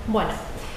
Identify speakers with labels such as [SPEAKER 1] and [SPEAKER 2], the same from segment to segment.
[SPEAKER 1] Bueno,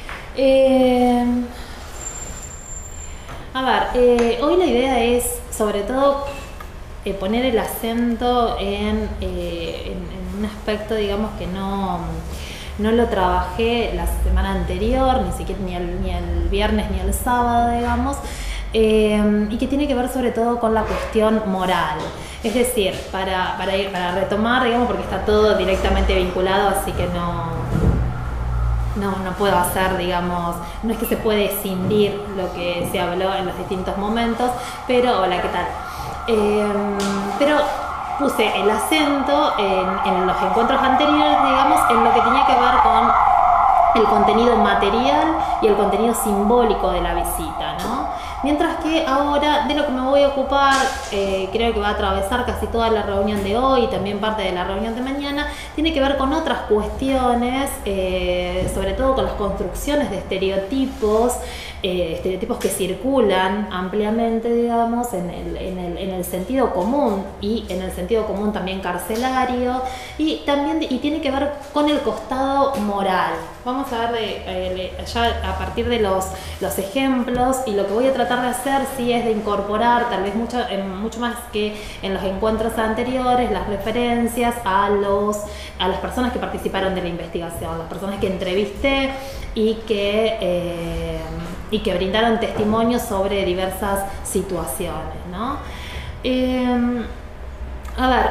[SPEAKER 1] a ver, hoy la idea es sobre todo poner el acento en un aspecto, digamos, que no lo trabajé la semana anterior, ni siquiera ni el viernes ni el sábado, digamos, y que tiene que ver sobre todo con la cuestión moral. Es decir, para retomar, digamos, porque está todo directamente vinculado, así que no puedo hacer, digamos, no es que se puede escindir lo que se habló en los distintos momentos, pero, hola, ¿qué tal? Pero puse el acento en los encuentros anteriores, digamos, en lo que tenía que ver con el contenido material y el contenido simbólico de la visita, ¿no? Mientras que ahora, de lo que me voy a ocupar, creo que va a atravesar casi toda la reunión de hoy y también parte de la reunión de mañana, tiene que ver con otras cuestiones, sobre todo con las construcciones de estereotipos que circulan ampliamente, digamos, en el sentido común y en el sentido común también carcelario, y tiene que ver con el costado moral. Vamos a ver ya a partir de los ejemplos, y lo que voy a tratar de hacer sí es de incorporar tal vez mucho más que en los encuentros anteriores, las referencias a las personas que participaron de la investigación, las personas que entrevisté y que brindaron testimonios sobre diversas situaciones, ¿no? A ver,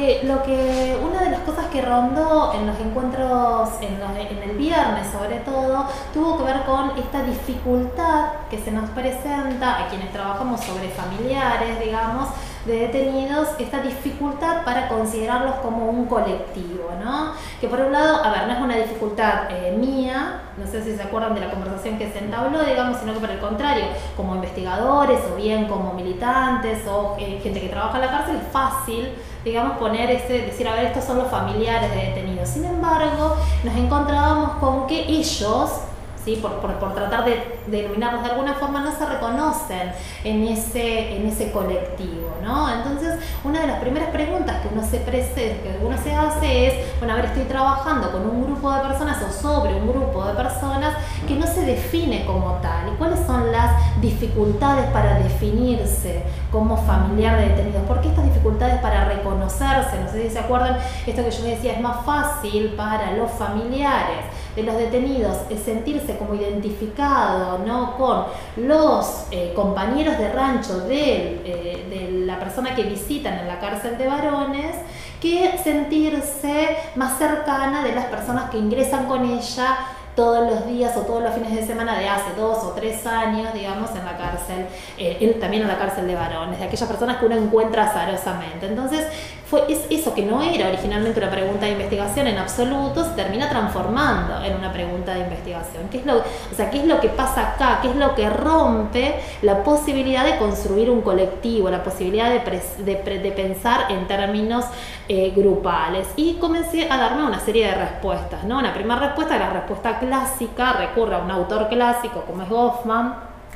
[SPEAKER 1] una de las cosas que rondó en los encuentros, en el viernes sobre todo, tuvo que ver con esta dificultad que se nos presenta a quienes trabajamos sobre familiares, digamos, de detenidos, esta dificultad para considerarlos como un colectivo, ¿no? Que por un lado, a ver, no es una dificultad mía, no sé si se acuerdan de la conversación que se entabló, digamos, sino que por el contrario, como investigadores o bien como militantes o gente que trabaja en la cárcel, es fácil, digamos, decir, a ver, estos son los familiares de detenidos. Sin embargo, nos encontrábamos con que ellos, ¿sí? por tratar de denominarlos de alguna forma, no se reconocen en ese colectivo, ¿no? Entonces, una de las primeras preguntas que uno se hace es, bueno, a ver, estoy trabajando con un grupo de personas o sobre un grupo de personas que no se define como tal. ¿Y cuáles son las dificultades para definirse como familiar de detenidos? ¿Por qué estas dificultades para reconocerse? No sé si se acuerdan, esto que yo decía, es más fácil para los familiares de los detenidos es sentirse como identificado, ¿no?, con los compañeros de rancho de la persona que visitan en la cárcel de varones, que sentirse más cercana de las personas que ingresan con ella todos los días o todos los fines de semana de hace 2 o 3 años, digamos, en la cárcel, también en la cárcel de varones, de aquellas personas que uno encuentra azarosamente. Entonces, es eso que no era originalmente una pregunta de investigación en absoluto, se termina transformando en una pregunta de investigación. ¿Qué es lo que pasa acá? ¿Qué es lo que rompe la posibilidad de construir un colectivo, la posibilidad de pensar en términos grupales? Y comencé a darme una serie de respuestas, ¿no? Una primera respuesta, la respuesta clásica, recurre a un autor clásico como es Goffman,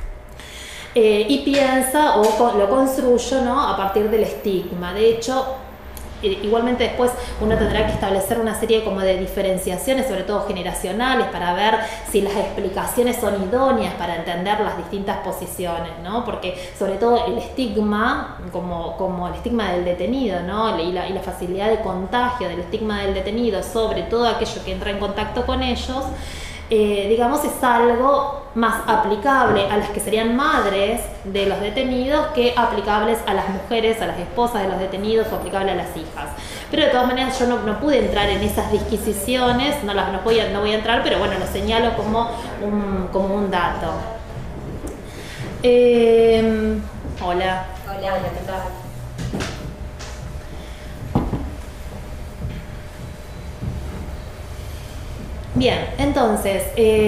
[SPEAKER 1] y piensa o lo construyo, ¿no?, a partir del estigma. De hecho, igualmente después uno tendrá que establecer una serie como de diferenciaciones, sobre todo generacionales, para ver si las explicaciones son idóneas para entender las distintas posiciones, ¿no? Porque sobre todo el estigma, como el estigma del detenido, ¿no?, y la facilidad de contagio del estigma del detenido sobre todo aquello que entra en contacto con ellos, digamos, es algo más aplicable a las que serían madres de los detenidos que aplicables a las mujeres, a las esposas de los detenidos, o aplicable a las hijas. Pero de todas maneras yo no pude entrar en esas disquisiciones, no voy a entrar, pero bueno, lo señalo como un dato. Hola.
[SPEAKER 2] Hola, ¿qué tal?
[SPEAKER 1] Bien, entonces,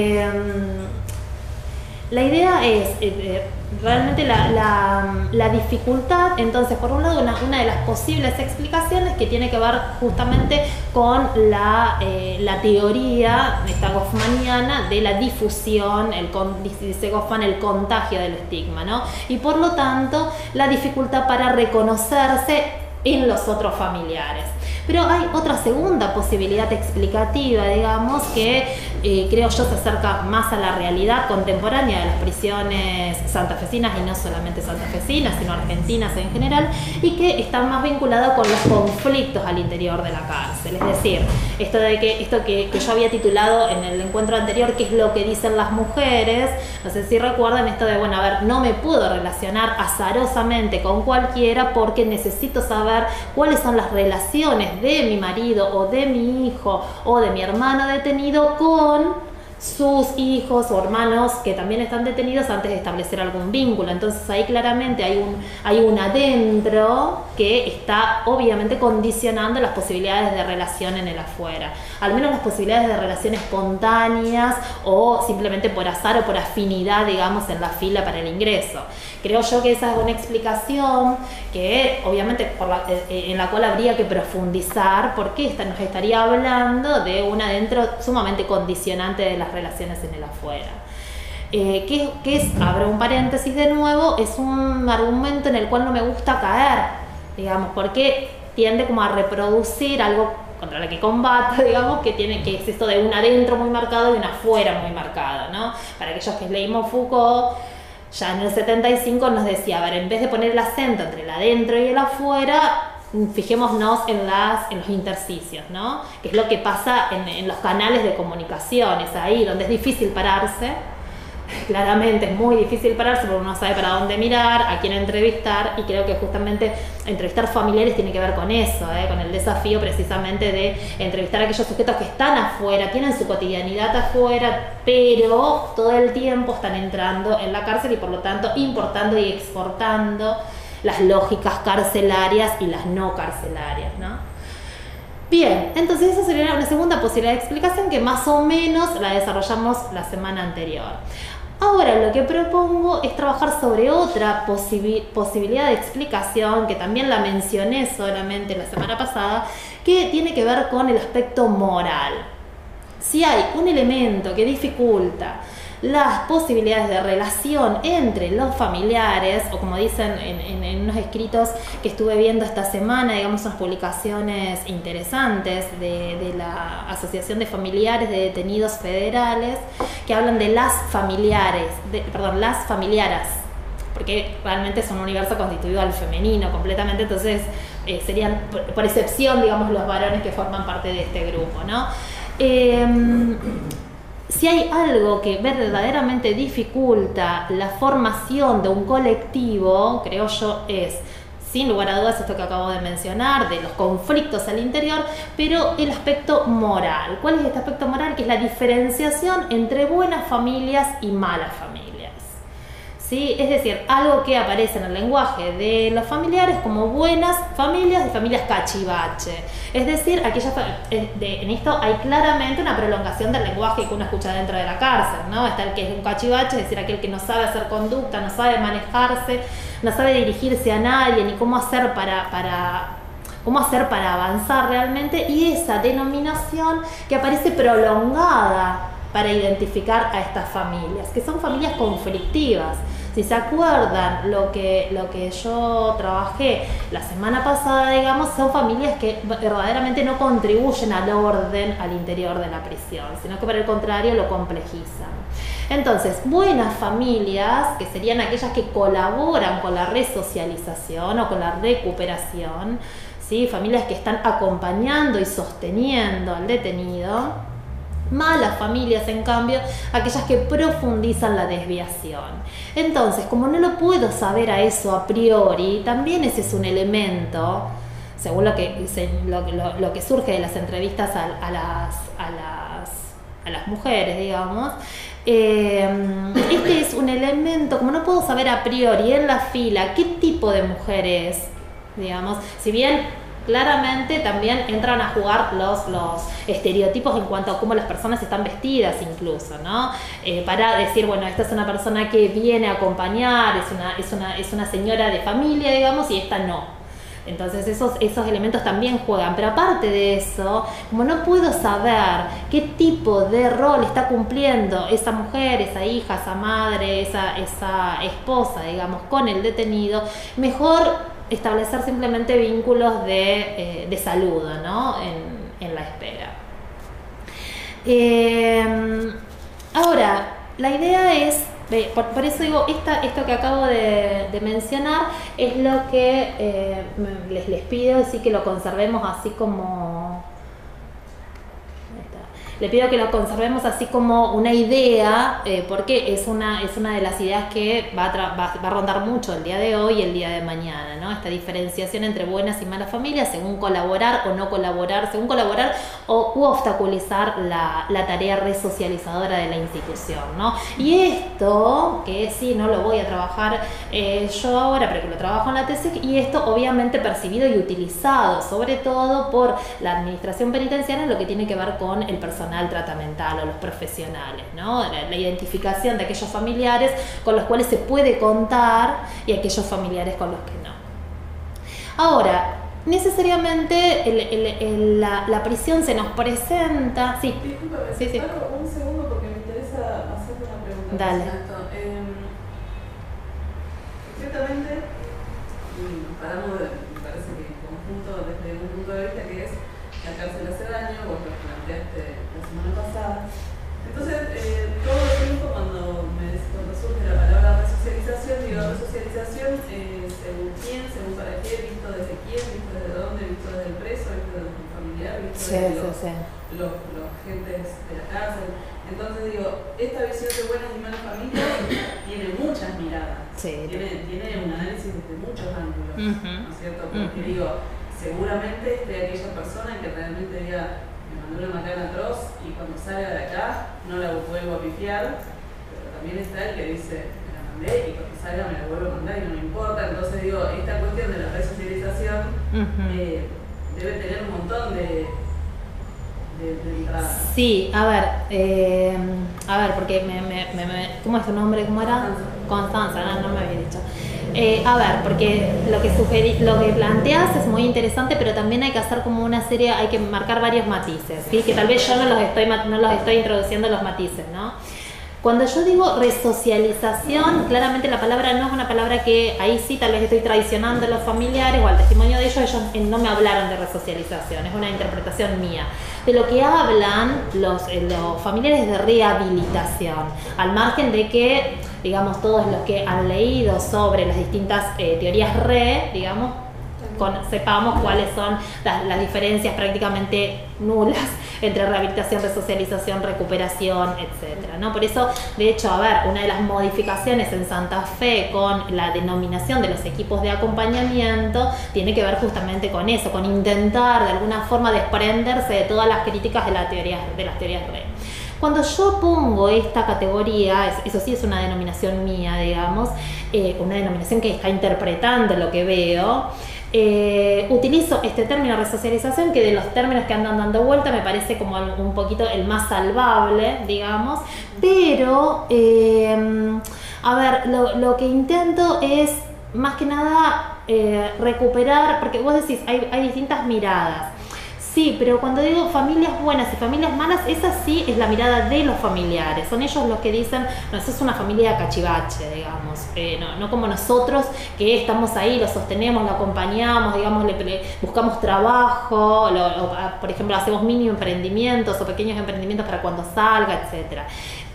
[SPEAKER 1] la idea es realmente la dificultad. Entonces, por un lado, una de las posibles explicaciones que tiene que ver justamente con la teoría esta goffmaniana de la difusión, dice Goffman, el contagio del estigma, ¿no? Y por lo tanto, la dificultad para reconocerse en los otros familiares. Pero hay otra segunda posibilidad explicativa, digamos, que creo yo se acerca más a la realidad contemporánea de las prisiones santafesinas, y no solamente santafesinas, sino argentinas en general, y que está más vinculada con los conflictos al interior de la cárcel. Es decir, esto que yo había titulado en el encuentro anterior, qué es lo que dicen las mujeres, no sé si recuerdan esto de, bueno, a ver, no me puedo relacionar azarosamente con cualquiera porque necesito saber cuáles son las relaciones de mi marido o de mi hijo o de mi hermano detenido con sus hijos o hermanos que también están detenidos antes de establecer algún vínculo. Entonces ahí claramente hay un adentro que está obviamente condicionando las posibilidades de relación en el afuera, al menos las posibilidades de relación espontáneas o simplemente por azar o por afinidad, digamos, en la fila para el ingreso. Creo yo que esa es una explicación que obviamente en la cual habría que profundizar, porque esta nos estaría hablando de un adentro sumamente condicionante de las relaciones en el afuera. Que es, abro un paréntesis de nuevo, es un argumento en el cual no me gusta caer, digamos, porque tiende como a reproducir algo contra lo que combate, digamos, que es esto de un adentro muy marcado y un afuera muy marcado, ¿no? Para aquellos que leímos Foucault, ya en el 75 nos decía, a ver, en vez de poner el acento entre el adentro y el afuera, fijémonos en los intersticios, ¿no? Que es lo que pasa en los canales de comunicaciones, ahí donde es difícil pararse. Claramente es muy difícil pararse porque uno no sabe para dónde mirar, a quién entrevistar, y creo que justamente entrevistar familiares tiene que ver con eso, con el desafío precisamente de entrevistar a aquellos sujetos que están afuera, tienen su cotidianidad afuera, pero todo el tiempo están entrando en la cárcel y por lo tanto importando y exportando las lógicas carcelarias y las no carcelarias, ¿no? Bien, entonces esa sería una segunda posibilidad de explicación que más o menos la desarrollamos la semana anterior. Ahora lo que propongo es trabajar sobre otra posibilidad de explicación, que también la mencioné solamente la semana pasada, que tiene que ver con el aspecto moral. Si hay un elemento que dificulta las posibilidades de relación entre los familiares, o como dicen en unos escritos que estuve viendo esta semana, digamos, unas publicaciones interesantes de la Asociación de Familiares de Detenidos Federales, que hablan de las familiaras, porque realmente es un universo constituido al femenino completamente, entonces serían por excepción, digamos, los varones que forman parte de este grupo, ¿no? Si hay algo que verdaderamente dificulta la formación de un colectivo, creo yo, es, sin lugar a dudas, esto que acabo de mencionar, de los conflictos al interior, pero el aspecto moral. ¿Cuál es este aspecto moral? Que es la diferenciación entre buenas familias y malas familias. ¿Sí? Es decir, algo que aparece en el lenguaje de los familiares como buenas familias, de familias cachivache. Es decir, en esto hay claramente una prolongación del lenguaje que uno escucha dentro de la cárcel, ¿no? Está el que es un cachivache, es decir, aquel que no sabe hacer conducta, no sabe manejarse, no sabe dirigirse a nadie, ni cómo hacer para avanzar realmente, y esa denominación que aparece prolongada para identificar a estas familias, que son familias conflictivas. Si se acuerdan, lo que yo trabajé la semana pasada, digamos, son familias que verdaderamente no contribuyen al orden al interior de la prisión, sino que por el contrario lo complejizan. Entonces, buenas familias, que serían aquellas que colaboran con la resocialización o con la recuperación, ¿sí? Familias que están acompañando y sosteniendo al detenido. Malas familias, en cambio, aquellas que profundizan la desviación. Entonces, como no lo puedo saber a eso a priori, también ese es un elemento, según lo que surge de las entrevistas a las mujeres, digamos. Este es un elemento, como no puedo saber a priori en la fila qué tipo de mujer es, digamos, si bien claramente también entran a jugar los estereotipos en cuanto a cómo las personas están vestidas incluso, ¿no? Para decir, bueno, esta es una persona que viene a acompañar, es una señora de familia, digamos, y esta no. Entonces esos elementos también juegan, pero aparte de eso, como no puedo saber qué tipo de rol está cumpliendo esa mujer, esa hija, esa madre, esa esposa, digamos, con el detenido, mejor establecer simplemente vínculos de saludo, ¿no? En la espera. Ahora, la idea es, por eso digo, esto que acabo de mencionar es lo que les pido, sí, que lo conservemos así como... Le pido que lo conservemos así como una idea, porque es una de las ideas que va a rondar mucho el día de hoy y el día de mañana, ¿no? Esta diferenciación entre buenas y malas familias, según colaborar o no colaborar, según colaborar u obstaculizar la tarea resocializadora de la institución, ¿no? Y esto, que sí, no lo voy a trabajar yo ahora, pero que lo trabajo en la tesis, y esto obviamente percibido y utilizado, sobre todo por la administración penitenciaria, en lo que tiene que ver con el personal tratamental o los profesionales, ¿no? La identificación de aquellos familiares con los cuales se puede contar y aquellos familiares con los que no. Ahora, necesariamente la prisión se nos presenta... Sí.
[SPEAKER 2] Discúlpame,
[SPEAKER 1] sí.
[SPEAKER 2] Un segundo porque me interesa hacerte una pregunta.
[SPEAKER 1] Dale.
[SPEAKER 2] Ciertamente, paramos, me parece que en conjunto desde un punto de vista que es la cárcel hace daño, vos lo planteaste la semana pasada. Entonces, todo el tiempo cuando surge la palabra resocialización, digo resocialización según quién, según para qué, visto desde quién, visto desde dónde, visto desde el preso, visto desde el familiar, visto desde los agentes de la cárcel. Entonces digo, esta visión de buenas y malas familias tiene muchas miradas, tiene un análisis desde muchos ángulos, ¿no es cierto? Porque digo, seguramente aquella persona que realmente diga, me mandó una macana atroz y cuando salga de acá no la vuelvo a pifiar, pero también está el que dice, me la mandé y cuando salga me la vuelvo a mandar y no me importa. Entonces digo, esta cuestión de la resocialización debe tener un montón de entradas.
[SPEAKER 1] Sí, a ver, porque ¿cómo es tu nombre? ¿Cómo era? Constanza, no me había dicho. A ver, porque lo que planteas es muy interesante, pero también hay que hacer como una serie, hay que marcar varios matices, ¿sí? Que tal vez yo no los estoy introduciendo los matices, ¿no? Cuando yo digo resocialización, claramente la palabra no es una palabra que ahí sí tal vez estoy traicionando a los familiares o al testimonio de ellos no me hablaron de resocialización, es una interpretación mía. De lo que hablan los familiares de rehabilitación, al margen de que, digamos, todos los que han leído sobre las distintas teorías digamos, sepamos cuáles son las diferencias prácticamente nulas entre rehabilitación, resocialización, recuperación, etcétera, ¿no? Por eso, de hecho, a ver, una de las modificaciones en Santa Fe con la denominación de los equipos de acompañamiento tiene que ver justamente con eso, con intentar de alguna forma desprenderse de todas las críticas de las teorías Cuando yo pongo esta categoría, eso sí es una denominación mía, digamos, una denominación que está interpretando lo que veo, utilizo este término resocialización, que de los términos que andan dando vuelta me parece como un poquito el más salvable, digamos, pero a ver, lo que intento es más que nada recuperar, porque vos decís, hay distintas miradas. Sí, pero cuando digo familias buenas y familias malas, esa sí es la mirada de los familiares. Son ellos los que dicen, no, esa es una familia cachivache, digamos. No como nosotros, que estamos ahí, lo sostenemos, lo acompañamos, digamos, le buscamos trabajo, por ejemplo, hacemos mini emprendimientos o pequeños emprendimientos para cuando salga, etcétera.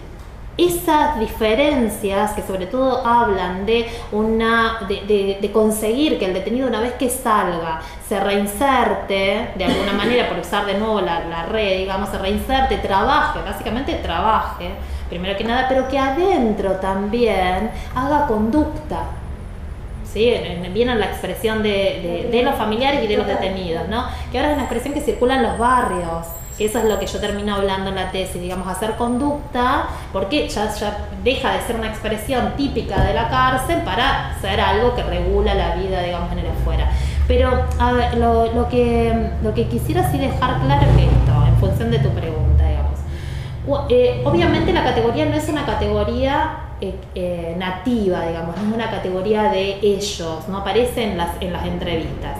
[SPEAKER 1] Esas diferencias que sobre todo hablan de conseguir que el detenido, una vez que salga, se reinserte de alguna manera, por usar de nuevo la red, digamos, se reinserte, básicamente trabaje, primero que nada, pero que adentro también haga conducta. ¿Sí? Viene la expresión de los familiares y de los detenidos, ¿no? Que ahora es una expresión que circula en los barrios. Eso es lo que yo termino hablando en la tesis, digamos, hacer conducta, porque ya deja de ser una expresión típica de la cárcel para ser algo que regula la vida, digamos, en el afuera. Pero a ver, lo que quisiera así dejar claro es esto, en función de tu pregunta, digamos. Obviamente la categoría no es una categoría nativa, digamos, no es una categoría de ellos, no aparece en las entrevistas.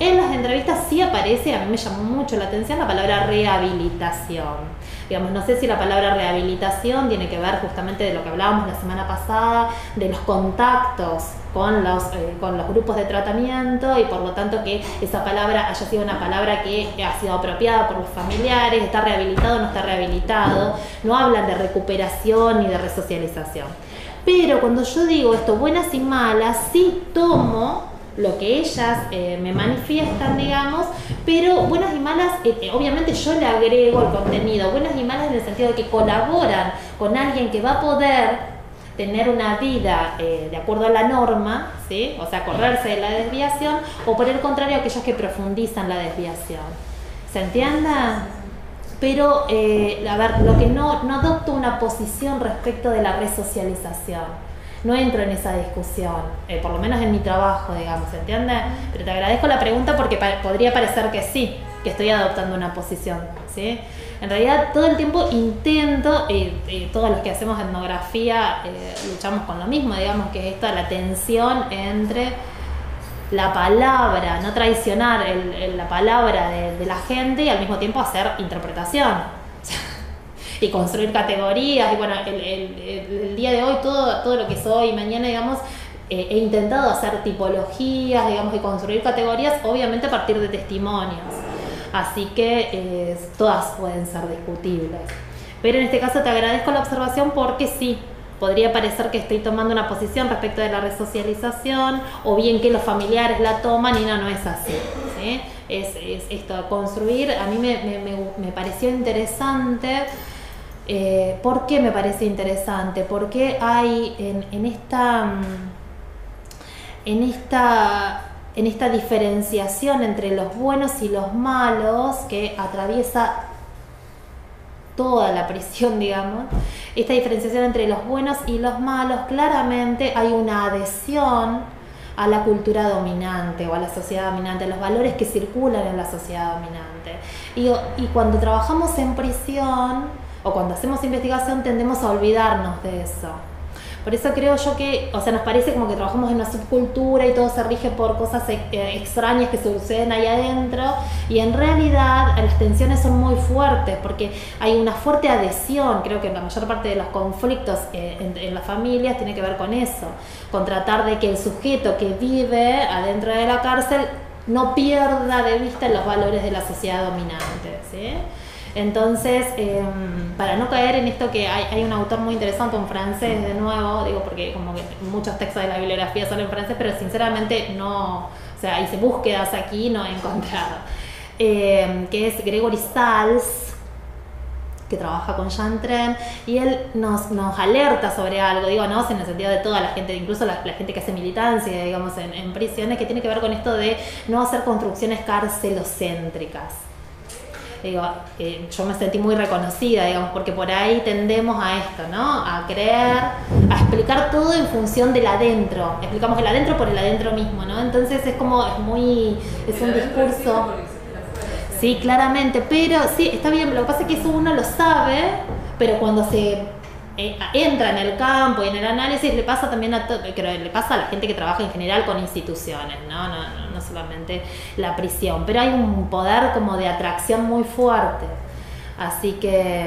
[SPEAKER 1] En las entrevistas sí aparece, a mí me llamó mucho la atención la palabra rehabilitación. Digamos, no sé si la palabra rehabilitación tiene que ver justamente de lo que hablábamos la semana pasada, de los contactos con los grupos de tratamiento, y por lo tanto que esa palabra haya sido una palabra que ha sido apropiada por los familiares, está rehabilitado o no está rehabilitado. No hablan de recuperación ni de resocialización. Pero cuando yo digo esto, buenas y malas, sí tomo lo que ellas me manifiestan, digamos, pero buenas y malas, obviamente yo le agrego el contenido, buenas y malas en el sentido de que colaboran con alguien que va a poder tener una vida de acuerdo a la norma, ¿sí? O sea, correrse de la desviación, o por el contrario, aquellos que profundizan la desviación. ¿Se entiende? Pero, a ver, lo que no adopto una posición respecto de la resocialización. No entro en esa discusión, por lo menos en mi trabajo, digamos, ¿se entiende? Pero te agradezco la pregunta porque podría parecer que sí, que estoy adoptando una posición, ¿sí? En realidad todo el tiempo intento, todos los que hacemos etnografía luchamos con lo mismo, digamos, que es esta la tensión entre la palabra, no traicionar la palabra de la gente y al mismo tiempo hacer interpretación. Y construir categorías, y bueno, el día de hoy todo lo que soy, mañana, digamos, he intentado hacer tipologías, digamos, y construir categorías, obviamente a partir de testimonios, así que todas pueden ser discutibles. Pero en este caso te agradezco la observación porque sí, podría parecer que estoy tomando una posición respecto de la resocialización, o bien que los familiares la toman, y no es así, ¿sí? Es esto, construir, a mí me pareció interesante. ¿Por qué me parece interesante? Porque hay en esta diferenciación entre los buenos y los malos que atraviesa toda la prisión, digamos, esta diferenciación entre los buenos y los malos, claramente hay una adhesión a la cultura dominante o a la sociedad dominante, a los valores que circulan en la sociedad dominante. Y cuando trabajamos en prisión o cuando hacemos investigación tendemos a olvidarnos de eso. Por eso creo yo que, o sea, nos parece como que trabajamos en una subcultura y todo se rige por cosas extrañas que suceden ahí adentro, y en realidad las tensiones son muy fuertes porque hay una fuerte adhesión. Creo que la mayor parte de los conflictos en las familias tiene que ver con eso, con tratar de que el sujeto que vive adentro de la cárcel no pierda de vista los valores de la sociedad dominante, ¿sí? Entonces, para no caer en esto, que hay un autor muy interesante, un francés, de nuevo, digo porque como que muchos textos de la bibliografía son en francés, pero sinceramente no, o sea, hice búsquedas aquí, no he encontrado, que es Gregory Salles, que trabaja con Jean Tren, y él nos alerta sobre algo, digo, ¿no? En el sentido de toda la gente, incluso la gente que hace militancia, digamos, en prisiones, que tiene que ver con esto de no hacer construcciones carcelocéntricas. Digo, yo me sentí muy reconocida, digamos, porque por ahí tendemos a esto, ¿no? A creer, a explicar todo en función del adentro. Explicamos el adentro por el adentro mismo, ¿no? Entonces es como, es un discurso. Sí, claramente, pero sí, está bien, lo que pasa es que eso uno lo sabe, pero cuando se entra en el campo y en el análisis le pasa también le pasa a la gente que trabaja en general con instituciones, no solamente la prisión, pero hay un poder como de atracción muy fuerte, así que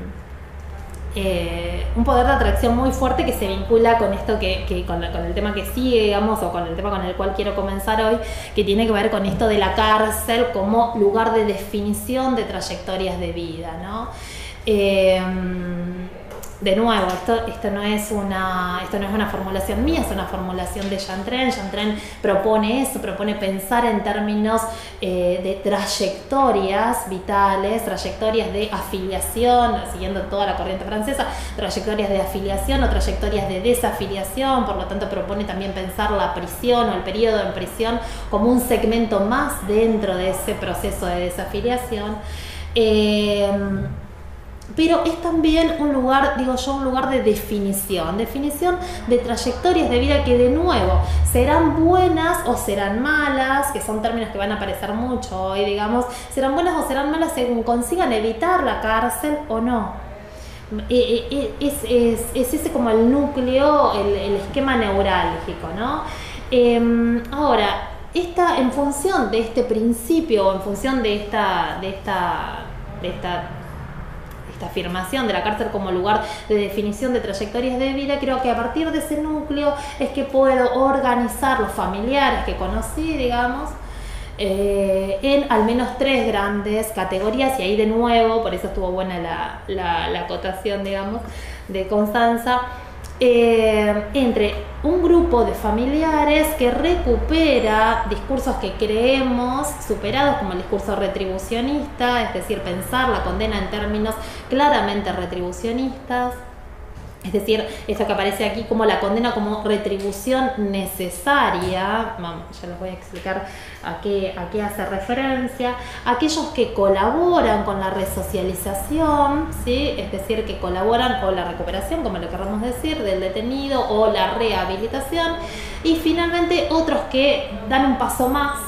[SPEAKER 1] un poder de atracción muy fuerte que se vincula con esto con el tema que sigue, digamos, o con el tema con el cual quiero comenzar hoy, que tiene que ver con esto de la cárcel como lugar de definición de trayectorias de vida, ¿no? De nuevo, esto no es una formulación mía, es una formulación de Jean Tren. Jean Tren propone eso, propone pensar en términos de trayectorias vitales, trayectorias de afiliación, siguiendo toda la corriente francesa, trayectorias de afiliación o trayectorias de desafiliación. Por lo tanto, propone también pensar la prisión o el periodo en prisión como un segmento más dentro de ese proceso de desafiliación. Pero es también un lugar, digo yo, un lugar de definición de trayectorias de vida que, de nuevo, serán buenas o serán malas, que son términos que van a aparecer mucho hoy, digamos, serán buenas o serán malas según consigan evitar la cárcel o no. Es ese como el núcleo, el esquema neurálgico, ¿no? Ahora, en función de este principio, o en función de esta afirmación de la cárcel como lugar de definición de trayectorias de vida, creo que a partir de ese núcleo es que puedo organizar los familiares que conocí, digamos, en al menos 3 grandes categorías, y ahí de nuevo, por eso estuvo buena la acotación, digamos, de Constanza, entre un grupo de familiares que recupera discursos que creemos superados, como el discurso retribucionista, es decir, pensar la condena en términos claramente retribucionistas. Es decir, eso que aparece aquí como la condena como retribución necesaria. Vamos, ya les voy a explicar a qué hace referencia. Aquellos que colaboran con la resocialización, ¿sí? Es decir, que colaboran con la recuperación, como lo queramos decir, del detenido, o la rehabilitación. Y finalmente otros que dan un paso más,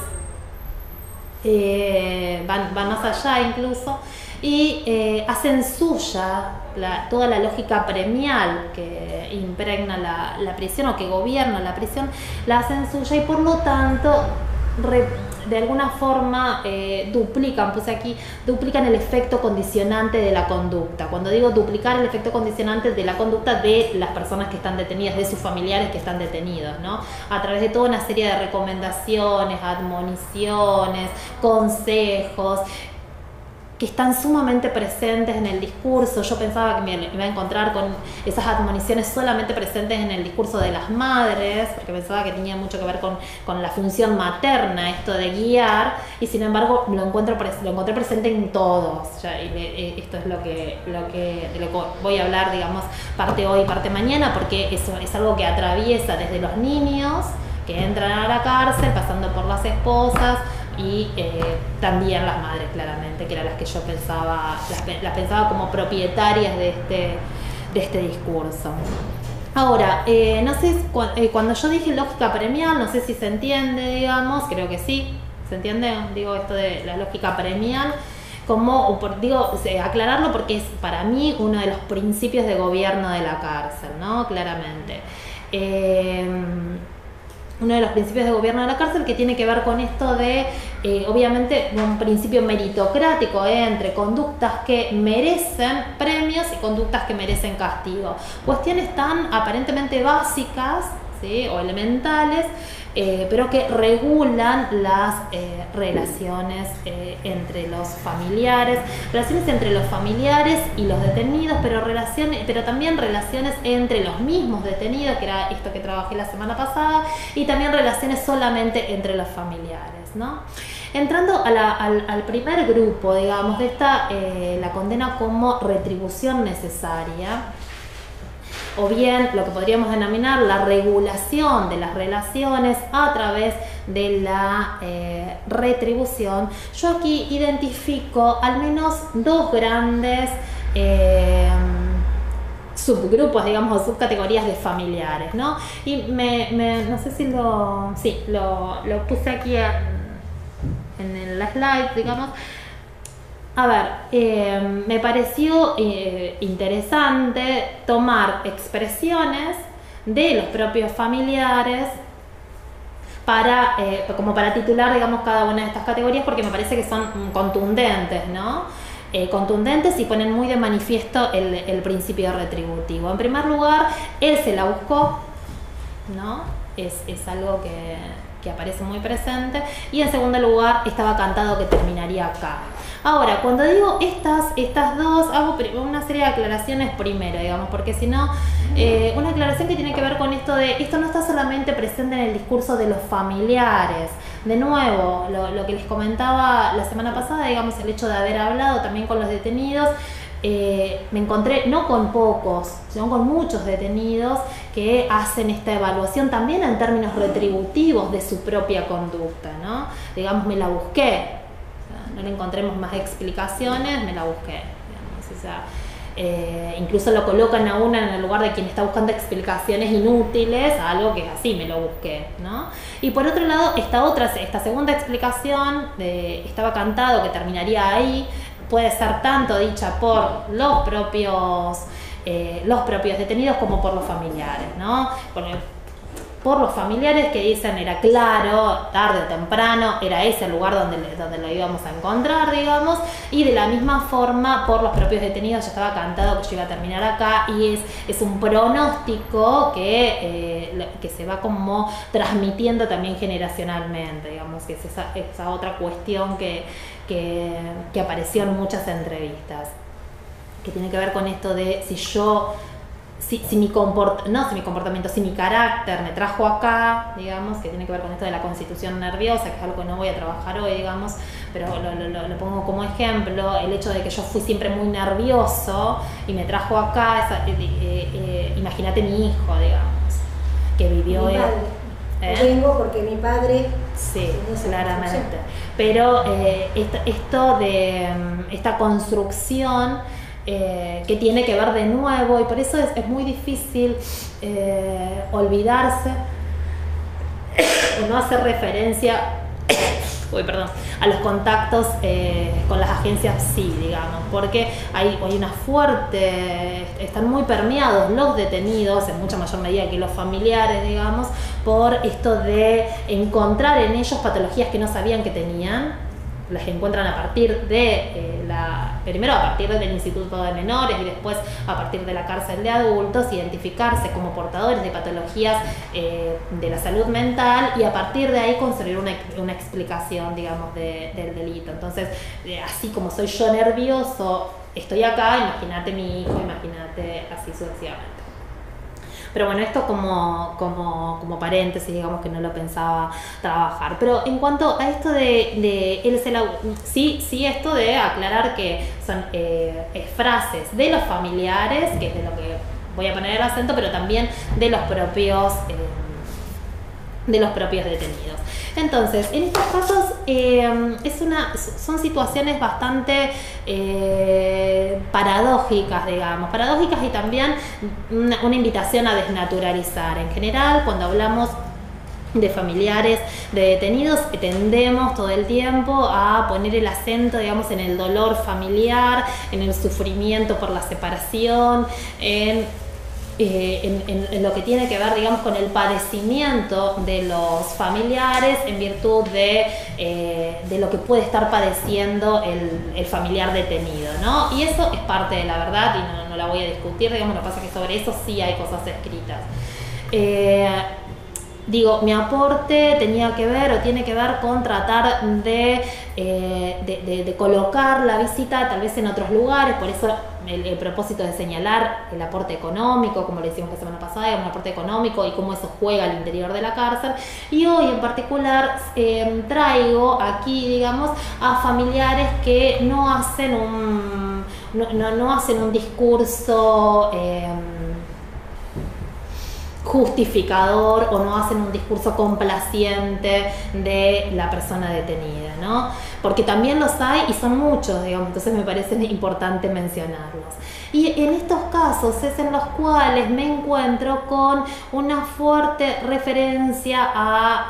[SPEAKER 1] van más allá incluso, y hacen suya toda la lógica premial que impregna la prisión, o que gobierna la prisión, la hacen suya, y por lo tanto de alguna forma duplican el efecto condicionante de la conducta. Cuando digo duplicar el efecto condicionante de la conducta de las personas que están detenidas, de sus familiares que están detenidos, ¿no? A través de toda una serie de recomendaciones, admoniciones, consejos, que están sumamente presentes en el discurso. Yo pensaba que me iba a encontrar con esas admoniciones solamente presentes en el discurso de las madres, porque pensaba que tenía mucho que ver con la función materna, esto de guiar, y sin embargo lo encontré presente en todos. Esto es de lo que voy a hablar, digamos, parte hoy, parte mañana, porque eso es algo que atraviesa desde los niños que entran a la cárcel, pasando por las esposas, y también las madres, claramente, que eran las que yo pensaba, las pensaba como propietarias de este discurso. Ahora, no sé, cuando yo dije lógica premial, no sé si se entiende, digamos, creo que sí, ¿se entiende? Digo esto de la lógica premial, aclararlo, porque es para mí uno de los principios de gobierno de la cárcel, ¿no? Claramente. Uno de los principios de gobierno de la cárcel, que tiene que ver con esto de, obviamente, un principio meritocrático, entre conductas que merecen premios y conductas que merecen castigo. Cuestiones tan aparentemente básicas, ¿sí? O elementales, pero que regulan las relaciones entre los familiares y los detenidos, pero también relaciones entre los mismos detenidos, que era esto que trabajé la semana pasada, y también relaciones solamente entre los familiares, ¿no? Entrando al primer grupo, digamos, de la condena como retribución necesaria, o bien lo que podríamos denominar la regulación de las relaciones a través de la retribución, yo aquí identifico al menos 2 grandes subgrupos, digamos, o subcategorías de familiares, ¿no? Y no sé si lo puse aquí en la slide, digamos. A ver, me pareció interesante tomar expresiones de los propios familiares como para titular, digamos, cada una de estas categorías, porque me parece que son contundentes, ¿no? Contundentes, y ponen muy de manifiesto el principio retributivo. En primer lugar, él se la buscó, ¿no? Es algo que aparece muy presente. Y en segundo lugar, estaba cantado que terminaría acá. Ahora, cuando digo estas dos, hago una serie de aclaraciones primero, digamos, porque si no, una aclaración que tiene que ver con esto no está solamente presente en el discurso de los familiares. De nuevo, lo que les comentaba la semana pasada, digamos, el hecho de haber hablado también con los detenidos, me encontré no con pocos, sino con muchos detenidos que hacen esta evaluación también en términos retributivos de su propia conducta, ¿no? Digamos, me la busqué. No le encontremos más explicaciones, me la busqué, digamos, o sea, incluso lo colocan a uno en el lugar de quien está buscando explicaciones inútiles a algo que es así, me lo busqué, ¿no? Y por otro lado, esta segunda explicación estaba cantado que terminaría ahí, puede ser tanto dicha por los propios detenidos como por los familiares, ¿no? por los familiares que dicen era claro, tarde o temprano, era ese el lugar donde lo íbamos a encontrar, digamos, y de la misma forma por los propios detenidos. Ya estaba cantado que yo iba a terminar acá, y es un pronóstico que se va como transmitiendo también generacionalmente, digamos, que es esa otra cuestión que apareció en muchas entrevistas, que tiene que ver con esto de si mi comportamiento, si mi carácter me trajo acá, digamos, que tiene que ver con esto de la constitución nerviosa, que es algo que no voy a trabajar hoy, digamos, pero lo pongo como ejemplo, el hecho de que yo fui siempre muy nervioso y me trajo acá, imagínate mi hijo, digamos, que vivió...
[SPEAKER 3] Vengo porque mi padre...
[SPEAKER 1] Sí, claramente. Pero esto de esta construcción... que tiene que ver de nuevo, y por eso es muy difícil olvidarse o no hacer referencia a los contactos con las agencias, sí, digamos, porque hay una fuerte, están muy permeados los detenidos en mucha mayor medida que los familiares, digamos, por esto de encontrar en ellos patologías que no sabían que tenían. Las encuentran a partir de primero a partir del Instituto de Menores y después a partir de la cárcel de adultos, identificarse como portadores de patologías de la salud mental, y a partir de ahí construir una explicación, digamos, del delito. Entonces, así como soy yo nervioso, estoy acá, imagínate mi hijo, imagínate así sucesivamente. Pero bueno, esto como paréntesis, digamos, que no lo pensaba trabajar. Pero en cuanto a esto sí, esto de aclarar que son frases de los familiares, que es de lo que voy a poner el acento, pero también de los propios detenidos. Entonces, en estos casos son situaciones bastante paradójicas, digamos, y también una invitación a desnaturalizar. En general, cuando hablamos de familiares de detenidos, tendemos todo el tiempo a poner el acento, digamos, en el dolor familiar, en el sufrimiento por la separación, en lo que tiene que ver, digamos, con el padecimiento de los familiares en virtud de lo que puede estar padeciendo el familiar detenido, ¿no? Y eso es parte de la verdad y no la voy a discutir, digamos. Lo que pasa es que sobre eso sí hay cosas escritas. Mi aporte tenía que ver o tiene que ver con tratar de colocar la visita tal vez en otros lugares. Por eso el propósito de señalar el aporte económico, como le decimos la semana pasada, un aporte económico y cómo eso juega al interior de la cárcel. Y hoy en particular traigo aquí, digamos, a familiares que no hacen un discurso justificador, o no hacen un discurso complaciente de la persona detenida, ¿no? Porque también los hay y son muchos, digamos, entonces me parece importante mencionarlos. Y en estos casos es en los cuales me encuentro con una fuerte referencia a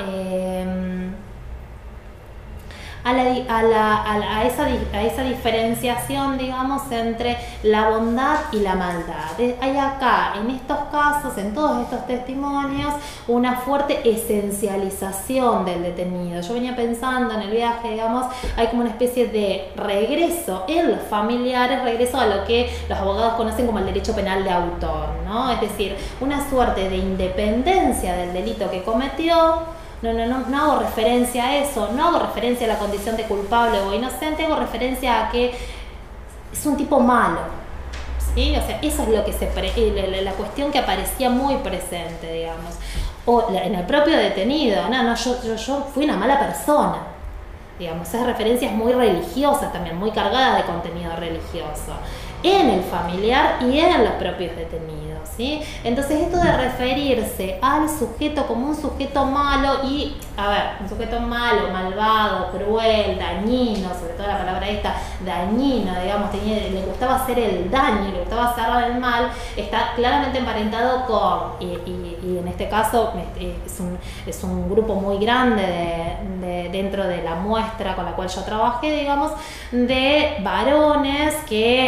[SPEAKER 1] esa diferenciación, digamos, entre la bondad y la maldad. Hay acá, en estos casos, en todos estos testimonios, una fuerte esencialización del detenido. Yo venía pensando en el viaje, digamos, hay como una especie de regreso en los familiares, regreso a lo que los abogados conocen como el derecho penal de autor, ¿no? Es decir, una suerte de independencia del delito que cometió. No hago referencia a eso, no hago referencia a la condición de culpable o inocente, hago referencia a que es un tipo malo, ¿sí? O sea, eso es lo que la cuestión que aparecía muy presente, digamos. O en el propio detenido, yo fui una mala persona, digamos. Esas referencias muy religiosas también, muy cargadas de contenido religioso, en el familiar y en los propios detenidos, ¿sí? Entonces esto de referirse al sujeto como un sujeto malo y, un sujeto malo, malvado, cruel, dañino, sobre todo la palabra esta, dañino, digamos, le gustaba hacer el daño, le gustaba hacer el mal, está claramente emparentado con, y en este caso es un grupo muy grande dentro de la muestra con la cual yo trabajé, digamos, de varones que eran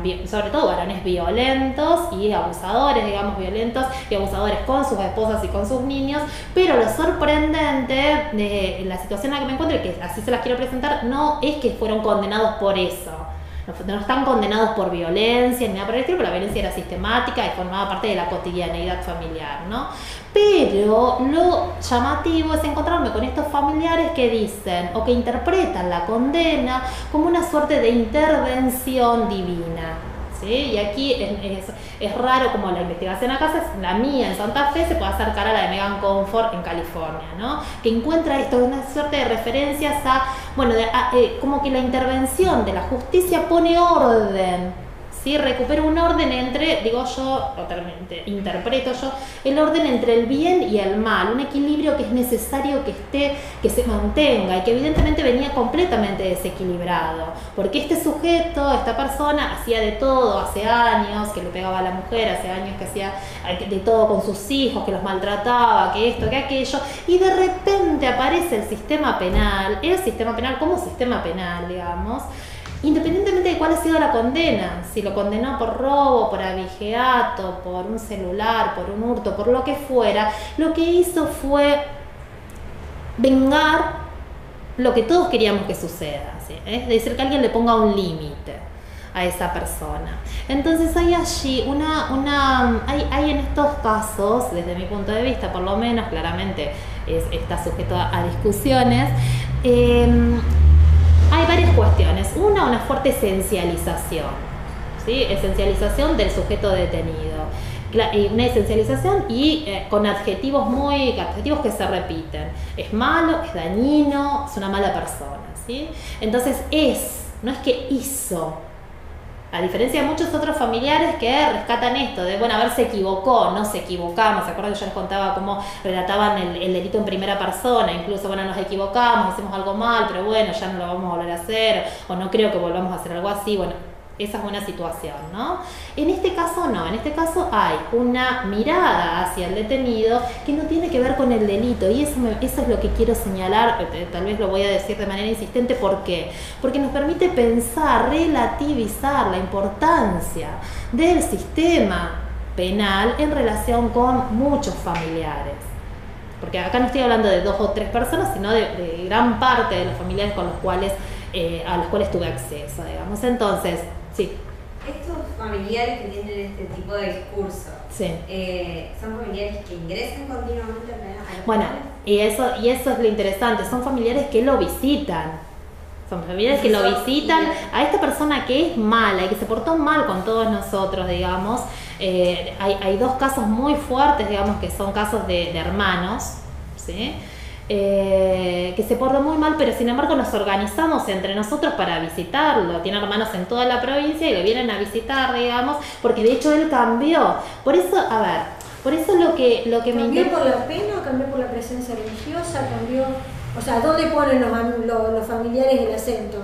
[SPEAKER 1] sobre todo varones violentos y abusadores, digamos, violentos y abusadores con sus esposas y con sus niños, pero lo sorprendente de la situación en la que me encuentro, y que así se las quiero presentar, no es que fueron condenados por eso. No están condenados por violencia ni nada por el estilo, pero la violencia era sistemática y formaba parte de la cotidianeidad familiar, ¿no? Pero lo llamativo es encontrarme con estos familiares que dicen o que interpretan la condena como una suerte de intervención divina, ¿sí? Y aquí es raro como la investigación acá, la mía en Santa Fe se puede acercar a la de Megan Comfort en California, ¿no? Que encuentra esto, una suerte de referencias a, bueno, como que la intervención de la justicia pone orden, ¿sí? Recupera un orden entre, digo yo, totalmente interpreto yo, el orden entre el bien y el mal, un equilibrio que es necesario que se mantenga y que evidentemente venía completamente desequilibrado, porque este sujeto, esta persona, hacía de todo hace años, que le pegaba a la mujer, hace años que hacía de todo con sus hijos, que los maltrataba, que esto, que aquello, y de repente aparece el sistema penal como sistema penal, digamos, independientemente de cuál ha sido la condena, si lo condenó por robo, por abigeato, por un celular, por un hurto, por lo que fuera, lo que hizo fue vengar lo que todos queríamos que suceda, ¿sí? Es decir, que alguien le ponga un límite a esa persona. Entonces hay allí hay en estos casos, desde mi punto de vista por lo menos, claramente está sujeto a discusiones, hay varias cuestiones. Una fuerte esencialización, ¿sí? Esencialización del sujeto detenido. Una esencialización y con adjetivos que se repiten. Es malo, es dañino, es una mala persona, ¿sí? Entonces no es que hizo. A diferencia de muchos otros familiares que rescatan esto, de, bueno, a ver, se equivocó, no se equivocamos. ¿Se acuerdan que yo les contaba cómo relataban el delito en primera persona? Incluso, bueno, nos equivocamos, hicimos algo mal, pero bueno, ya no lo vamos a volver a hacer, o no creo que volvamos a hacer algo así. Bueno, esa es una situación, ¿no? En este caso no, en este caso hay una mirada hacia el detenido que no tiene que ver con el delito, y eso es lo que quiero señalar, tal vez lo voy a decir de manera insistente. ¿Por qué? Porque nos permite pensar, relativizar la importancia del sistema penal en relación con muchos familiares. Porque acá no estoy hablando de 2 o 3 personas, sino de gran parte de los familiares con los cuales a los cuales tuve acceso, digamos. Entonces, sí.
[SPEAKER 4] Estos familiares que tienen este tipo de discurso,
[SPEAKER 1] sí.
[SPEAKER 4] ¿Son familiares que ingresan continuamente a los
[SPEAKER 1] Bueno,
[SPEAKER 4] penales?
[SPEAKER 1] y eso es lo interesante, son familiares que lo visitan. Son familiares que lo visitan a esta persona que es mala y que se portó mal con todos nosotros, digamos. Hay 2 casos muy fuertes, digamos, que son casos de hermanos, ¿sí? Que se portó muy mal, pero sin embargo nos organizamos entre nosotros para visitarlo. Tiene hermanos en toda la provincia y lo vienen a visitar, digamos, porque de hecho él cambió. Por eso, lo que me
[SPEAKER 3] ¿Cambió por la pena o cambió por la presencia religiosa? ¿Cambió? O sea, ¿dónde ponen los familiares el acento?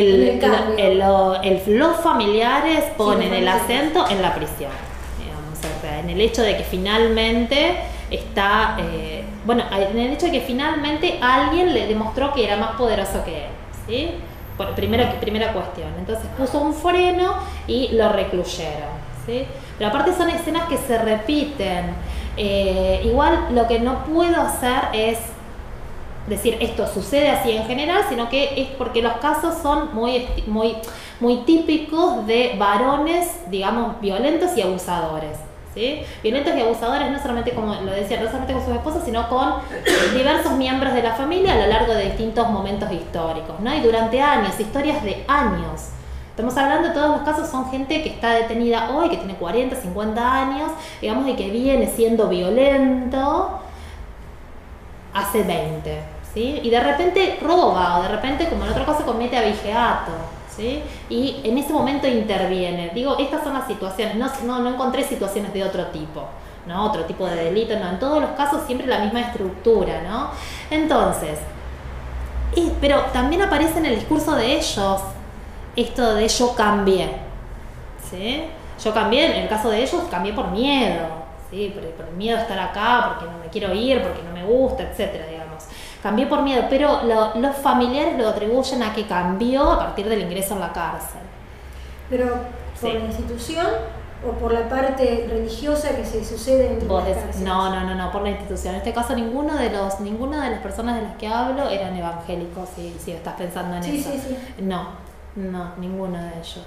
[SPEAKER 1] Los familiares ponen el acento en la prisión, digamos, o sea, en el hecho de que finalmente está, en el hecho de que finalmente alguien le demostró que era más poderoso que él, ¿sí? Primera cuestión. Entonces puso un freno y lo recluyeron, ¿sí? Pero aparte son escenas que se repiten. Igual lo que no puedo hacer es decir esto sucede así en general, sino que es porque los casos son muy típicos de varones, digamos, violentos y abusadores, ¿sí? Violentos y abusadores no solamente, como lo decía, no solamente con sus esposas, sino con diversos miembros de la familia a lo largo de distintos momentos históricos, ¿no? Y durante años, historias de años. Estamos hablando de todos los casos, son gente que está detenida hoy, que tiene 40, 50 años, digamos, y que viene siendo violento hace 20, ¿sí? Y de repente roba, o de repente, como en otro caso, comete abigeato, ¿sí? Y en ese momento interviene. Digo, estas son las situaciones, no encontré situaciones de otro tipo, ¿no? Otro tipo de delito, no. En todos los casos siempre la misma estructura, ¿no? Entonces, pero también aparece en el discurso de ellos esto de yo cambié, ¿sí? Yo cambié, en el caso de ellos, cambié por miedo, ¿sí? Por el miedo a estar acá, porque no me quiero ir, porque no me gusta, etcétera, digamos. Cambié por miedo, pero los familiares lo atribuyen a que cambió a partir del ingreso en la cárcel.
[SPEAKER 3] Pero ¿Por
[SPEAKER 1] Sí.
[SPEAKER 3] la institución o por la parte religiosa que se sucede en
[SPEAKER 1] Vos
[SPEAKER 3] las
[SPEAKER 1] decís,
[SPEAKER 3] cárceles?
[SPEAKER 1] no, por la institución. En este caso, ninguna de las personas de las que hablo eran evangélicos, si estás pensando en
[SPEAKER 3] Sí,
[SPEAKER 1] eso.
[SPEAKER 3] sí, sí.
[SPEAKER 1] No, ninguno de ellos.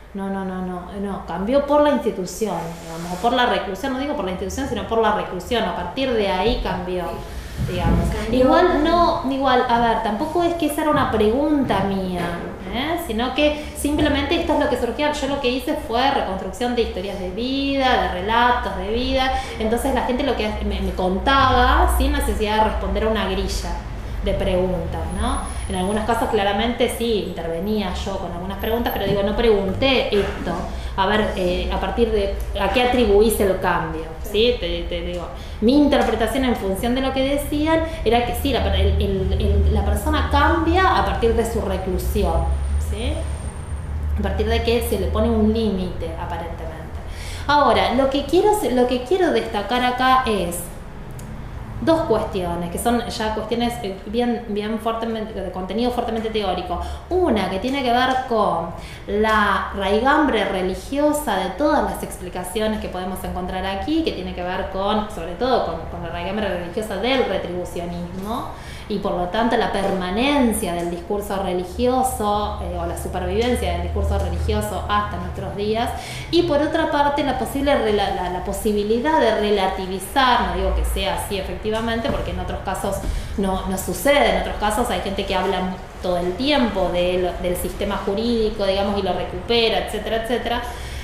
[SPEAKER 1] No, cambió por la institución, digamos, o por la reclusión, no digo por la institución, sino por la reclusión, a partir de ahí cambió, digamos.
[SPEAKER 3] Cambió.
[SPEAKER 1] Igual, a ver, tampoco es que esa era una pregunta mía, sino que simplemente esto es lo que surgía. Yo lo que hice fue reconstrucción de historias de vida, de relatos de vida, entonces la gente lo que me contaba sin necesidad de responder a una grilla de preguntas, ¿no? En algunos casos claramente sí, intervenía yo con algunas preguntas, pero digo, no pregunté esto, a ver, a partir de, ¿a qué atribuís el cambio? ¿Sí? Te digo, mi interpretación en función de lo que decían era que sí, la persona cambia a partir de su reclusión, ¿sí? A partir de que se le pone un límite, aparentemente. Ahora, lo que quiero destacar acá es dos cuestiones, que son ya cuestiones bien fuertemente, de contenido fuertemente teórico. Una que tiene que ver con la raigambre religiosa de todas las explicaciones que podemos encontrar aquí, que tiene que ver sobre todo con la raigambre religiosa del retribucionismo, y por lo tanto la permanencia del discurso religioso o la supervivencia del discurso religioso hasta nuestros días, y por otra parte la posibilidad de relativizar, no digo que sea así efectivamente, porque en otros casos no sucede, en otros casos hay gente que habla todo el tiempo del sistema jurídico, digamos, y lo recupera, etcétera, etcétera.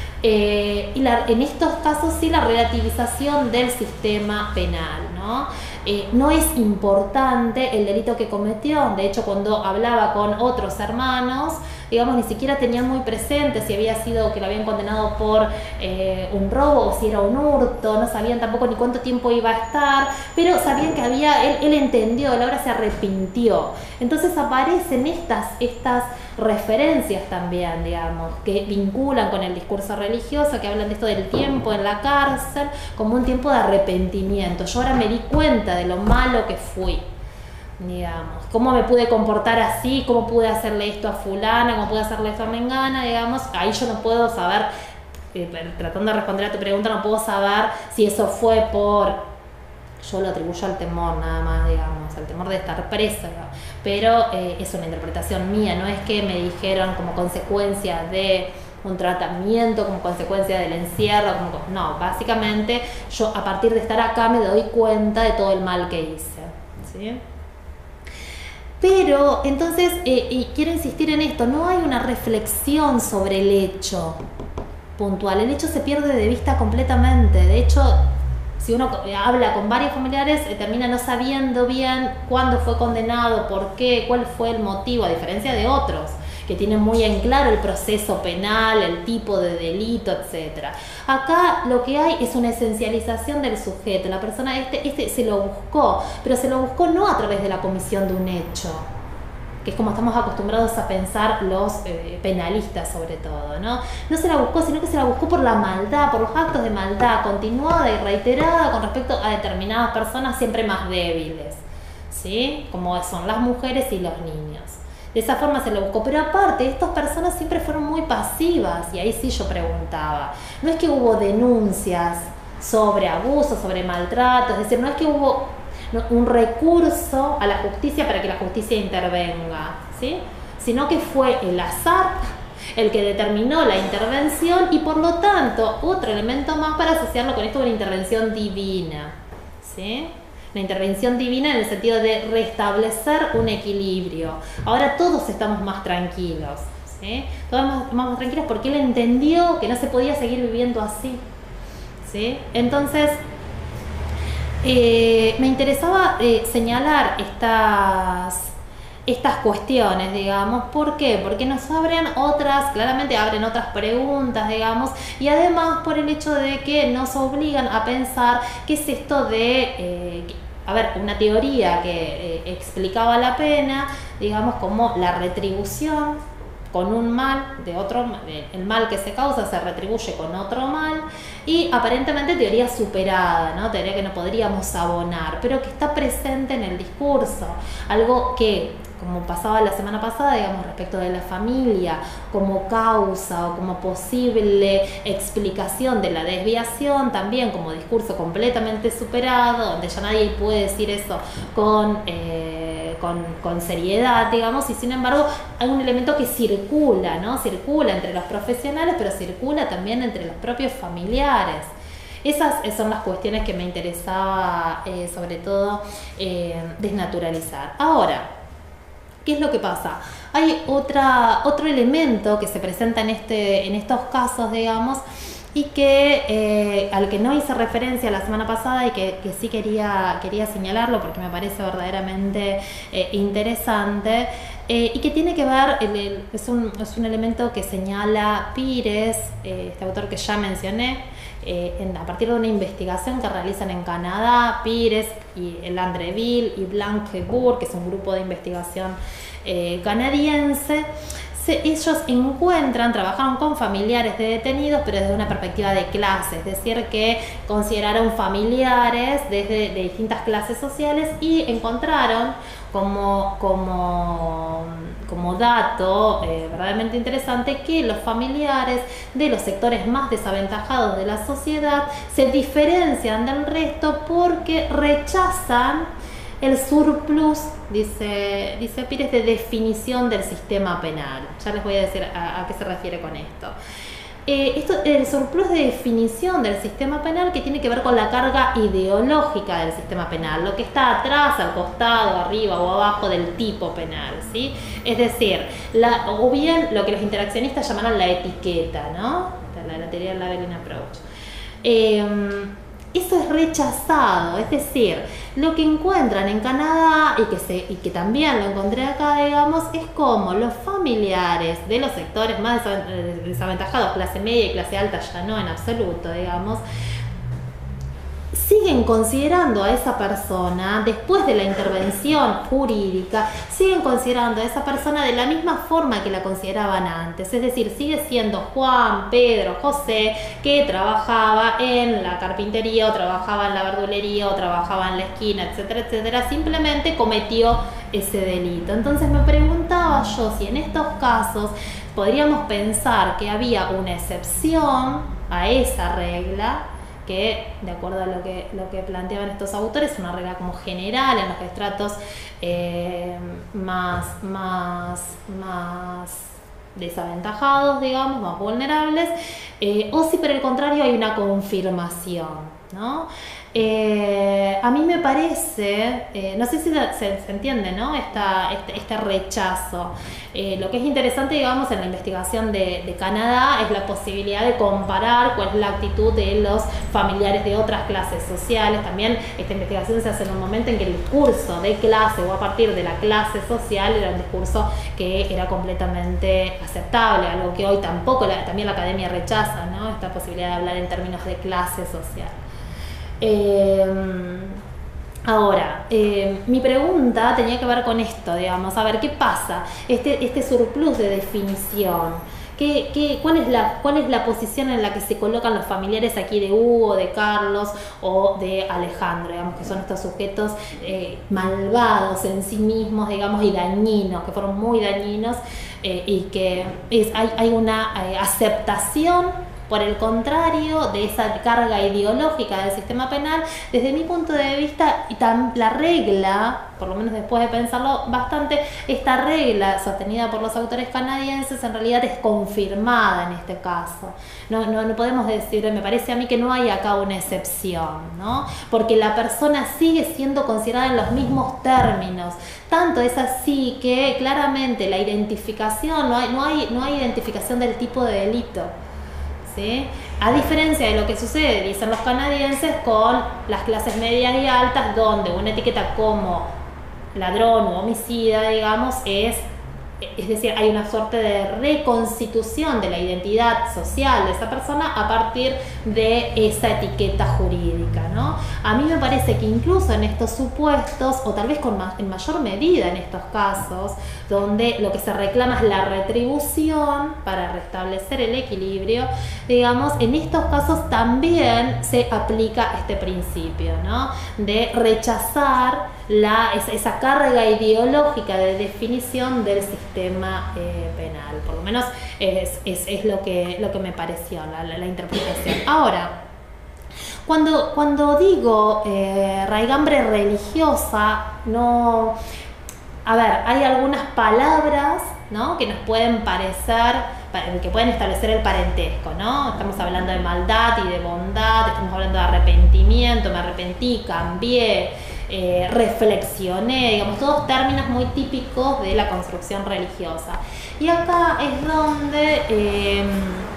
[SPEAKER 1] En estos casos sí la relativización del sistema penal, ¿no? No es importante el delito que cometió. De hecho, cuando hablaba con otros hermanos, digamos, ni siquiera tenían muy presente si había sido que lo habían condenado por un robo o si era un hurto. No sabían tampoco ni cuánto tiempo iba a estar, pero sabían que él entendió, él ahora se arrepintió. Entonces aparecen estas referencias también, digamos, que vinculan con el discurso religioso, que hablan de esto del tiempo en la cárcel como un tiempo de arrepentimiento. Yo ahora me di cuenta de lo malo que fui, digamos, cómo me pude comportar así, cómo pude hacerle esto a fulana, cómo pude hacerle esto a mengana, digamos. Ahí yo no puedo saber, tratando de responder a tu pregunta, no puedo saber si eso fue yo lo atribuyo al temor nada más, digamos, al temor de estar presa, digamos. Pero es una interpretación mía, no es que me dijeron como consecuencia de un tratamiento, como consecuencia del encierro, no, básicamente yo a partir de estar acá me doy cuenta de todo el mal que hice, ¿sí? Pero entonces, y quiero insistir en esto, no hay una reflexión sobre el hecho puntual, el hecho se pierde de vista completamente. De hecho, si uno habla con varios familiares, termina no sabiendo bien cuándo fue condenado, por qué, cuál fue el motivo, a diferencia de otros que tienen muy en claro el proceso penal, el tipo de delito, etc. Acá lo que hay es una esencialización del sujeto. La persona se lo buscó, pero se lo buscó no a través de la comisión de un hecho, que es como estamos acostumbrados a pensar los penalistas sobre todo, ¿no? No se la buscó, sino que se la buscó por la maldad, por los actos de maldad continuada y reiterada con respecto a determinadas personas siempre más débiles, ¿sí? Como son las mujeres y los niños. De esa forma se lo buscó, pero aparte, estas personas siempre fueron muy pasivas, y ahí sí yo preguntaba. No es que hubo denuncias sobre abuso, sobre maltrato, es decir, no es que hubo un recurso a la justicia para que la justicia intervenga, ¿sí? Sino que fue el azar el que determinó la intervención, y por lo tanto, otro elemento más para asociarlo con esto, una intervención divina, ¿sí? Una intervención divina en el sentido de restablecer un equilibrio. Ahora todos estamos más tranquilos, ¿sí? Todos estamos más tranquilos porque él entendió que no se podía seguir viviendo así, ¿sí? Entonces, me interesaba señalar estas cuestiones, digamos. ¿Por qué? Porque nos claramente abren otras preguntas, digamos, y además por el hecho de que nos obligan a pensar qué es esto de, una teoría que explicaba la pena, digamos, como la retribución con un mal, el mal que se causa se retribuye con otro mal, y aparentemente teoría superada, ¿no? Teoría que no podríamos abonar, pero que está presente en el discurso, algo que, como pasaba la semana pasada, digamos, respecto de la familia como causa o como posible explicación de la desviación, también como discurso completamente superado, donde ya nadie puede decir eso con seriedad, digamos, y sin embargo hay un elemento que circula, ¿no? Circula entre los profesionales, pero circula también entre los propios familiares. Esas son las cuestiones que me interesaba sobre todo desnaturalizar. Ahora, ¿qué es lo que pasa? Hay otro elemento que se presenta en estos casos, digamos, y que al que no hice referencia la semana pasada y que sí quería señalarlo porque me parece verdaderamente interesante, y que tiene que ver, es un elemento que señala Pires, este autor que ya mencioné, a partir de una investigación que realizan en Canadá, Pires y el Landreville y Blanquebourg, que es un grupo de investigación canadiense. Ellos trabajaron con familiares de detenidos, pero desde una perspectiva de clase, es decir, que consideraron familiares de distintas clases sociales y encontraron como dato verdaderamente interesante que los familiares de los sectores más desaventajados de la sociedad se diferencian del resto porque rechazan el surplus, dice Pires, de definición del sistema penal. Ya les voy a decir a qué se refiere con esto. El surplus de definición del sistema penal que tiene que ver con la carga ideológica del sistema penal, lo que está atrás, al costado, arriba o abajo del tipo penal, ¿sí? Es decir, o bien lo que los interaccionistas llamaron la etiqueta, ¿no? La teoría del labeling approach. Eso es rechazado, es decir, lo que encuentran en Canadá y que también lo encontré acá, digamos, es como los familiares de los sectores más desaventajados, clase media y clase alta ya no en absoluto, digamos, siguen considerando a esa persona, después de la intervención jurídica, siguen considerando a esa persona de la misma forma que la consideraban antes. Es decir, sigue siendo Juan, Pedro, José, que trabajaba en la carpintería, o trabajaba en la verdulería, o trabajaba en la esquina, etcétera, etcétera. Simplemente cometió ese delito. Entonces me preguntaba yo si en estos casos podríamos pensar que había una excepción a esa regla, que de acuerdo a lo que planteaban estos autores, una regla como general en los estratos más desaventajados, digamos, más vulnerables, o si por el contrario hay una confirmación, ¿no? A mí me parece, no sé si se entiende, ¿no? Este rechazo. Lo que es interesante, digamos, en la investigación de Canadá es la posibilidad de comparar cuál es la actitud de los familiares de otras clases sociales. También esta investigación se hace en un momento en que el discurso de clase o a partir de la clase social era un discurso que era completamente aceptable, algo que hoy tampoco también la academia rechaza, ¿no? Esta posibilidad de hablar en términos de clase social. Ahora, mi pregunta tenía que ver con esto, digamos, a ver, ¿qué pasa? Este surplus de definición, ¿cuál es la posición en la que se colocan los familiares aquí de Hugo, de Carlos o de Alejandro, digamos, que son estos sujetos malvados en sí mismos, digamos, y dañinos, que fueron muy dañinos, y que hay una aceptación, por el contrario, de esa carga ideológica del sistema penal. Desde mi punto de vista, la regla, por lo menos después de pensarlo bastante, esta regla sostenida por los autores canadienses en realidad es confirmada en este caso. No podemos decir, me parece a mí que no hay acá una excepción, ¿no? Porque la persona sigue siendo considerada en los mismos términos. Tanto es así que claramente la identificación, no hay identificación del tipo de delito, ¿sí? A diferencia de lo que sucede, dicen los canadienses, con las clases medias y altas, donde una etiqueta como ladrón o homicida, digamos, es decir, hay una suerte de reconstitución de la identidad social de esa persona a partir de esa etiqueta jurídica, ¿no? A mí me parece que incluso en estos supuestos, o tal vez en mayor medida en estos casos, donde lo que se reclama es la retribución para restablecer el equilibrio, digamos, en estos casos también se aplica este principio, ¿no? De rechazar esa carga ideológica de definición del sistema penal. Por lo menos es lo que me pareció la interpretación. Ahora, cuando digo raigambre religiosa, no... A ver, hay algunas palabras, ¿no?, que nos pueden parecer, que pueden establecer el parentesco, ¿no? Estamos hablando de maldad y de bondad, estamos hablando de arrepentimiento, me arrepentí, cambié, reflexioné, digamos, todos términos muy típicos de la construcción religiosa. Y acá es donde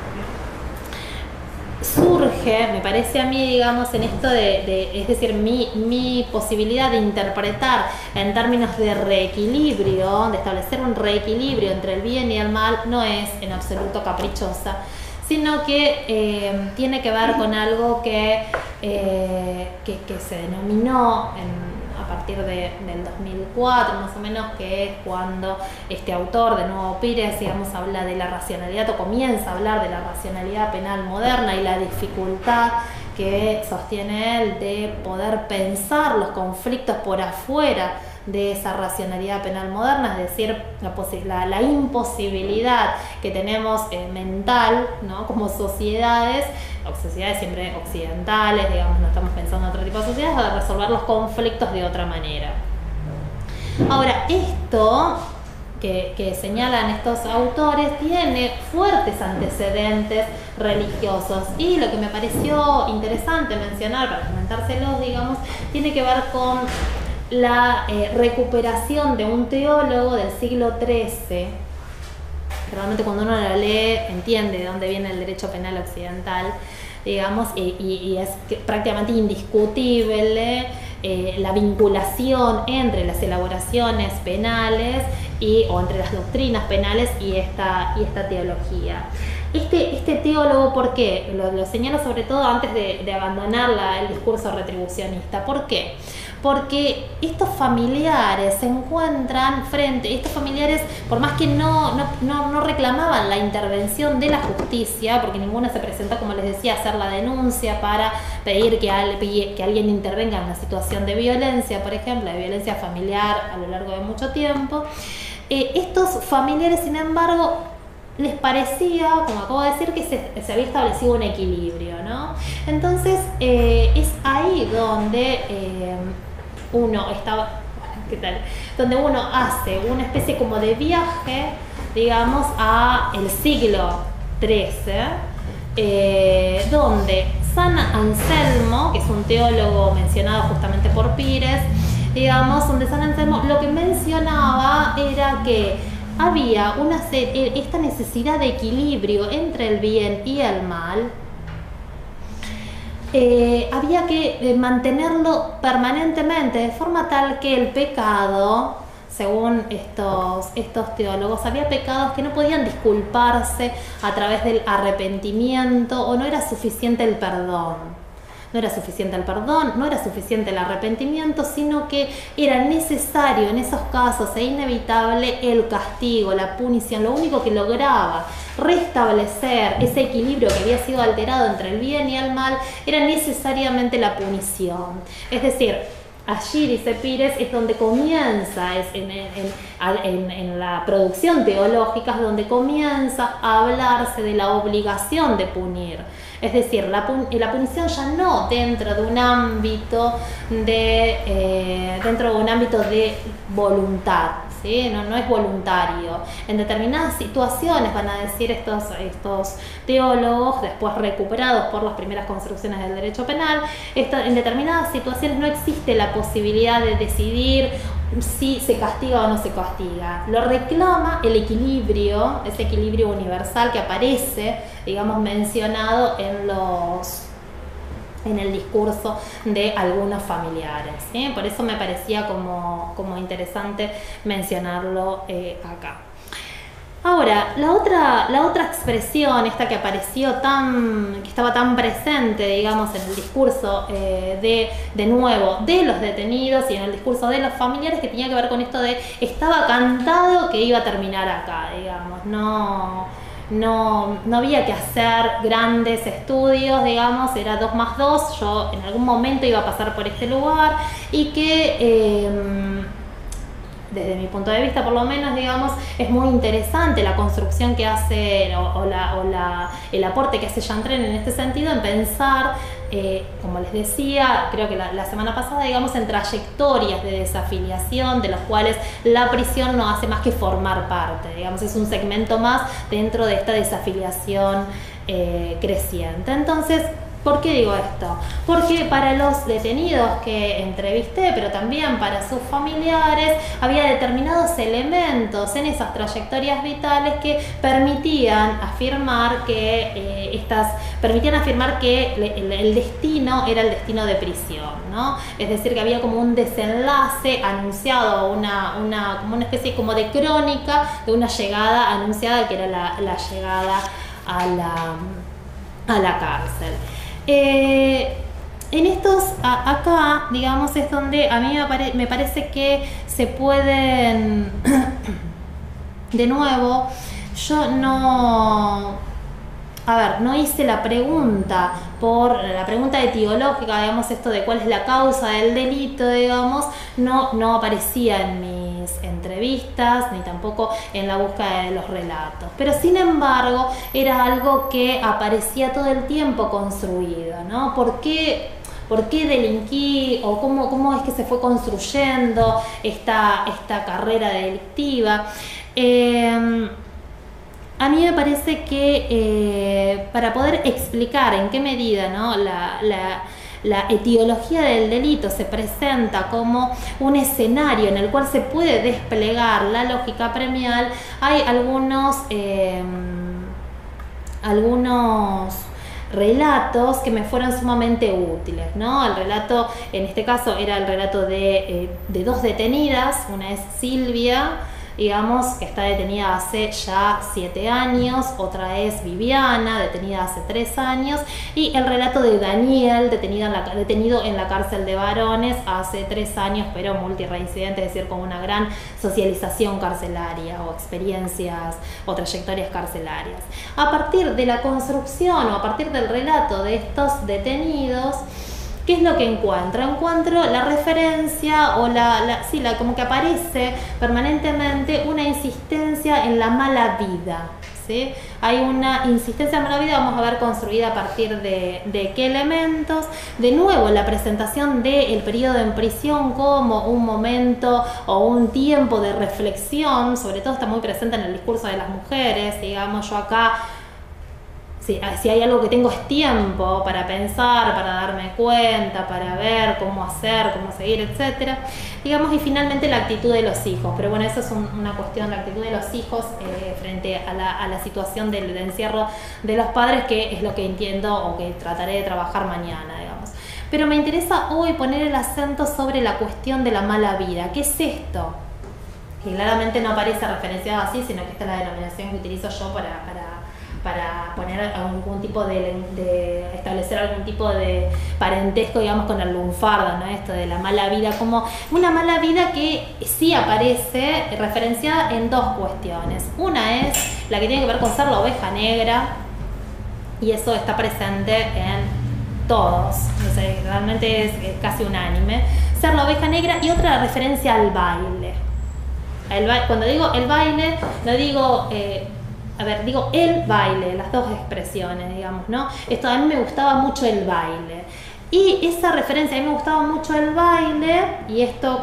[SPEAKER 1] surge, me parece a mí, digamos, en esto es decir, mi posibilidad de interpretar en términos de reequilibrio, de establecer un reequilibrio entre el bien y el mal, no es en absoluto caprichosa, sino que tiene que ver con algo que se denominó a partir del 2004 más o menos, que es cuando este autor, de nuevo Pires, digamos, habla de la racionalidad, o comienza a hablar de la racionalidad penal moderna y la dificultad que sostiene él de poder pensar los conflictos por afuera de esa racionalidad penal moderna, es decir, la imposibilidad que tenemos mental, ¿no?, como sociedades siempre occidentales, digamos, no estamos pensando en otro tipo de sociedades, de resolver los conflictos de otra manera. Ahora, esto que señalan estos autores tiene fuertes antecedentes religiosos, y lo que me pareció interesante mencionar para comentárselos, digamos, tiene que ver con la recuperación de un teólogo del siglo XIII. Realmente cuando uno la lee entiende de dónde viene el derecho penal occidental, digamos, y es prácticamente indiscutible la vinculación entre las elaboraciones penales o entre las doctrinas penales y esta teología. Este teólogo, ¿por qué? Lo señalo sobre todo antes de abandonar el discurso retribucionista. ¿Por qué? Porque estos familiares se encuentran estos familiares, por más que no reclamaban la intervención de la justicia, porque ninguno se presentó, como les decía, a hacer la denuncia para pedir que alguien intervenga en una situación de violencia, por ejemplo, de violencia familiar a lo largo de mucho tiempo, estos familiares, sin embargo, les parecía, como acabo de decir, que se había establecido un equilibrio, ¿no? Entonces, es ahí donde donde uno hace una especie como de viaje, digamos, a el siglo XIII, donde San Anselmo, que es un teólogo mencionado justamente por Pires, digamos, donde San Anselmo lo que mencionaba era que había esta necesidad de equilibrio entre el bien y el mal. Había que mantenerlo permanentemente, de forma tal que el pecado, según estos teólogos, había pecados que no podían disculparse a través del arrepentimiento, o no era suficiente el perdón. No era suficiente el perdón, no era suficiente el arrepentimiento, sino que era necesario en esos casos e inevitable el castigo, la punición. Lo único que lograba restablecer ese equilibrio que había sido alterado entre el bien y el mal era necesariamente la punición. Es decir, allí, dice Pires, es donde comienza, en la producción teológica, es donde comienza a hablarse de la obligación de punir. Es decir, la punición ya no dentro de un ámbito de voluntad, ¿sí? No es voluntario. En determinadas situaciones, van a decir estos teólogos, después recuperados por las primeras construcciones del derecho penal, en determinadas situaciones no existe la posibilidad de decidir si se castiga o no se castiga. Lo reclama el equilibrio, ese equilibrio universal que aparece, digamos, mencionado en el discurso de algunos familiares, ¿sí? Por eso me parecía como interesante mencionarlo acá. Ahora, la otra expresión, esta que apareció que estaba tan presente, digamos, en el discurso de nuevo de los detenidos y en el discurso de los familiares, que tenía que ver con esto de estaba cantado que iba a terminar acá, digamos, no no había que hacer grandes estudios, digamos, era 2 más 2, yo en algún momento iba a pasar por este lugar y que desde mi punto de vista por lo menos, digamos, es muy interesante la construcción que hace el aporte que hace Jean Tren en este sentido, en pensar, como les decía, creo que la semana pasada, digamos, en trayectorias de desafiliación, de los cuales la prisión no hace más que formar parte, digamos, es un segmento más dentro de esta desafiliación creciente. Entonces, ¿por qué digo esto? Porque para los detenidos que entrevisté, pero también para sus familiares, había determinados elementos en esas trayectorias vitales que permitían afirmar que el destino era el destino de prisión, ¿no? Es decir, que había como un desenlace anunciado, como una especie como de crónica de una llegada anunciada, que era la llegada a la cárcel. En estos, acá, digamos, es donde a mí me parece que se pueden, de nuevo, yo no hice la pregunta etiológica, digamos, esto de cuál es la causa del delito, digamos, no aparecía en mis entrevistas, ni tampoco en la búsqueda de los relatos. Pero sin embargo, era algo que aparecía todo el tiempo construido, ¿no? ¿Por qué delinquí? ¿O cómo es que se fue construyendo esta carrera delictiva? A mí me parece que para poder explicar en qué medida, ¿no?, la etiología del delito se presenta como un escenario en el cual se puede desplegar la lógica premial, hay algunos relatos que me fueron sumamente útiles, ¿no? El relato, en este caso, era el relato de 2 detenidas. Una es Silvia, digamos, que está detenida hace ya 7 años, otra es Viviana, detenida hace 3 años, y el relato de Daniel, detenido en la cárcel de varones hace 3 años, pero multireincidente, es decir, con una gran socialización carcelaria o experiencias o trayectorias carcelarias. A partir de la construcción o a partir del relato de estos detenidos, ¿qué es lo que encuentro? Encuentro la referencia o como que aparece permanentemente una insistencia en la mala vida, ¿sí? Hay una insistencia en la mala vida, vamos a ver construida a partir de qué elementos. De nuevo, la presentación del periodo en prisión como un momento o un tiempo de reflexión, sobre todo está muy presente en el discurso de las mujeres, digamos, yo acá, si hay algo que tengo es tiempo para pensar, para darme cuenta, para ver cómo hacer, cómo seguir, etcétera, digamos, y finalmente la actitud de los hijos. Pero bueno, eso es una cuestión, la actitud de los hijos frente a la situación del encierro de los padres, que es lo que entiendo o que trataré de trabajar mañana, digamos. Pero me interesa hoy poner el acento sobre la cuestión de la mala vida. ¿Qué es esto? Que claramente no aparece referenciado así, sino que esta es la denominación que utilizo yo para poner algún tipo establecer algún tipo de parentesco, digamos, con el lunfardo, ¿no? Esto de la mala vida, como una mala vida que sí aparece referenciada en 2 cuestiones. Una es la que tiene que ver con ser la oveja negra, y eso está presente en todos, no sé, realmente es casi unánime, ser la oveja negra, y otra referencia al baile. Cuando digo el baile, no digo digo el baile, las 2 expresiones, digamos, ¿no? Esto, a mí me gustaba mucho el baile. Y esa referencia, a mí me gustaba mucho el baile, y esto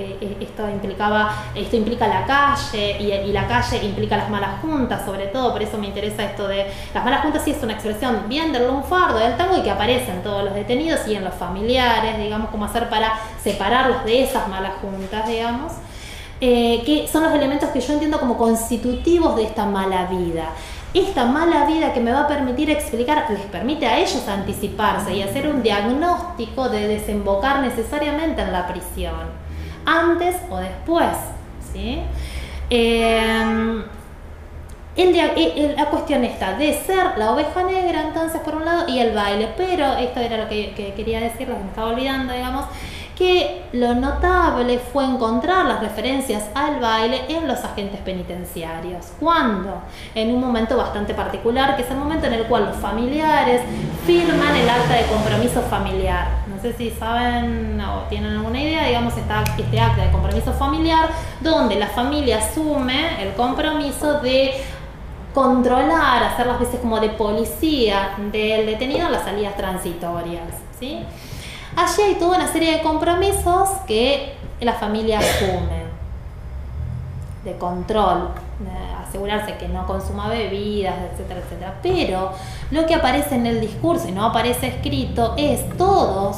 [SPEAKER 1] implica la calle, y la calle implica las malas juntas, sobre todo, por eso me interesa esto de las malas juntas. Sí, es una expresión bien del lunfardo, del tango, y que aparece en todos los detenidos y en los familiares, digamos, cómo hacer para separarlos de esas malas juntas, digamos. Que son los elementos que yo entiendo como constitutivos de esta mala vida. Esta mala vida que me va a permitir explicar, les permite a ellos anticiparse y hacer un diagnóstico de desembocar necesariamente en la prisión, antes o después, ¿sí? La cuestión está de ser la oveja negra, entonces, por un lado, y el baile. Pero esto era lo que quería decir, lo que me estaba olvidando, digamos, que lo notable fue encontrar las referencias al baile en los agentes penitenciarios. ¿Cuándo? En un momento bastante particular, que es el momento en el cual los familiares firman el acta de compromiso familiar. No sé si saben o tienen alguna idea, digamos, este acta de compromiso familiar, donde la familia asume el compromiso de controlar, hacer las veces como de policía del detenido en las salidas transitorias, ¿sí? Allí hay toda una serie de compromisos que la familia asume, de control, de asegurarse que no consuma bebidas, etcétera, etcétera. Pero lo que aparece en el discurso y no aparece escrito es en todos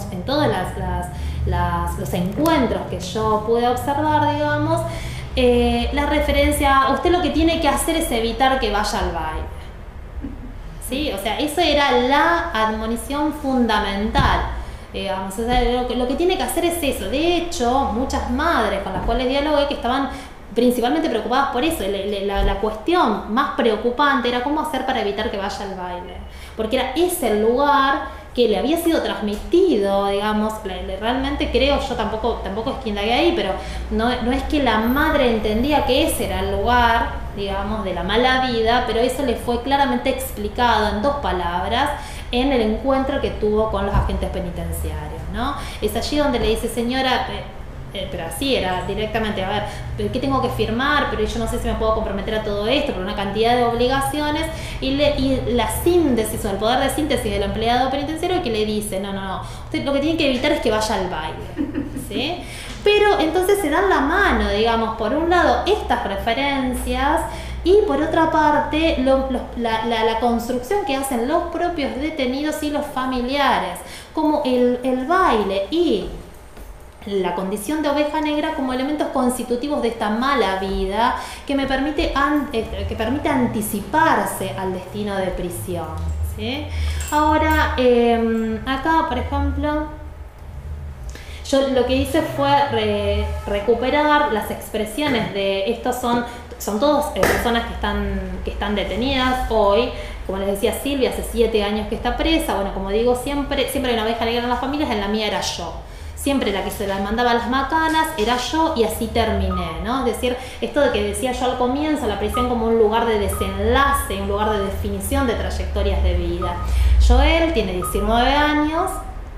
[SPEAKER 1] los encuentros que yo pude observar, digamos, la referencia a usted lo que tiene que hacer es evitar que vaya al baile. ¿Sí? O sea, esa era la admonición fundamental. Digamos, o sea, lo que tiene que hacer es eso. De hecho, muchas madres con las cuales dialogué que estaban principalmente preocupadas por eso. La cuestión más preocupante era cómo hacer para evitar que vaya al baile. Porque era ese el lugar que le había sido transmitido, digamos, realmente creo, yo tampoco es quien la ahí, pero no es que la madre entendía que ese era el lugar, digamos, de la mala vida, pero eso le fue claramente explicado en 2 palabras en el encuentro que tuvo con los agentes penitenciarios, ¿no? Es allí donde le dice, señora, pero así era directamente, a ver, ¿qué tengo que firmar? Pero yo no sé si me puedo comprometer a todo esto por una cantidad de obligaciones, y la síntesis o el poder de síntesis del empleado penitenciario que le dice, no, usted lo que tiene que evitar es que vaya al baile, ¿sí? Pero entonces se dan la mano, digamos, por un lado estas referencias y por otra parte la construcción que hacen los propios detenidos y los familiares, como el baile y la condición de oveja negra como elementos constitutivos de esta mala vida que permite anticiparse al destino de prisión, ¿sí? Ahora, acá, por ejemplo, yo lo que hice fue recuperar las expresiones de estos son todas personas que están detenidas hoy. Como les decía, Silvia hace 7 años que está presa. Bueno, como digo, siempre hay una oveja negra en las familias, en la mía era yo. Siempre la que se las mandaba a las macanas era yo y así terminé, ¿no? Es decir, esto de que decía yo al comienzo, la prisión como un lugar de desenlace, un lugar de definición de trayectorias de vida. Joel tiene 19 años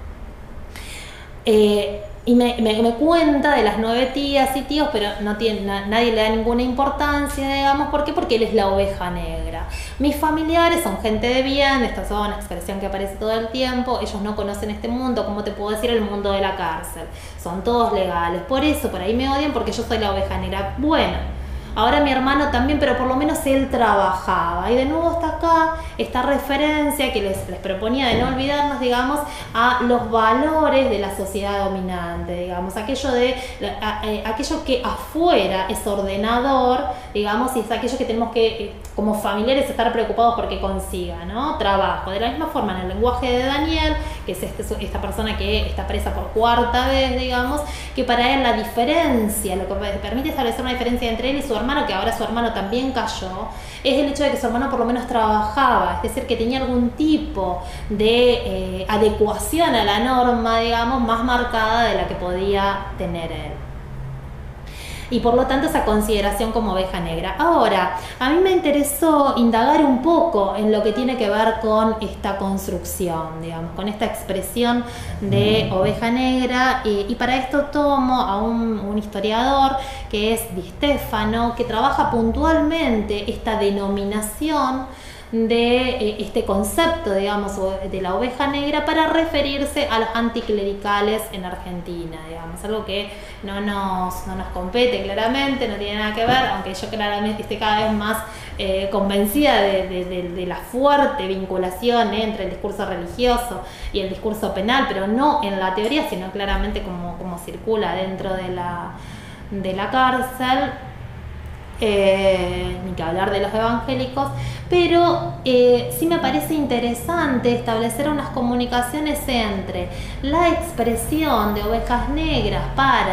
[SPEAKER 1] y me cuenta de las 9 tías y tíos, pero nadie le da ninguna importancia, digamos. ¿Por qué? Porque él es la oveja negra. Mis familiares son gente de bien, esta es una expresión que aparece todo el tiempo, ellos no conocen este mundo, como te puedo decir, el mundo de la cárcel. Son todos legales, por eso, por ahí me odian porque yo soy la oveja negra. Bueno, ahora mi hermano también, pero por lo menos él trabajaba. Y de nuevo está acá esta referencia que les proponía de no olvidarnos, digamos, a los valores de la sociedad dominante, digamos, aquello que afuera es ordenador, digamos, y es aquello que tenemos que, como familiares, estar preocupados porque consiga, ¿no? Trabajo. De la misma forma, en el lenguaje de Daniel, que es esta persona que está presa por 4ª vez, digamos, que para él la diferencia, lo que permite establecer una diferencia entre él y su hermano, que ahora su hermano también cayó, es el hecho de que su hermano por lo menos trabajaba, es decir, que tenía algún tipo de adecuación a la norma, digamos, más marcada de la que podía tener él. Y por lo tanto esa consideración como oveja negra. Ahora, a mí me interesó indagar un poco en lo que tiene que ver con esta construcción, digamos, con esta expresión de oveja negra, y para esto tomo a un historiador que es Di Stefano, que trabaja puntualmente esta denominación de este concepto, digamos, de la oveja negra para referirse a los anticlericales en Argentina, digamos, algo que no nos compete claramente, no tiene nada que ver, aunque yo claramente estoy cada vez más convencida de la fuerte vinculación entre el discurso religioso y el discurso penal, pero no en la teoría, sino claramente como circula dentro de la cárcel. Ni que hablar de los evangélicos, pero sí me parece interesante establecer unas comunicaciones entre la expresión de ovejas negras para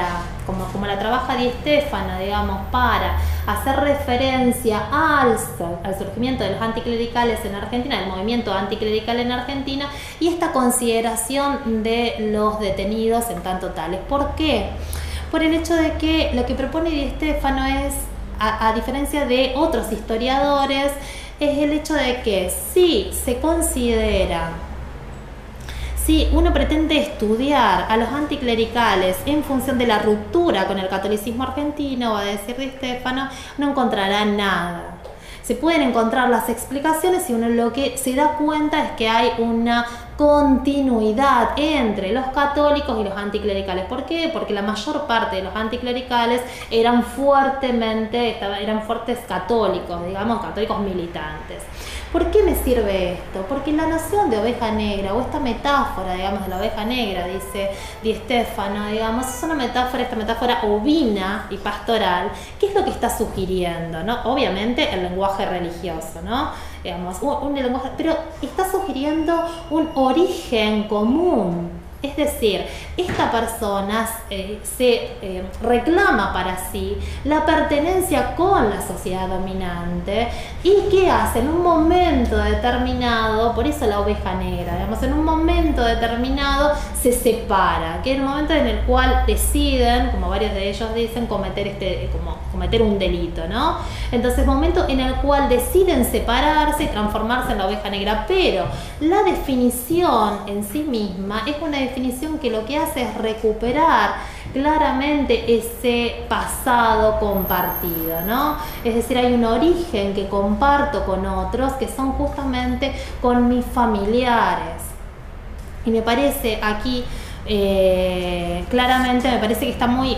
[SPEAKER 1] como la trabaja Di Stéfano, digamos, para hacer referencia al surgimiento de los anticlericales en Argentina, del movimiento anticlerical en Argentina, y esta consideración de los detenidos en tanto tales. ¿Por qué? Por el hecho de que lo que propone Di Stéfano es, a diferencia de otros historiadores, es el hecho de que si se considera, si uno pretende estudiar a los anticlericales en función de la ruptura con el catolicismo argentino, va a decir Di Stéfano, no encontrará nada. Se pueden encontrar las explicaciones y uno lo que se da cuenta es que hay una continuidad entre los católicos y los anticlericales. ¿Por qué? Porque la mayor parte de los anticlericales eran fuertes católicos, digamos, católicos militantes. ¿Por qué me sirve esto? Porque la noción de oveja negra, o esta metáfora, digamos, de la oveja negra, dice Di Stéfano, digamos, es una metáfora, esta metáfora ovina y pastoral. ¿Qué es lo que está sugiriendo, no? Obviamente el lenguaje religioso, ¿no? Digamos, un lenguaje, pero está sugiriendo un origen común. Es decir, esta persona se reclama para sí la pertenencia con la sociedad dominante. ¿Y qué hace? En un momento determinado, por eso la oveja negra, digamos, en un momento determinado se separa, que es el momento en el cual deciden, como varios de ellos dicen, cometer un delito, ¿no? Entonces, momento en el cual deciden separarse y transformarse en la oveja negra, pero la definición en sí misma es una definición que lo que hace es recuperar claramente ese pasado compartido, ¿no? Es decir, hay un origen que comparto con otros que son justamente con mis familiares. Y me parece aquí, claramente, me parece que está muy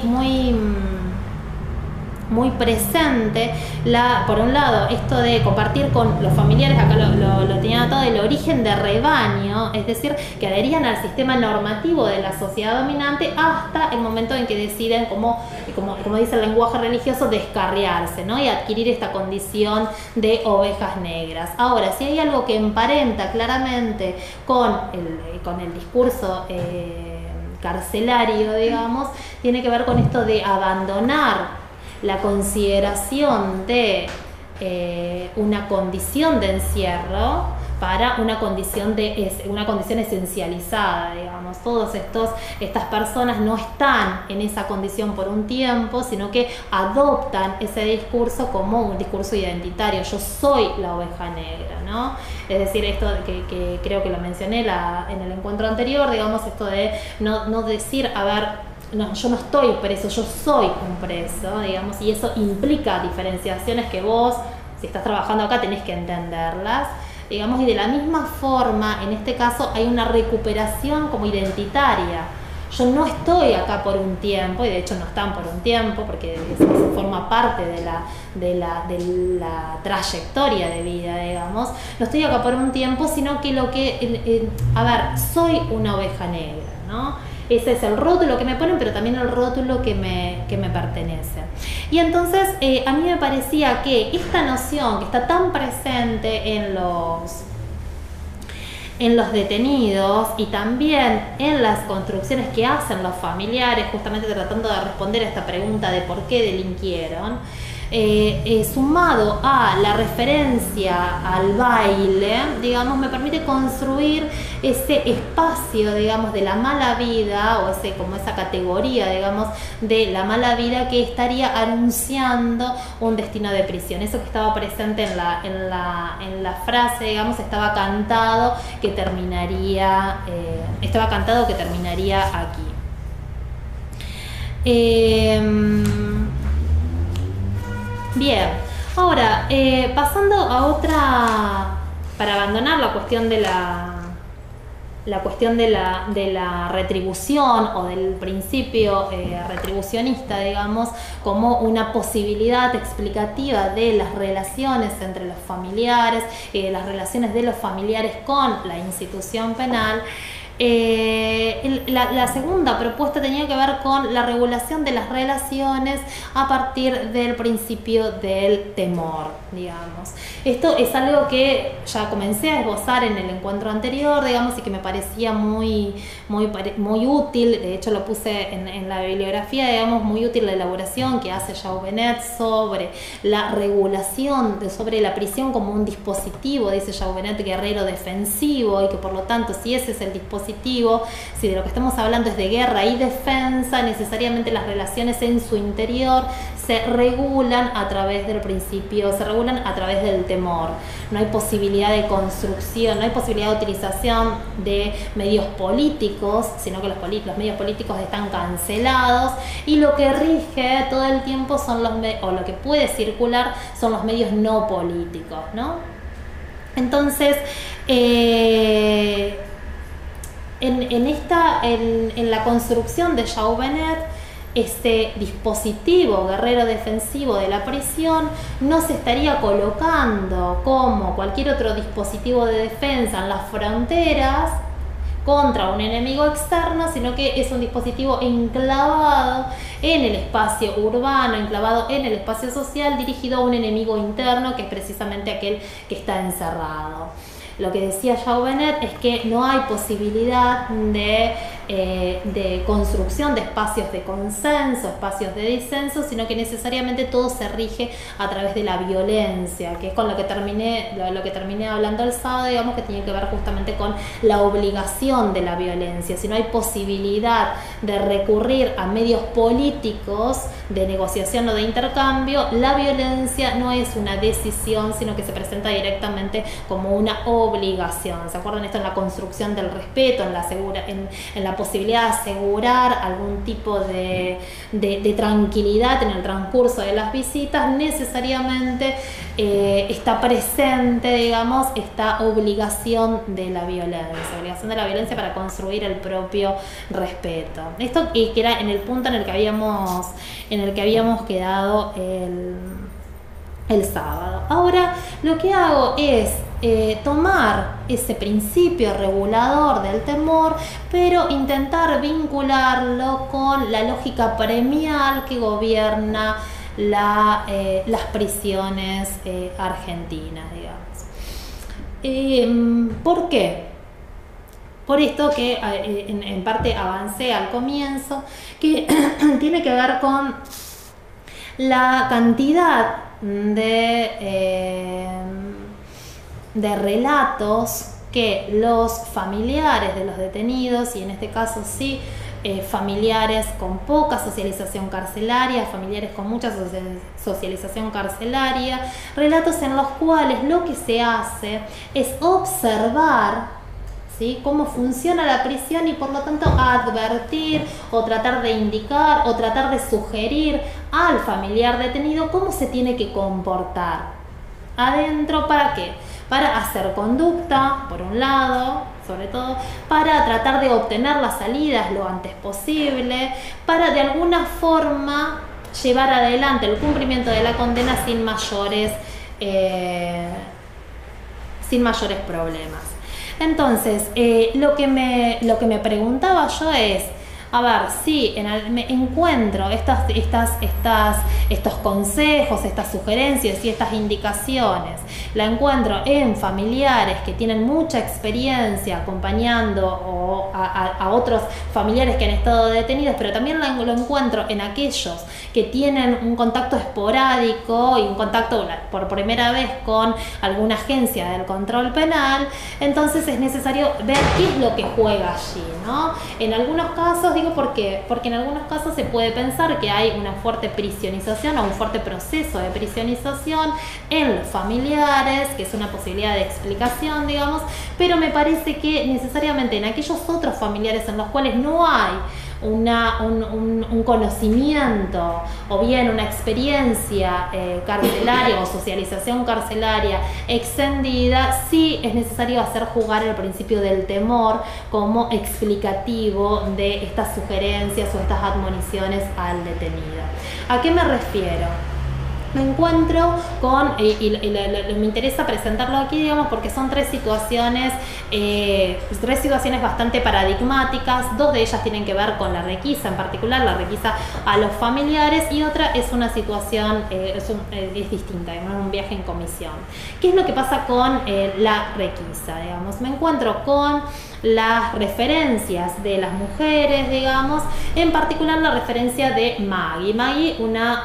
[SPEAKER 1] presente, por un lado, esto de compartir con los familiares, acá lo tenía anotado, el origen de rebaño, es decir, que adherían al sistema normativo de la sociedad dominante hasta el momento en que deciden, como dice el lenguaje religioso, descarriarse, ¿no? Y adquirir esta condición de ovejas negras. Ahora, si hay algo que emparenta claramente con el discurso carcelario, digamos, tiene que ver con esto de abandonar la consideración de una condición de encierro para una condición esencializada, digamos. Estas personas no están en esa condición por un tiempo, sino que adoptan ese discurso como un discurso identitario. Yo soy la oveja negra, ¿no? Es decir, esto que creo que lo mencioné en el encuentro anterior, digamos, esto de no decir, a ver, no, yo no estoy preso, yo soy un preso, digamos, y eso implica diferenciaciones que vos, si estás trabajando acá, tenés que entenderlas, digamos, y de la misma forma, en este caso, hay una recuperación como identitaria. Yo no estoy acá por un tiempo, y de hecho no están por un tiempo, porque eso forma parte de la trayectoria de vida, digamos. No estoy acá por un tiempo, sino que soy una oveja negra, ¿no? Ese es el rótulo que me ponen, pero también el rótulo que me pertenece. Y entonces a mí me parecía que esta noción que está tan presente en los detenidos y también en las construcciones que hacen los familiares, justamente tratando de responder a esta pregunta de por qué delinquieron, sumado a la referencia al baile, digamos, me permite construir ese espacio, digamos, de la mala vida, o como esa categoría, digamos, de la mala vida que estaría anunciando un destino de prisión. Eso que estaba presente en la frase, digamos, estaba cantado que terminaría aquí. Bien, ahora pasando a otra, para abandonar la cuestión de la retribución o del principio retribucionista, digamos, como una posibilidad explicativa de las relaciones entre los familiares, las relaciones de los familiares con la institución penal. La segunda propuesta tenía que ver con la regulación de las relaciones a partir del principio del temor, digamos. Esto es algo que ya comencé a esbozar en el encuentro anterior, digamos, y que me parecía muy útil. De hecho, lo puse en la bibliografía, digamos, muy útil la elaboración que hace Jouvenet sobre la regulación, sobre la prisión como un dispositivo, dice Jouvenet, guerrero defensivo, y que por lo tanto, si ese es el dispositivo, si de lo que estamos hablando es de guerra y defensa, necesariamente las relaciones en su interior se regulan a través del principio, se regulan a través del temor. No hay posibilidad de construcción, no hay posibilidad de utilización de medios políticos, sino que los medios políticos están cancelados, y lo que rige todo el tiempo son o lo que puede circular son los medios no políticos, ¿no? Entonces, en la construcción de Jouvenet, este dispositivo guerrero defensivo de la prisión no se estaría colocando como cualquier otro dispositivo de defensa en las fronteras contra un enemigo externo, sino que es un dispositivo enclavado en el espacio urbano, enclavado en el espacio social, dirigido a un enemigo interno, que es precisamente aquel que está encerrado. Lo que decía Jouvenet es que no hay posibilidad de construcción de espacios de consenso, espacios de disenso, sino que necesariamente todo se rige a través de la violencia, que es con lo que terminé hablando el sábado, digamos, que tiene que ver justamente con la obligación de la violencia. Si no hay posibilidad de recurrir a medios políticos de negociación o de intercambio, la violencia no es una decisión, sino que se presenta directamente como una obligación. ¿Se acuerdan esto en la construcción del respeto, en la posibilidad de asegurar algún tipo de tranquilidad en el transcurso de las visitas? Necesariamente está presente, digamos, esta obligación de la violencia para construir el propio respeto. Esto que era en el punto en el que habíamos quedado el sábado. Ahora lo que hago es tomar ese principio regulador del temor, pero intentar vincularlo con la lógica premial que gobierna las prisiones argentinas, digamos. ¿Por qué? Por esto que en parte avancé al comienzo, que tiene que ver con la cantidad de relatos que los familiares de los detenidos, y en este caso sí, familiares con poca socialización carcelaria, familiares con mucha socialización carcelaria, relatos en los cuales lo que se hace es observar, ¿sí?, cómo funciona la prisión, y por lo tanto advertir o tratar de indicar o tratar de sugerir al familiar detenido cómo se tiene que comportar adentro. ¿Para qué? Para hacer conducta, por un lado, sobre todo, para tratar de obtener las salidas lo antes posible, para de alguna forma llevar adelante el cumplimiento de la condena sin mayores problemas. Entonces, lo que me preguntaba yo es, a ver, si me encuentro estos consejos, estas sugerencias y estas indicaciones, la encuentro en familiares que tienen mucha experiencia acompañando a otros familiares que han estado detenidos, pero también lo encuentro en aquellos que tienen un contacto esporádico y un contacto por primera vez con alguna agencia del control penal, entonces es necesario ver qué es lo que juega allí, ¿no? En algunos casos, ¿por qué? Porque en algunos casos se puede pensar que hay una fuerte prisionización o un fuerte proceso de prisionización en los familiares, que es una posibilidad de explicación, digamos, pero me parece que necesariamente en aquellos otros familiares en los cuales no hay un conocimiento o bien una experiencia carcelaria o socialización carcelaria extendida, sí es necesario hacer jugar el principio del temor como explicativo de estas sugerencias o estas admoniciones al detenido. ¿A qué me refiero? me encuentro con, me interesa presentarlo aquí, digamos, porque son tres situaciones bastante paradigmáticas. Dos de ellas tienen que ver con la requisa, en particular la requisa a los familiares, y otra es una situación, es distinta, digamos, un viaje en comisión. ¿Qué es lo que pasa con la requisa? Digamos, me encuentro con las referencias de las mujeres, digamos, en particular la referencia de Maggie. Maggie,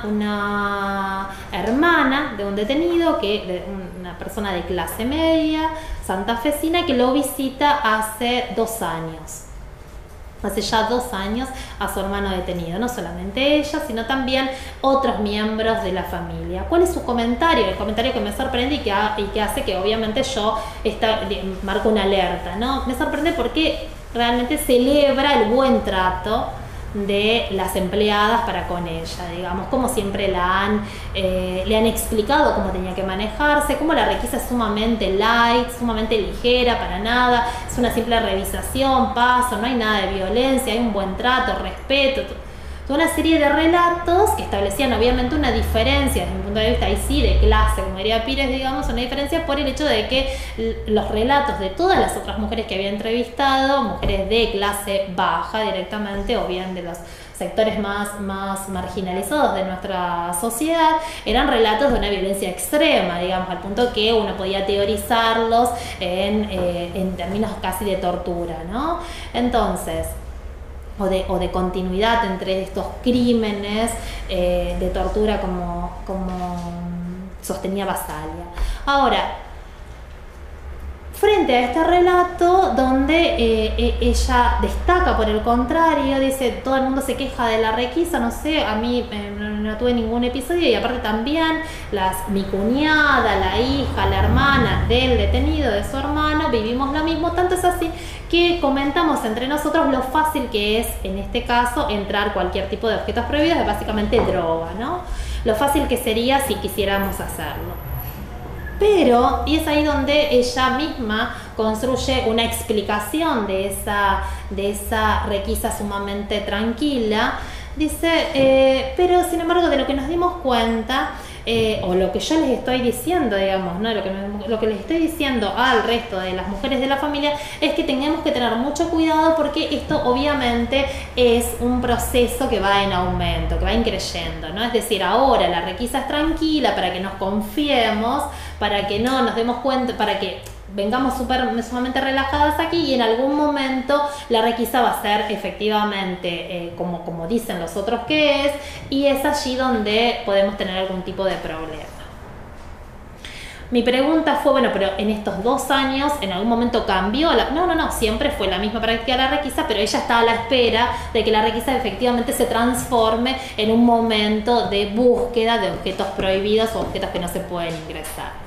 [SPEAKER 1] una hermana de un detenido, una persona de clase media, santafesina, que lo visita hace 2 años. Hace ya 2 años a su hermano detenido, no solamente ella, sino también otros miembros de la familia. ¿Cuál es su comentario? El comentario que me sorprende y que hace que obviamente yo marco una alerta, ¿no? Me sorprende porque realmente celebra el buen trato de las empleadas para con ella, digamos, como siempre le han explicado cómo tenía que manejarse, cómo la requisa es sumamente light, sumamente ligera, para nada, es una simple revisación, paso, no hay nada de violencia, hay un buen trato, respeto, toda una serie de relatos que establecían obviamente una diferencia desde mi punto de vista, ahí sí, de clase, como diría Pires, digamos, una diferencia por el hecho de que los relatos de todas las otras mujeres que había entrevistado, mujeres de clase baja directamente, o bien de los sectores más marginalizados de nuestra sociedad, eran relatos de una violencia extrema, digamos, al punto que uno podía teorizarlos en términos casi de tortura, ¿no? Entonces, o de continuidad entre estos crímenes de tortura como sostenía Basaglia. Ahora, frente a este relato donde ella destaca, por el contrario, dice, todo el mundo se queja de la requisa, no sé, a mí no tuve ningún episodio, y aparte también mi cuñada, la hija, la hermana del detenido, de su hermano, vivimos lo mismo. Tanto es así que comentamos entre nosotros lo fácil que es, en este caso, entrar cualquier tipo de objetos prohibidos, básicamente droga, ¿no? Lo fácil que sería si quisiéramos hacerlo. Pero, y es ahí donde ella misma construye una explicación de esa requisa sumamente tranquila, dice, pero sin embargo, de lo que nos dimos cuenta, o lo que yo les estoy diciendo, digamos, ¿no? Lo que les estoy diciendo al resto de las mujeres de la familia es que tenemos que tener mucho cuidado, porque esto obviamente es un proceso que va en aumento, que va increyendo, ¿no? Es decir, ahora la requisa es tranquila para que nos confiemos, para que no nos demos cuenta, para que vengamos sumamente relajadas aquí, y en algún momento la requisa va a ser efectivamente como dicen los otros que es, y es allí donde podemos tener algún tipo de problema. Mi pregunta fue, bueno, pero en estos 2 años, ¿en algún momento cambió? No, siempre fue la misma práctica de la requisa, pero ella está a la espera de que la requisa efectivamente se transforme en un momento de búsqueda de objetos prohibidos o objetos que no se pueden ingresar.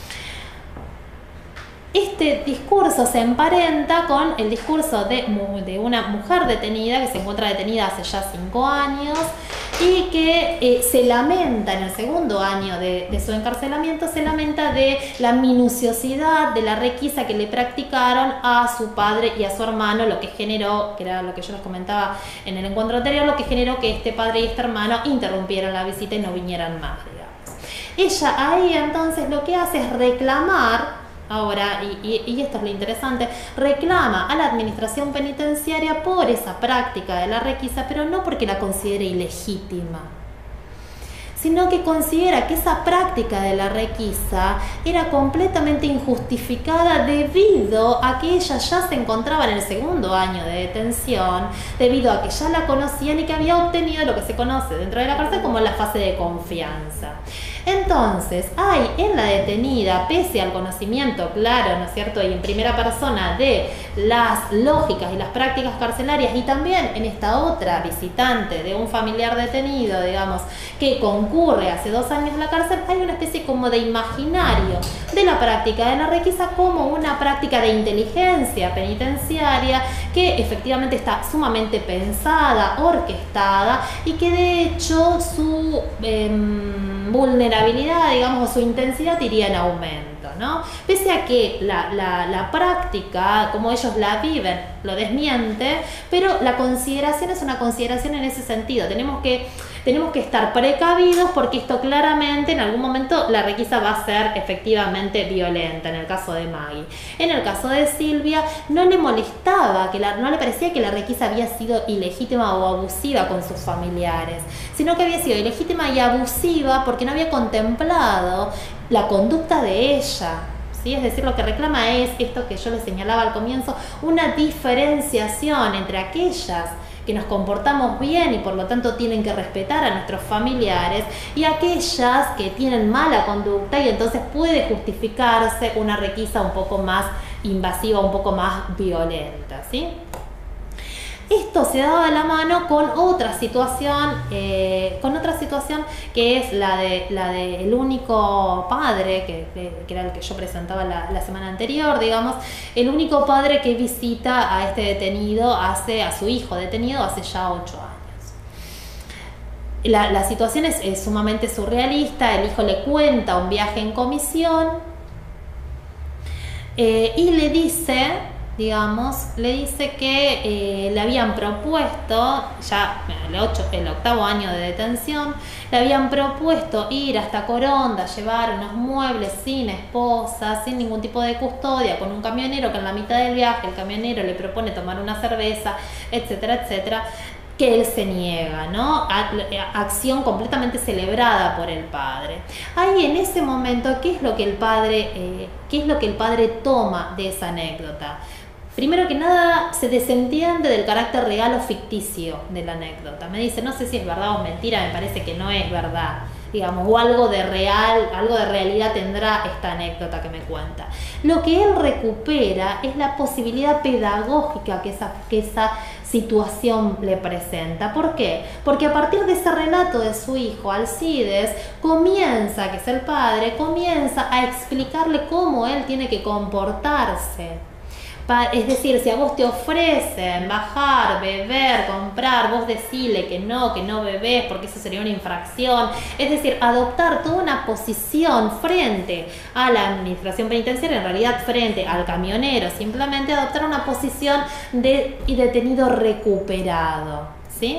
[SPEAKER 1] Este discurso se emparenta con el discurso de una mujer detenida, que se encuentra detenida hace ya 5 años y que se lamenta en el segundo año de su encarcelamiento, se lamenta de la minuciosidad de la requisa que le practicaron a su padre y a su hermano, lo que generó, que era lo que yo les comentaba en el encuentro anterior, lo que generó que este padre y este hermano interrumpieran la visita y no vinieran más, digamos. Ella ahí entonces lo que hace es reclamar. Ahora, y esto es lo interesante, reclama a la administración penitenciaria por esa práctica de la requisa, pero no porque la considere ilegítima, sino que considera que esa práctica de la requisa era completamente injustificada debido a que ella ya se encontraba en el segundo año de detención, debido a que ya la conocían y que había obtenido lo que se conoce dentro de la cárcel como la fase de confianza. Entonces, hay en la detenida, pese al conocimiento claro, ¿no es cierto?, y en primera persona de las lógicas y las prácticas carcelarias, y también en esta otra visitante de un familiar detenido, digamos, que concurre hace 2 años a la cárcel, hay una especie como de imaginario de la práctica de la requisa como una práctica de inteligencia penitenciaria que efectivamente está sumamente pensada, orquestada, y que de hecho su vulnerabilidad, digamos, o su intensidad iría en aumento, ¿no? Pese a que la práctica, como ellos la viven, lo desmiente, pero la consideración es una consideración en ese sentido. Tenemos que tenemos que estar precavidos porque esto claramente en algún momento la requisa va a ser efectivamente violenta, en el caso de Maggie. En el caso de Silvia no le molestaba, no le parecía que la requisa había sido ilegítima o abusiva con sus familiares, sino que había sido ilegítima y abusiva porque no había contemplado la conducta de ella. ¿Sí? Es decir, lo que reclama es esto que yo les señalaba al comienzo, una diferenciación entre aquellas que nos comportamos bien y por lo tanto tienen que respetar a nuestros familiares y aquellas que tienen mala conducta y entonces puede justificarse una requisa un poco más invasiva, un poco más violenta, ¿sí? Esto se daba de la mano con otra situación que es la de el único padre, que era el que yo presentaba la semana anterior, digamos, el único padre que visita a este detenido, a su hijo detenido hace ya 8 años. La situación es sumamente surrealista. El hijo le cuenta un viaje en comisión y le dice que le habían propuesto, ya el 8º año de detención, le habían propuesto ir hasta Coronda, llevar unos muebles sin esposa, sin ningún tipo de custodia, con un camionero que en la mitad del viaje el camionero le propone tomar una cerveza, etcétera, etcétera, que él se niega, ¿no? Acción completamente celebrada por el padre. Ahí en ese momento, ¿qué es lo que el padre toma de esa anécdota? Primero que nada, se desentiende del carácter real o ficticio de la anécdota. Me dice, no sé si es verdad o mentira, me parece que no es verdad, digamos, o algo de realidad tendrá esta anécdota que me cuenta. Lo que él recupera es la posibilidad pedagógica que esa situación le presenta. ¿Por qué? Porque a partir de ese relato de su hijo, Alcides, que es el padre, comienza a explicarle cómo él tiene que comportarse. Es decir, si a vos te ofrecen bajar, beber, comprar, vos decile que no bebés porque eso sería una infracción. Es decir, adoptar toda una posición frente a la administración penitenciaria, en realidad frente al camionero, simplemente adoptar una posición de detenido recuperado, ¿sí?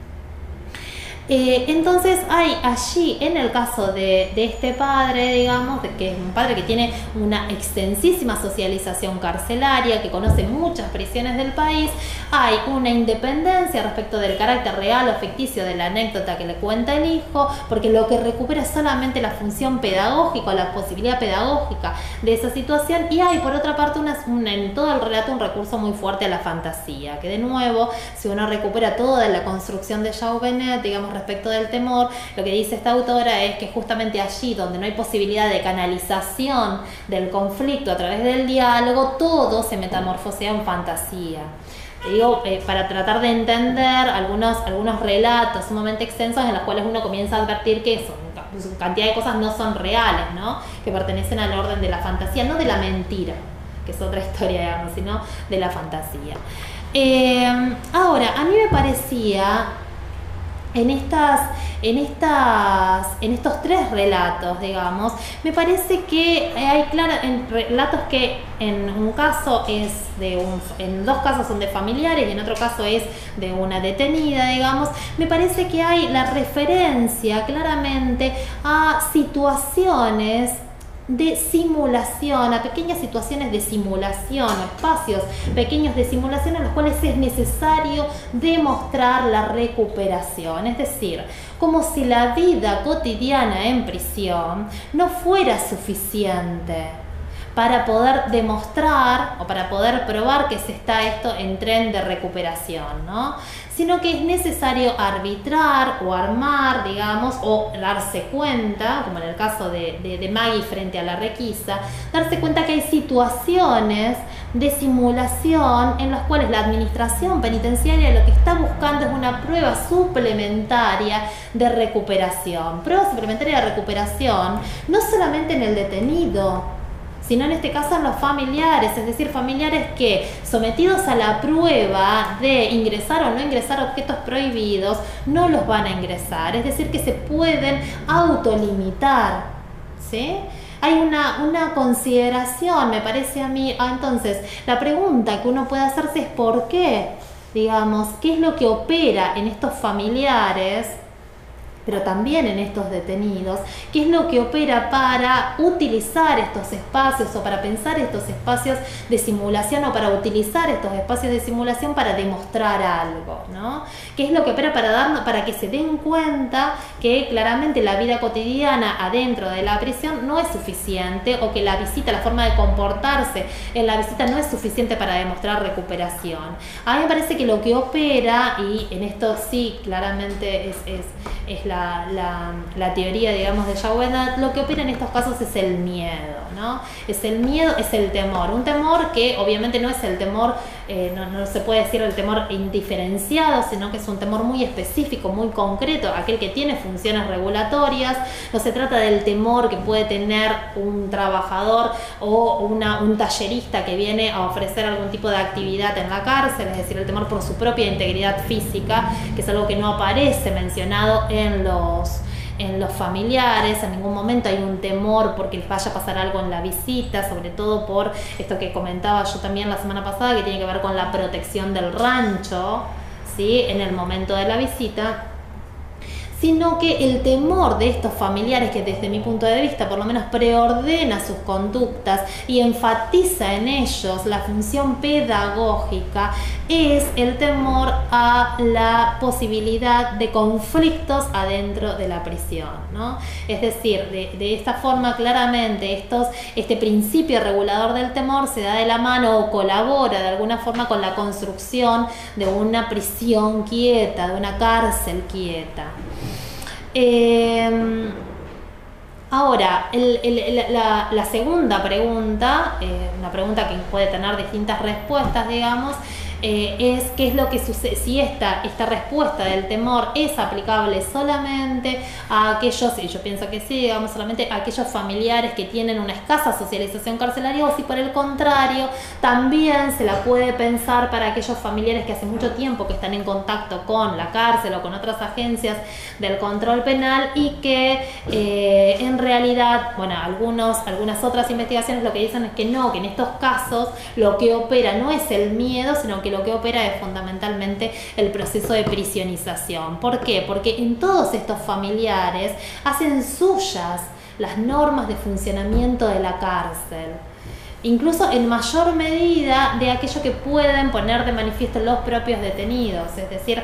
[SPEAKER 1] Entonces hay allí, en el caso de este padre, digamos, que es un padre que tiene una extensísima socialización carcelaria, que conoce muchas prisiones del país, hay una independencia respecto del carácter real o ficticio de la anécdota que le cuenta el hijo, porque lo que recupera es solamente la función pedagógica, la posibilidad pedagógica de esa situación, y hay por otra parte en todo el relato un recurso muy fuerte a la fantasía, que de nuevo, si uno recupera toda la construcción de Jouvenet, digamos, respecto del temor, lo que dice esta autora es que justamente allí donde no hay posibilidad de canalización del conflicto a través del diálogo, todo se metamorfosea en fantasía. Digo, para tratar de entender algunos relatos sumamente extensos en los cuales uno comienza a advertir que su cantidad de cosas no son reales, ¿no? Que pertenecen al orden de la fantasía, no de la mentira, que es otra historia, digamos, sino de la fantasía. Ahora, a mí me parecía en estos 3 relatos, digamos, me parece que hay relatos que en dos casos son de familiares y en otro caso es de una detenida, digamos. Me parece que hay la referencia claramente a situaciones de simulación, a pequeñas situaciones de simulación, espacios pequeños de simulación en los cuales es necesario demostrar la recuperación. Es decir, como si la vida cotidiana en prisión no fuera suficiente para poder demostrar o para poder probar que se está en tren de recuperación, ¿no? Sino que es necesario arbitrar o armar, digamos, o darse cuenta, como en el caso de Maggie frente a la requisa, darse cuenta que hay situaciones de simulación en las cuales la administración penitenciaria lo que está buscando es una prueba suplementaria de recuperación. Prueba suplementaria de recuperación no solamente en el detenido, sino en este caso en los familiares, es decir, familiares que, sometidos a la prueba de ingresar o no ingresar objetos prohibidos, no los van a ingresar, es decir, que se pueden autolimitar, ¿sí? Hay una consideración, me parece a mí. Entonces, la pregunta que uno puede hacerse es ¿por qué? Digamos, ¿qué es lo que opera en estos familiares pero también en estos detenidos, qué es lo que opera para utilizar estos espacios o para pensar estos espacios de simulación o para utilizar estos espacios de simulación para demostrar algo, ¿no? ¿Qué es lo que opera para que se den cuenta que claramente la vida cotidiana adentro de la prisión no es suficiente, o que la visita, la forma de comportarse en la visita no es suficiente para demostrar recuperación? A mí me parece que lo que opera, y en esto sí claramente es la teoría, digamos, de Jauvedat, lo que opera en estos casos es el miedo, ¿no? Es el miedo, es el temor. Un temor que obviamente no es el temor, no se puede decir el temor indiferenciado, sino que es un temor muy específico, muy concreto, aquel que tiene funciones regulatorias. No se trata del temor que puede tener un trabajador o un tallerista que viene a ofrecer algún tipo de actividad en la cárcel, es decir, el temor por su propia integridad física, que es algo que no aparece mencionado en los familiares. En ningún momento hay un temor porque les vaya a pasar algo en la visita, sobre todo por esto que comentaba yo también la semana pasada, que tiene que ver con la protección del rancho, ¿sí?, en el momento de la visita, sino que el temor de estos familiares, que desde mi punto de vista por lo menos preordena sus conductas y enfatiza en ellos la función pedagógica, es el temor a la posibilidad de conflictos adentro de la prisión, ¿no? Es decir, de esta forma claramente este principio regulador del temor se da de la mano o colabora de alguna forma con la construcción de una prisión quieta, de una cárcel quieta. Ahora, la segunda pregunta, una pregunta que puede tener distintas respuestas, digamos, es qué es lo que sucede, si esta respuesta del temor es aplicable solamente a aquellos, y yo pienso que sí, digamos, solamente a aquellos familiares que tienen una escasa socialización carcelaria, o si por el contrario también se la puede pensar para aquellos familiares que hace mucho tiempo que están en contacto con la cárcel o con otras agencias del control penal, y que en realidad, bueno, algunas otras investigaciones lo que dicen es que no, que en estos casos lo que opera no es el miedo, sino que lo que opera es fundamentalmente el proceso de prisionización. ¿Por qué? Porque en todos estos familiares hacen suyas las normas de funcionamiento de la cárcel, incluso en mayor medida de aquello que pueden poner de manifiesto los propios detenidos. Es decir,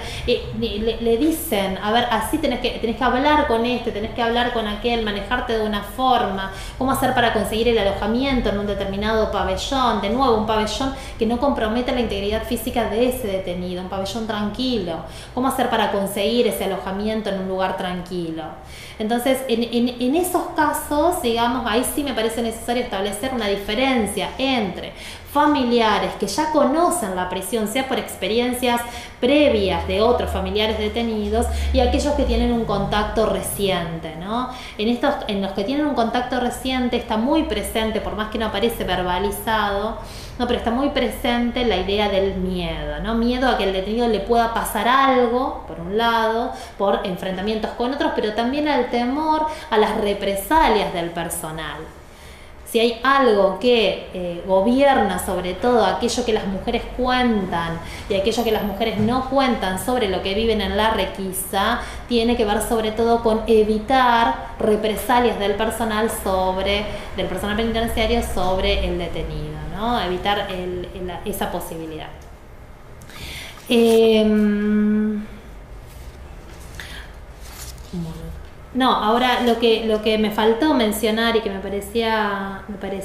[SPEAKER 1] le dicen, a ver, así tenés que hablar con tenés que hablar con aquel, manejarte de una forma, cómo hacer para conseguir el alojamiento en un determinado pabellón, de nuevo un pabellón que no comprometa la integridad física de ese detenido, un pabellón tranquilo, cómo hacer para conseguir ese alojamiento en un lugar tranquilo. Entonces, en esos casos, digamos, ahí sí me parece necesario establecer una diferencia entre familiares que ya conocen la prisión, sea por experiencias previas de otros familiares detenidos, y aquellos que tienen un contacto reciente, ¿no? En los que tienen un contacto reciente está muy presente, por más que no aparece verbalizado, no, pero está muy presente la idea del miedo, ¿no? Miedo a que el detenido le pueda pasar algo, por un lado, por enfrentamientos con otros, pero también al temor a las represalias del personal. Si hay algo que gobierna sobre todo aquello que las mujeres cuentan y aquello que las mujeres no cuentan sobre lo que viven en la requisa, tiene que ver sobre todo con evitar represalias del personal penitenciario sobre el detenido, ¿no? Evitar esa posibilidad. No, ahora lo que me faltó mencionar y que me parecía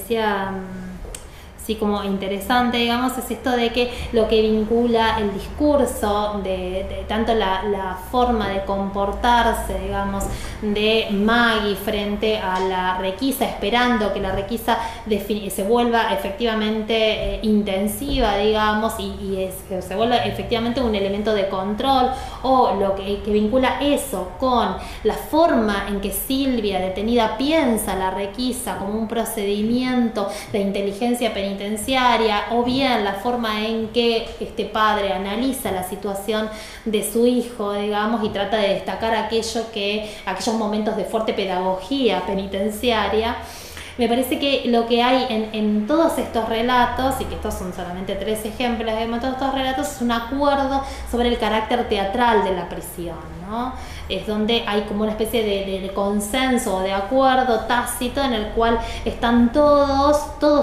[SPEAKER 1] sí, como interesante, digamos, es esto de que lo que vincula el discurso de tanto la forma de comportarse, digamos, de Maggie frente a la requisa, esperando que la requisa se vuelva efectivamente intensiva, digamos, y se vuelva efectivamente un elemento de control, o lo que vincula eso con la forma en que Silvia, detenida, piensa la requisa como un procedimiento de inteligencia penitenciaria, o bien la forma en que este padre analiza la situación de su hijo, digamos, y trata de destacar aquellos momentos de fuerte pedagogía penitenciaria. Me parece que lo que hay en todos estos relatos, y que estos son solamente 3 ejemplos de todos estos relatos, es un acuerdo sobre el carácter teatral de la prisión, ¿no? Es donde hay como una especie de consenso o de acuerdo tácito en el cual están todos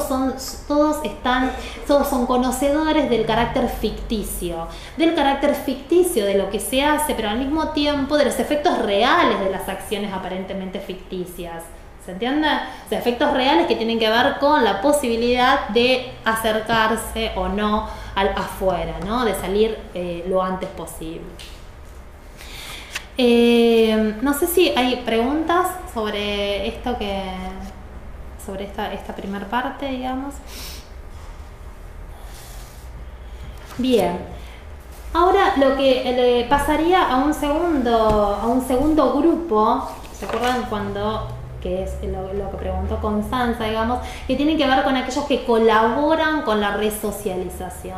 [SPEAKER 1] son conocedores del carácter ficticio de lo que se hace, pero al mismo tiempo de los efectos reales de las acciones aparentemente ficticias. ¿Se entiende? O sea, efectos reales que tienen que ver con la posibilidad de acercarse o no al afuera, ¿no? De salir lo antes posible. No sé si hay preguntas sobre esto sobre esta primera parte, digamos. Bien. Ahora lo que le pasaría a un segundo grupo, ¿se acuerdan que es lo que preguntó Constanza, digamos, que tienen que ver con aquellos que colaboran con la resocialización?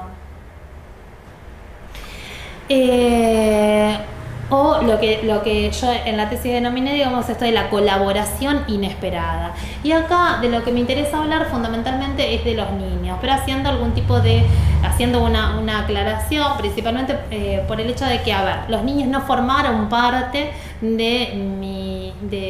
[SPEAKER 1] O lo que yo en la tesis denominé, digamos, esto de la colaboración inesperada. Y acá de lo que me interesa hablar fundamentalmente es de los niños, pero haciendo una aclaración, principalmente por el hecho de que, a ver, los niños no formaron parte de mi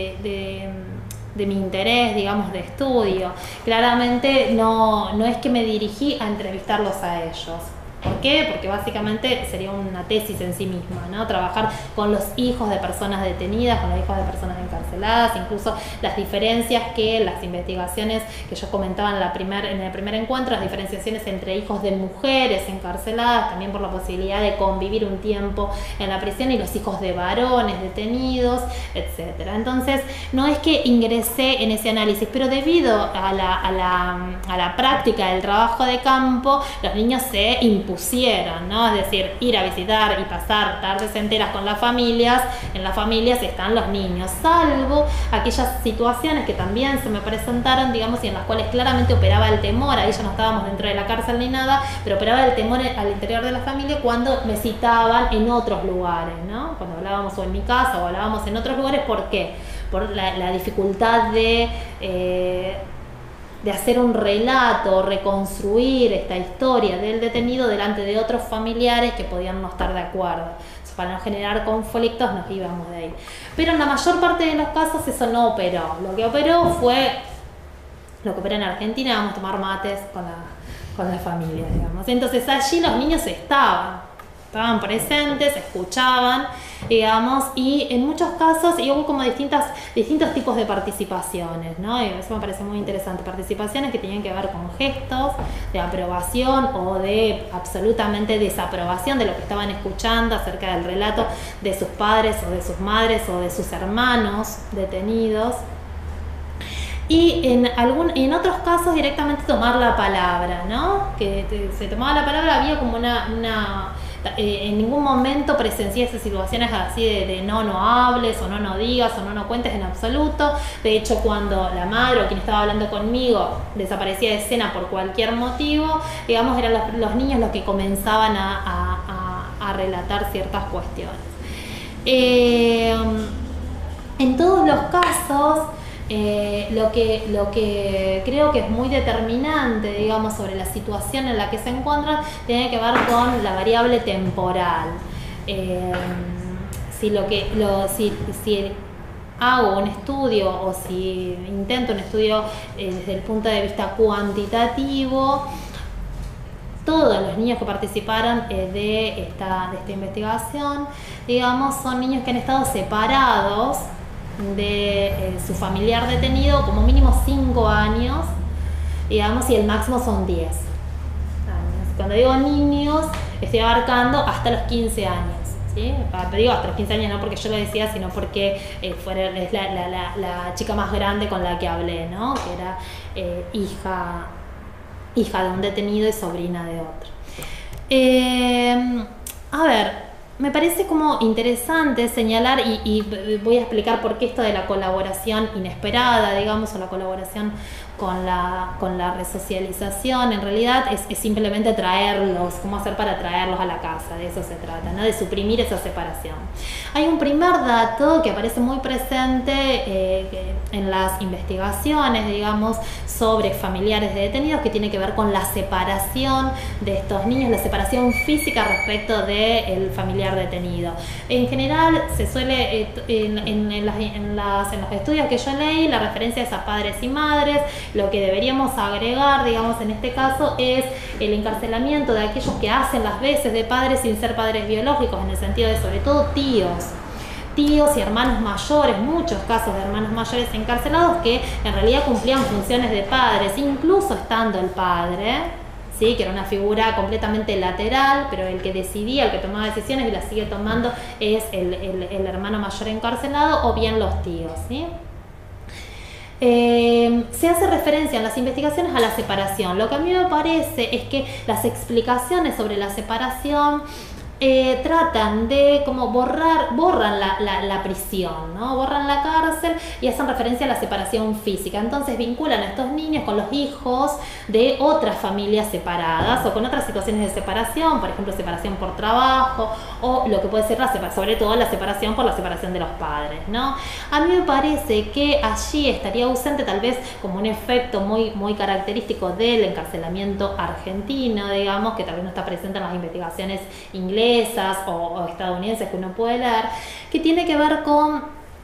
[SPEAKER 1] interés, digamos, de estudio. Claramente no es que me dirigí a entrevistarlos a ellos. ¿Por qué? Porque básicamente sería una tesis en sí misma, ¿no? Trabajar con los hijos de personas detenidas, con los hijos de personas encarceladas, incluso las diferencias que las investigaciones que yo comentaba en el primer encuentro, las diferenciaciones entre hijos de mujeres encarceladas, también por la posibilidad de convivir un tiempo en la prisión, y los hijos de varones detenidos, etc. Entonces, no es que ingresé en ese análisis, pero debido a la práctica del trabajo de campo, los niños se impusieron, ¿no? Es decir, ir a visitar y pasar tardes enteras con las familias. En las familias están los niños, salvo aquellas situaciones que también se me presentaron, digamos, y en las cuales claramente operaba el temor. Ahí ya no estábamos dentro de la cárcel ni nada, pero operaba el temor al interior de la familia cuando me citaban en otros lugares, ¿no? Cuando hablábamos o en mi casa o hablábamos en otros lugares. ¿Por qué? Por la dificultad de hacer un relato, reconstruir esta historia del detenido delante de otros familiares que podían no estar de acuerdo. Entonces, para no generar conflictos nos íbamos de ahí. Pero en la mayor parte de los casos eso no operó. Lo que operó fue lo que opera en Argentina: vamos a tomar mates con la familia, digamos. Entonces allí los niños estaban presentes, escuchaban, digamos, y en muchos casos hubo como distintos tipos de participaciones, ¿no? Y eso me parece muy interesante. Participaciones que tenían que ver con gestos de aprobación o de absolutamente desaprobación de lo que estaban escuchando acerca del relato de sus padres o de sus madres o de sus hermanos detenidos. Y en otros casos directamente tomar la palabra, ¿no? Que se tomaba la palabra, había como en ningún momento presencié esas situaciones así de no hables, o no digas, o no cuentes en absoluto. De hecho, cuando la madre o quien estaba hablando conmigo desaparecía de escena por cualquier motivo, digamos, eran los niños los que comenzaban a relatar ciertas cuestiones. En todos los casos, lo que creo que es muy determinante, digamos, sobre la situación en la que se encuentran, tiene que ver con la variable temporal. Si hago un estudio o si intento un estudio desde el punto de vista cuantitativo, todos los niños que participaron de esta investigación, digamos, son niños que han estado separados de su familiar detenido como mínimo 5 años, digamos, y el máximo son 10 años. Cuando digo niños, estoy abarcando hasta los 15 años, ¿sí? Digo hasta los 15 años no porque yo lo decía, sino porque es la chica más grande con la que hablé, ¿no? Que era hija de un detenido y sobrina de otro. A ver, me parece como interesante señalar, y voy a explicar por qué esto de la colaboración inesperada, digamos, o la colaboración la resocialización, en realidad es simplemente traerlos, cómo hacer para traerlos a la casa, de eso se trata, ¿no? De suprimir esa separación. Hay un primer dato que aparece muy presente en las investigaciones, digamos, sobre familiares de detenidos, que tiene que ver con la separación de estos niños, la separación física respecto del familiar detenido. En general se suele, en los estudios que yo leí, la referencia es a padres y madres. Lo que deberíamos agregar, digamos, en este caso, es el encarcelamiento de aquellos que hacen las veces de padres sin ser padres biológicos, en el sentido de sobre todo tíos y hermanos mayores, muchos casos de hermanos mayores encarcelados que en realidad cumplían funciones de padres, incluso estando el padre, ¿sí? Que era una figura completamente lateral, pero el que decidía, el que tomaba decisiones y las sigue tomando es el hermano mayor encarcelado o bien los tíos, ¿sí? Se hace referencia en las investigaciones a la separación. Lo que a mí me parece es que las explicaciones sobre la separación tratan de como borran la prisión, ¿no? Borran la cárcel y hacen referencia a la separación física. Entonces vinculan a estos niños con los hijos de otras familias separadas o con otras situaciones de separación, por ejemplo, separación por trabajo o lo que puede ser sobre todo la separación por la separación de los padres, ¿no? A mí me parece que allí estaría ausente, tal vez como un efecto muy característico del encarcelamiento argentino, digamos, que tal vez no está presente en las investigaciones inglesas o estadounidenses que uno puede leer, que tiene que ver con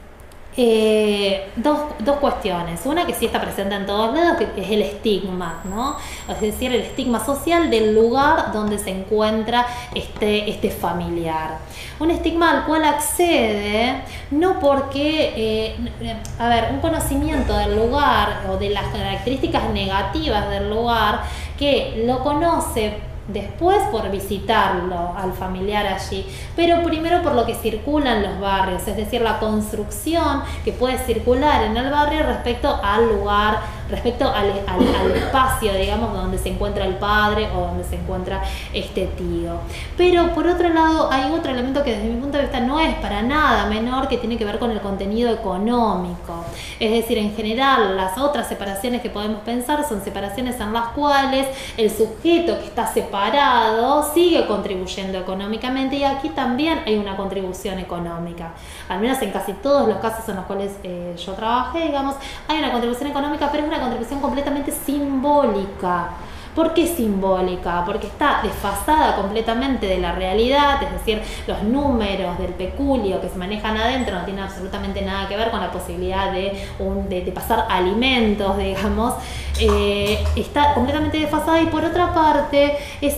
[SPEAKER 1] dos cuestiones. Una que sí está presente en todos lados, que es el estigma, ¿no? Es decir, el estigma social del lugar donde se encuentra este familiar. Un estigma al cual accede no porque, un conocimiento del lugar o de las características negativas del lugar, que lo conoce después por visitarlo al familiar allí, pero primero por lo que circula en los barrios, es decir, la construcción que puede circular en el barrio respecto al lugar, respecto al espacio, digamos, donde se encuentra el padre o donde se encuentra este tío. Pero por otro lado hay otro elemento que desde mi punto de vista no es para nada menor, que tiene que ver con el contenido económico. Es decir, en general las otras separaciones que podemos pensar son separaciones en las cuales el sujeto que está separado sigue contribuyendo económicamente, y aquí también hay una contribución económica. Al menos en casi todos los casos en los cuales yo trabajé, digamos, hay una contribución económica, pero es una contribución completamente simbólica. ¿Por qué simbólica? Porque está desfasada completamente de la realidad, es decir, los números del peculio que se manejan adentro no tienen absolutamente nada que ver con la posibilidad de pasar alimentos, digamos. Está completamente desfasada, y por otra parte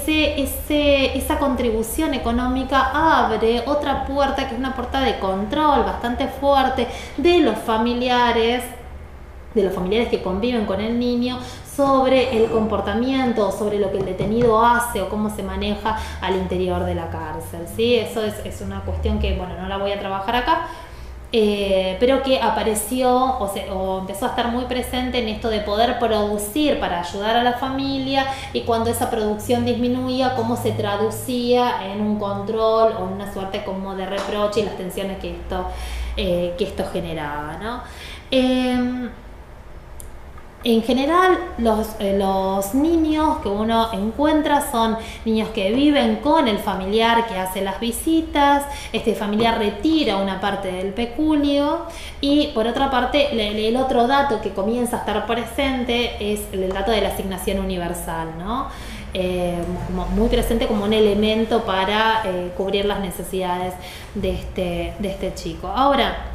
[SPEAKER 1] esa contribución económica abre otra puerta, que es una puerta de control bastante fuerte de los familiares que conviven con el niño, sobre el comportamiento, sobre lo que el detenido hace o cómo se maneja al interior de la cárcel, ¿sí? Eso es una cuestión que, bueno, no la voy a trabajar acá, pero que apareció o empezó a estar muy presente en esto de poder producir para ayudar a la familia, y cuando esa producción disminuía, cómo se traducía en un control o en una suerte como de reproche, y las tensiones que esto generaba, ¿no? En general, los niños que uno encuentra son niños que viven con el familiar que hace las visitas. Este familiar retira una parte del peculio, y por otra parte, el otro dato que comienza a estar presente es el dato de la asignación universal, ¿no? Muy presente como un elemento para cubrir las necesidades de este chico. Ahora,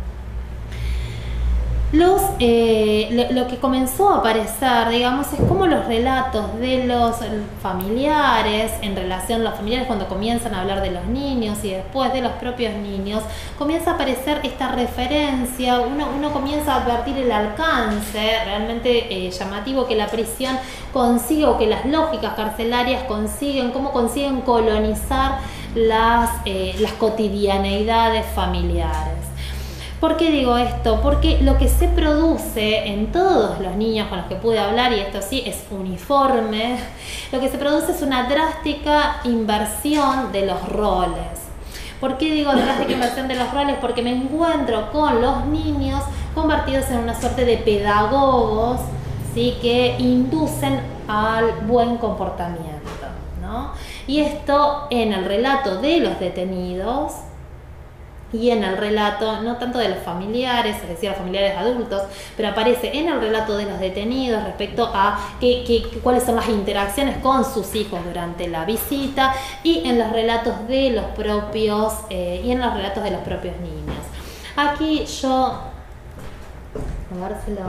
[SPEAKER 1] lo que comenzó a aparecer, digamos, es como los relatos de los familiares en relación a los familiares, cuando comienzan a hablar de los niños y después de los propios niños, comienza a aparecer esta referencia. Uno comienza a advertir el alcance realmente llamativo que la prisión consigue, o que las lógicas carcelarias consiguen, cómo consiguen colonizar las cotidianeidades familiares. ¿Por qué digo esto? Porque lo que se produce en todos los niños con los que pude hablar, y esto sí es uniforme, lo que se produce es una drástica inversión de los roles. ¿Por qué digo drástica inversión de los roles? Porque me encuentro con los niños convertidos en una suerte de pedagogos, ¿sí? Que inducen al buen comportamiento, ¿no? Y esto en el relato de los detenidos y en el relato, no tanto de los familiares, es decir, los familiares adultos, pero aparece en el relato de los detenidos respecto a cuáles son las interacciones con sus hijos durante la visita, y en los relatos de los propios niños. Aquí yo, a ver si lo...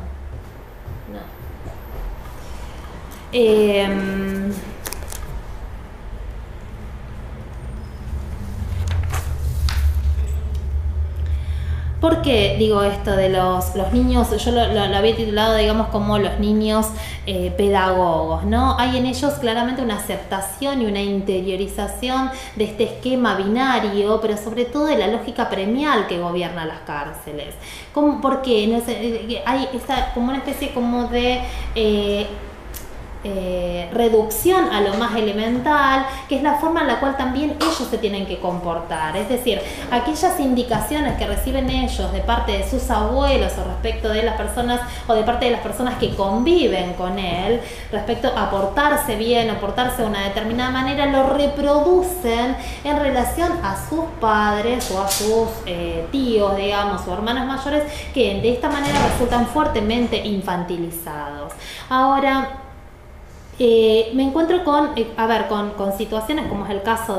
[SPEAKER 1] no. ¿Por qué digo esto de los niños? Yo lo había titulado, digamos, como los niños pedagogos, ¿no? Hay en ellos claramente una aceptación y una interiorización de este esquema binario, pero sobre todo de la lógica premial que gobierna las cárceles. ¿Por qué? No sé, hay como una especie como de... reducción a lo más elemental, que es la forma en la cual también ellos se tienen que comportar. Es decir, aquellas indicaciones que reciben ellos de parte de sus abuelos o respecto de las personas, o de parte de las personas que conviven con él, respecto a portarse bien o portarse de una determinada manera, lo reproducen en relación a sus padres o a sus tíos, digamos, o hermanos mayores, que de esta manera resultan fuertemente infantilizados. Ahora, me encuentro con situaciones como es el caso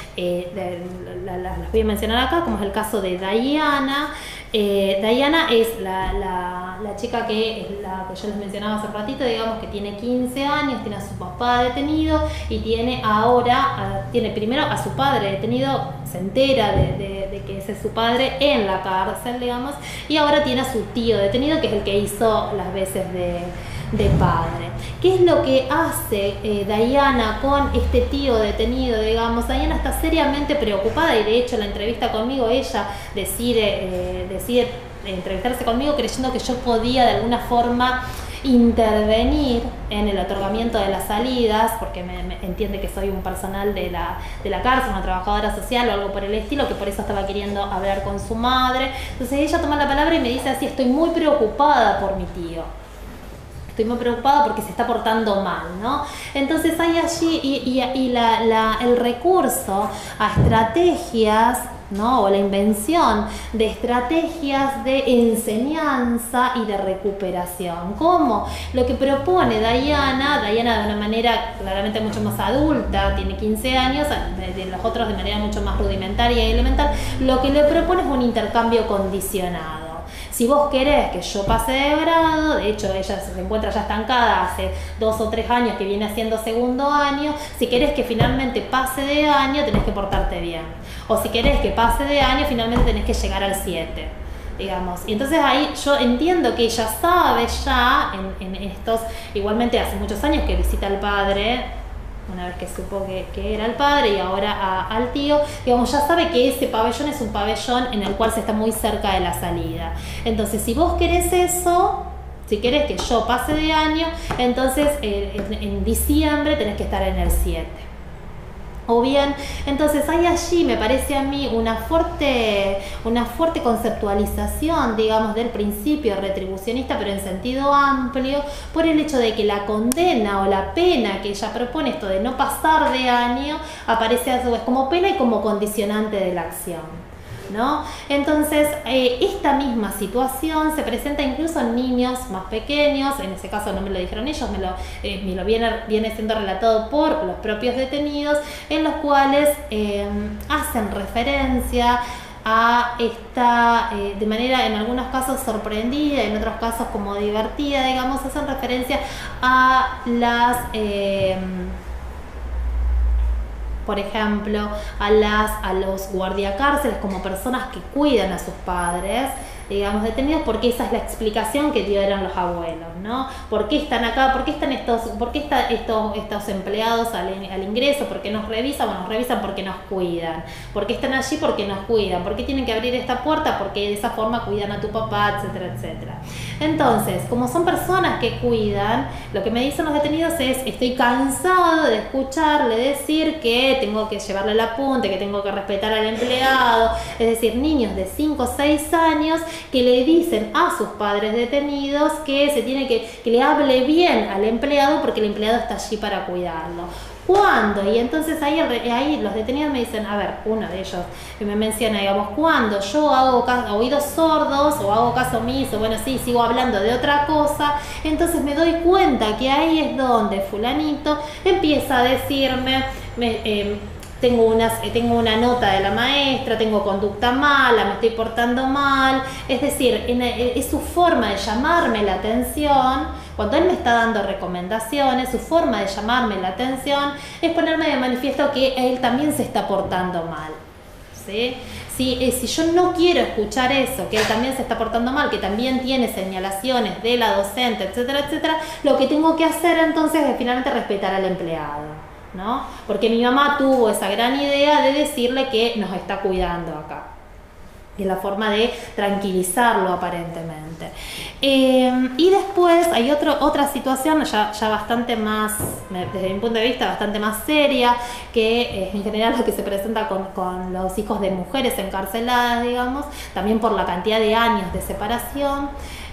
[SPEAKER 1] las voy a mencionar acá, como es el caso de Diana. Diana es la chica que es la que yo les mencionaba hace ratito, digamos, que tiene 15 años, tiene a su papá detenido y tiene primero a su padre detenido, se entera de que ese es su padre en la cárcel, digamos, y ahora tiene a su tío detenido, que es el que hizo las veces de padre. ¿Qué es lo que hace Diana con este tío detenido, digamos? Diana está seriamente preocupada y de hecho en la entrevista conmigo ella decide entrevistarse conmigo creyendo que yo podía de alguna forma intervenir en el otorgamiento de las salidas, porque me entiende que soy un personal de la cárcel, una trabajadora social o algo por el estilo, que por eso estaba queriendo hablar con su madre. Entonces ella toma la palabra y me dice así: estoy muy preocupada por mi tío. Estoy muy preocupada porque se está portando mal, ¿no? Entonces hay allí el recurso a estrategias, ¿no? O la invención de estrategias de enseñanza y de recuperación. ¿Cómo? Lo que propone Diana de una manera claramente mucho más adulta, tiene 15 años, de los otros de manera mucho más rudimentaria y elemental, lo que le propone es un intercambio condicionado. Si vos querés que yo pase de grado, de hecho ella se encuentra ya estancada hace 2 o 3 años que viene haciendo segundo año, si querés que finalmente pase de año tenés que portarte bien. O si querés que pase de año finalmente tenés que llegar al 7, digamos. Y entonces ahí yo entiendo que ella sabe ya en estos, igualmente hace muchos años que visita al padre, una vez que supo que era el padre y ahora al tío, digamos, ya sabe que ese pabellón es un pabellón en el cual se está muy cerca de la salida. Entonces, si vos querés eso, si querés que yo pase de año, entonces en diciembre tenés que estar en el 7. O bien, entonces hay allí, me parece a mí, una fuerte conceptualización, digamos, del principio retribucionista, pero en sentido amplio, por el hecho de que la condena o la pena que ella propone, esto de no pasar de año, aparece a su vez como pena y como condicionante de la acción, ¿no? Entonces, esta misma situación se presenta incluso en niños más pequeños, en ese caso no me lo dijeron ellos, me lo viene siendo relatado por los propios detenidos, en los cuales hacen referencia a esta, de manera en algunos casos sorprendida, en otros casos como divertida, digamos, hacen referencia a por ejemplo, a los guardiacárceles como personas que cuidan a sus padres, digamos, detenidos, porque esa es la explicación que dieron los abuelos, ¿no? ¿Por qué están acá? ¿Por qué están estos empleados al ingreso? ¿Por qué nos revisan? Bueno, nos revisan porque nos cuidan. ¿Por qué están allí? Porque nos cuidan. ¿Por qué tienen que abrir esta puerta? Porque de esa forma cuidan a tu papá, etcétera, etcétera. Entonces, como son personas que cuidan, lo que me dicen los detenidos es: estoy cansado de escucharle decir que tengo que llevarle el apunte, que tengo que respetar al empleado. Es decir, niños de 5 o 6 años que le dicen a sus padres detenidos que se tiene que le hable bien al empleado porque el empleado está allí para cuidarlo. ¿Cuándo? Y entonces ahí los detenidos me dicen, a ver, uno de ellos me menciona, digamos, cuando yo hago oídos sordos o hago caso omiso, bueno, sí, sigo hablando de otra cosa, entonces me doy cuenta que ahí es donde fulanito empieza a decirme, tengo una nota de la maestra, tengo conducta mala, me estoy portando mal, es decir, es su forma de llamarme la atención. Cuando él me está dando recomendaciones, su forma de llamarme la atención es ponerme de manifiesto que él también se está portando mal, ¿sí? Si yo no quiero escuchar eso, que él también se está portando mal, que también tiene señalaciones de la docente, etcétera, etcétera, lo que tengo que hacer entonces es finalmente respetar al empleado, ¿no? Porque mi mamá tuvo esa gran idea de decirle que nos está cuidando acá. Y es la forma de tranquilizarlo aparentemente. Y después hay otra situación ya bastante más, desde mi punto de vista, bastante más seria, que es en general lo que se presenta con los hijos de mujeres encarceladas, digamos, también por la cantidad de años de separación.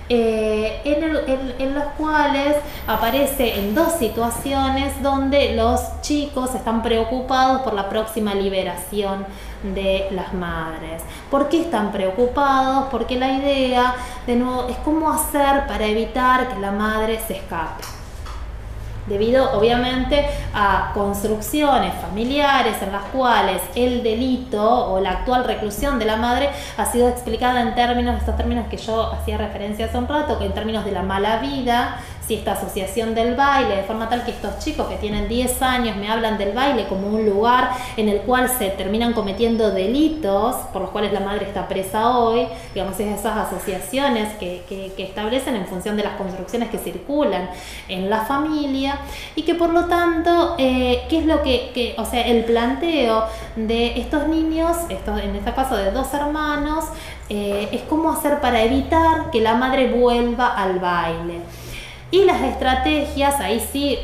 [SPEAKER 1] En los cuales aparece en dos situaciones donde los chicos están preocupados por la próxima liberación de las madres. ¿Por qué están preocupados? Porque la idea, de nuevo, es cómo hacer para evitar que la madre se escape. Debido obviamente a construcciones familiares en las cuales el delito o la actual reclusión de la madre ha sido explicada en estos términos que yo hacía referencia hace un rato, que en términos de la mala vida, si esta asociación del baile, de forma tal que estos chicos que tienen 10 años me hablan del baile como un lugar en el cual se terminan cometiendo delitos por los cuales la madre está presa hoy, digamos, es esas asociaciones que establecen en función de las construcciones que circulan en la familia, y que por lo tanto, ¿qué es lo o sea, el planteo de estos niños, en este caso de dos hermanos, es cómo hacer para evitar que la madre vuelva al baile. Y las estrategias, ahí sí,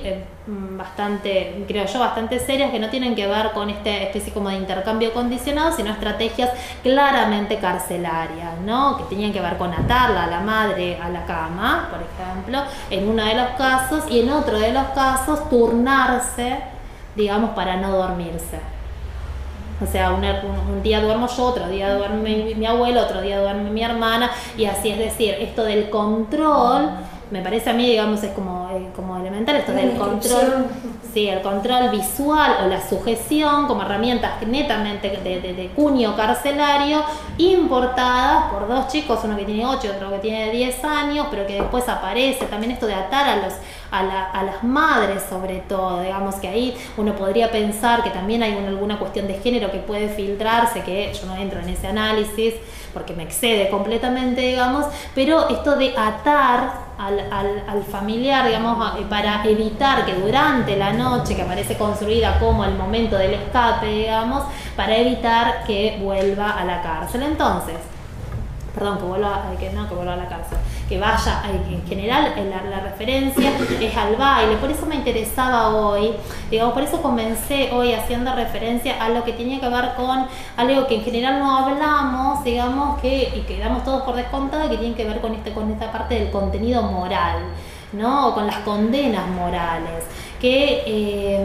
[SPEAKER 1] creo yo, bastante serias, que no tienen que ver con esta especie como de intercambio condicionado, sino estrategias claramente carcelarias, ¿no? Que tenían que ver con atarla a la madre a la cama, por ejemplo, en uno de los casos, y en otro de los casos turnarse, digamos, para no dormirse. O sea, un día duermo yo, otro día duerme mi abuelo, otro día duerme mi hermana, y así, es decir, esto del control, me parece a mí, digamos, es como elemental, esto del control, sí, el control visual o la sujeción como herramientas netamente de cuño carcelario, importadas por dos chicos, uno que tiene 8 y otro que tiene 10 años, pero que después aparece también esto de atar a las madres, sobre todo, digamos, que ahí uno podría pensar que también hay alguna cuestión de género que puede filtrarse, que yo no entro en ese análisis porque me excede completamente, digamos, pero esto de atar al familiar, digamos, para evitar que durante la noche, que aparece construida como el momento del escape, digamos, para evitar que vuelva a la cárcel. Entonces, perdón, que vuelva a la cárcel, que vaya, en general la referencia es al baile. Por eso me interesaba hoy, digamos, por eso comencé hoy haciendo referencia a lo que tenía que ver con algo que en general no hablamos, digamos, y que damos todos por descontado, que tiene que ver con esta parte del contenido moral, ¿no? O con las condenas morales, que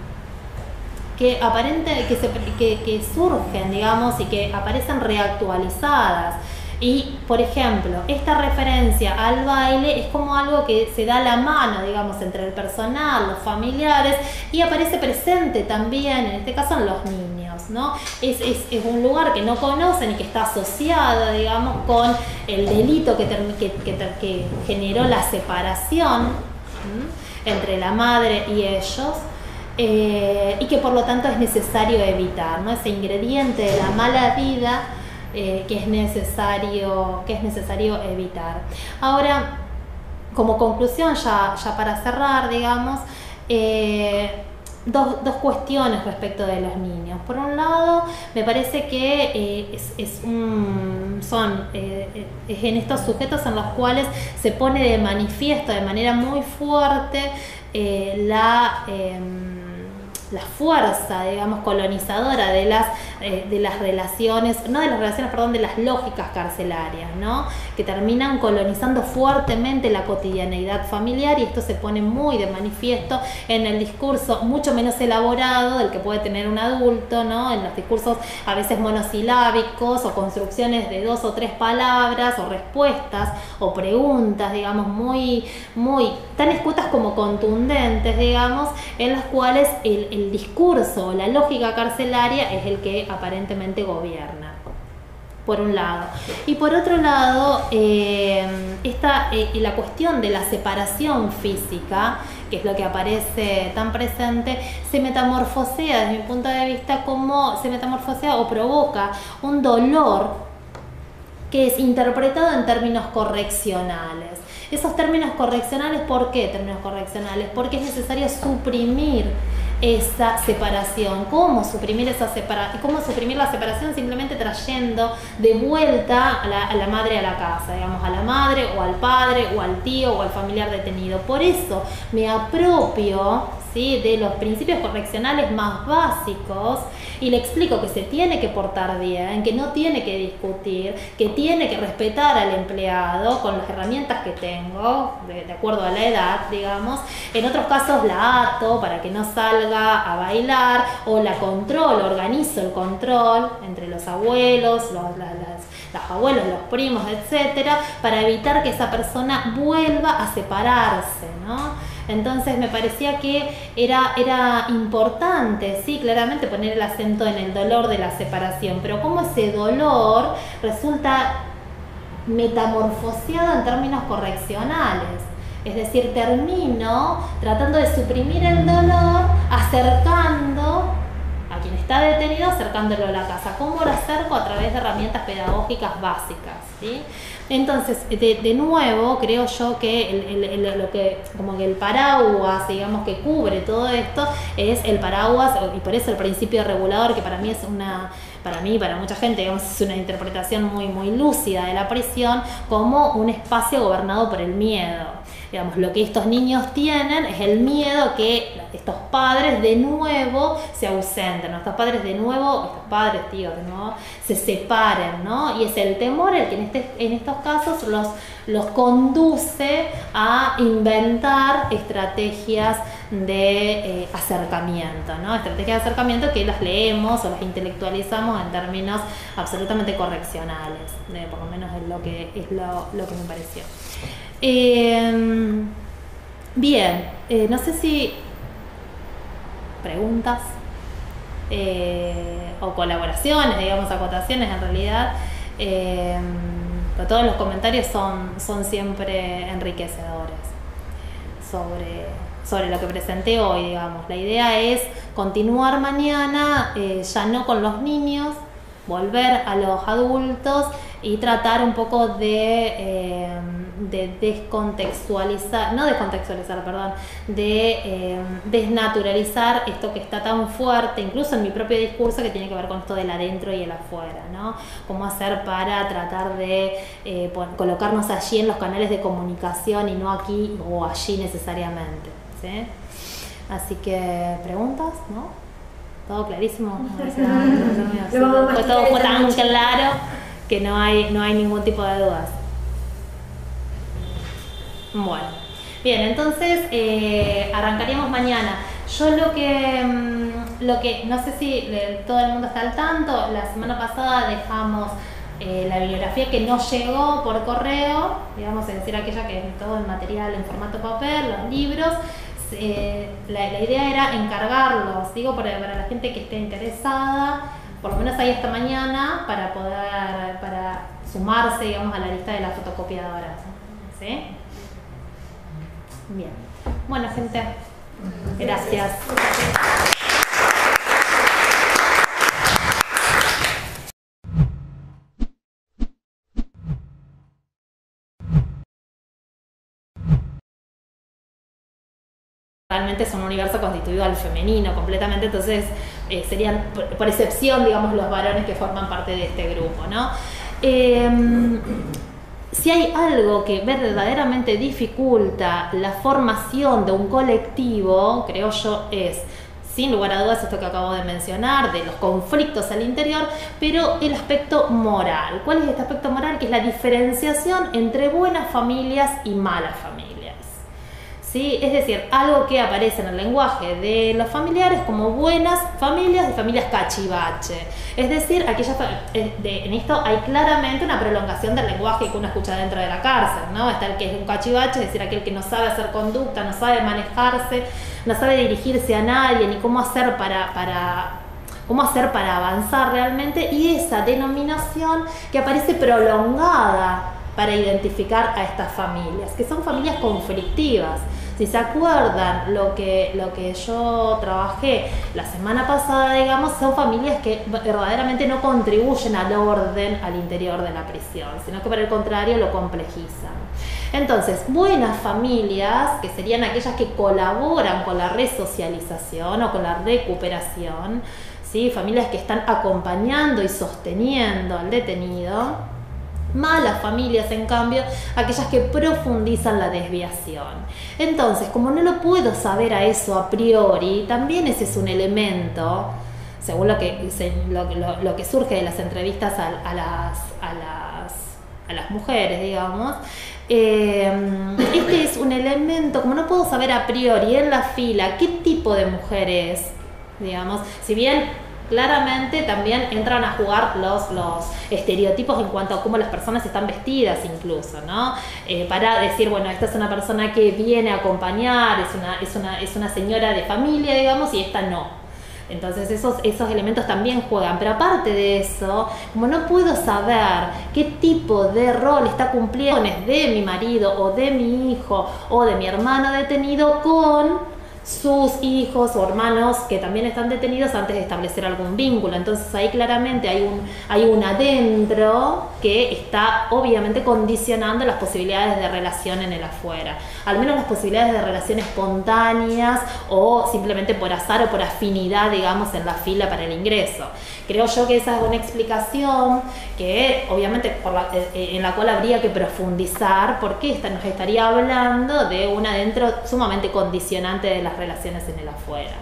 [SPEAKER 1] surgen, digamos, y que aparecen reactualizadas. Y, por ejemplo, esta referencia al baile es como algo que se da la mano, digamos, entre el personal, los familiares, y aparece presente también, en este caso, en los niños, ¿no? Es un lugar que no conocen y que está asociado, digamos, con el delito que generó la separación entre la madre y ellos. Y que por lo tanto es necesario evitar, ¿no? Ese ingrediente de la mala vida que es necesario evitar. Ahora, como conclusión, ya para cerrar, digamos, dos cuestiones respecto de los niños. Por un lado, me parece que es en estos sujetos en los cuales se pone de fuerza, digamos, colonizadora de las relaciones, no de las relaciones, perdón, de las lógicas carcelarias, ¿no? Que terminan colonizando fuertemente la cotidianeidad familiar, y esto se pone muy de manifiesto en el discurso mucho menos elaborado del que puede tener un adulto, ¿no? En los discursos a veces monosilábicos o construcciones de 2 o 3 palabras o respuestas o preguntas, digamos, muy tan escuetas como contundentes, digamos, en las cuales el discurso o la lógica carcelaria es el que aparentemente gobierna, por un lado. Y por otro lado, la cuestión de la separación física, que es lo que aparece tan presente, se metamorfosea desde mi punto de vista como se metamorfosea o provoca un dolor que es interpretado en términos correccionales. Esos términos correccionales, ¿por qué términos correccionales? Porque es necesario suprimir esa separación. ¿Cómo suprimir esa separación? ¿Cómo suprimir la separación? Simplemente trayendo de vuelta a la madre a la casa, digamos, a la madre o al padre o al tío o al familiar detenido. Por eso me apropio, ¿sí?, de los principios correccionales más básicos y le explico que se tiene que portar bien, que no tiene que discutir, que tiene que respetar al empleado con las herramientas que tengo, de acuerdo a la edad, digamos. En otros casos la ato para que no salga a bailar, o la controlo, organizo el control entre los abuelos, los abuelos, los primos, etcétera, para evitar que esa persona vuelva a separarse, ¿no? Entonces me parecía que era importante, sí, claramente poner el acento en el dolor de la separación, pero cómo ese dolor resulta metamorfoseado en términos correccionales. Es decir, termino tratando de suprimir el dolor, acercando a quien está detenido, acercándolo a la casa. ¿Cómo lo acerco? A través de herramientas pedagógicas básicas, ¿sí? Entonces, de nuevo, creo yo que como que el paraguas, digamos, que cubre todo esto es el paraguas, y por eso el principio regulador, que para mí es para mucha gente, digamos, es una interpretación muy, muy lúcida de la prisión, como un espacio gobernado por el miedo. Digamos, lo que estos niños tienen es el miedo que estos padres de nuevo se ausenten, ¿no? Estos padres, tíos, de nuevo, se separen, ¿no? Y es el temor el que en estos casos los conduce a inventar estrategias de acercamiento, ¿no? Estrategias de acercamiento que las leemos o las intelectualizamos en términos absolutamente correccionales, por lo menos es lo que me pareció. Bien, no sé si preguntas o colaboraciones, digamos, acotaciones en realidad, pero todos los comentarios son siempre enriquecedores sobre lo que presenté hoy, digamos. La idea es continuar mañana, ya no con los niños, volver a los adultos y tratar un poco de desnaturalizar esto que está tan fuerte, incluso en mi propio discurso, que tiene que ver con esto del adentro y el afuera, ¿no? Cómo hacer para tratar de colocarnos allí en los canales de comunicación y no aquí o allí necesariamente, ¿sí? Así que, ¿preguntas? ¿No? ¿Todo clarísimo? Todo fue tan claro que no hay ningún tipo de dudas. Bueno, bien, entonces arrancaríamos mañana. Yo lo que no sé si todo el mundo está al tanto, la semana pasada dejamos la bibliografía que no llegó por correo, digamos, es decir, aquella que es todo el material en formato papel, los libros. La idea era encargarlos, digo, para la gente que esté interesada, por lo menos ahí hasta mañana, para sumarse, digamos, a la lista de las fotocopiadoras, ¿sí? Bien. Bueno, gente, gracias. Realmente es un universo constituido al femenino completamente, entonces serían por excepción, digamos, los varones que forman parte de este grupo, ¿no? Si hay algo que verdaderamente dificulta la formación de un colectivo, creo yo, es sin lugar a dudas esto que acabo de mencionar, de los conflictos al interior, pero el aspecto moral. ¿Cuál es este aspecto moral? Que es la diferenciación entre buenas familias y malas familias. ¿Sí? Es decir, algo que aparece en el lenguaje de los familiares como buenas familias y familias cachivache. Es decir, en esto hay claramente una prolongación del lenguaje que uno escucha dentro de la cárcel, ¿no? Está el que es un cachivache, es decir, aquel que no sabe hacer conducta, no sabe manejarse, no sabe dirigirse a nadie, ni cómo hacer para avanzar realmente, y esa denominación que aparece prolongada para identificar a estas familias, que son familias conflictivas. Si se acuerdan, lo que yo trabajé la semana pasada, digamos, son familias que verdaderamente no contribuyen al orden al interior de la prisión, sino que por el contrario lo complejizan. Entonces, buenas familias, que serían aquellas que colaboran con la resocialización o con la recuperación, ¿sí? Familias que están acompañando y sosteniendo al detenido. Malas familias, en cambio, aquellas que profundizan la desviación. Entonces, como no lo puedo saber a eso a priori, también ese es un elemento, según lo que surge de las entrevistas a las mujeres, digamos. Este es un elemento, como no puedo saber a priori en la fila qué tipo de mujer es, digamos, si bien claramente también entran a jugar los estereotipos en cuanto a cómo las personas están vestidas incluso, ¿no? Para decir, bueno, esta es una persona que viene a acompañar, es una señora de familia, digamos, y esta no. Entonces esos elementos también juegan, pero aparte de eso, como no puedo saber qué tipo de rol está cumpliendo de mi marido o de mi hijo o de mi hermano detenido con sus hijos o hermanos que también están detenidos antes de establecer algún vínculo. Entonces ahí claramente hay un adentro que está obviamente condicionando las posibilidades de relación en el afuera, al menos las posibilidades de relación espontáneas o simplemente por azar o por afinidad, digamos, en la fila para el ingreso. Creo yo que esa es una explicación que obviamente en la cual habría que profundizar, porque nos estaría hablando de un adentro sumamente condicionante de las relaciones en el afuera.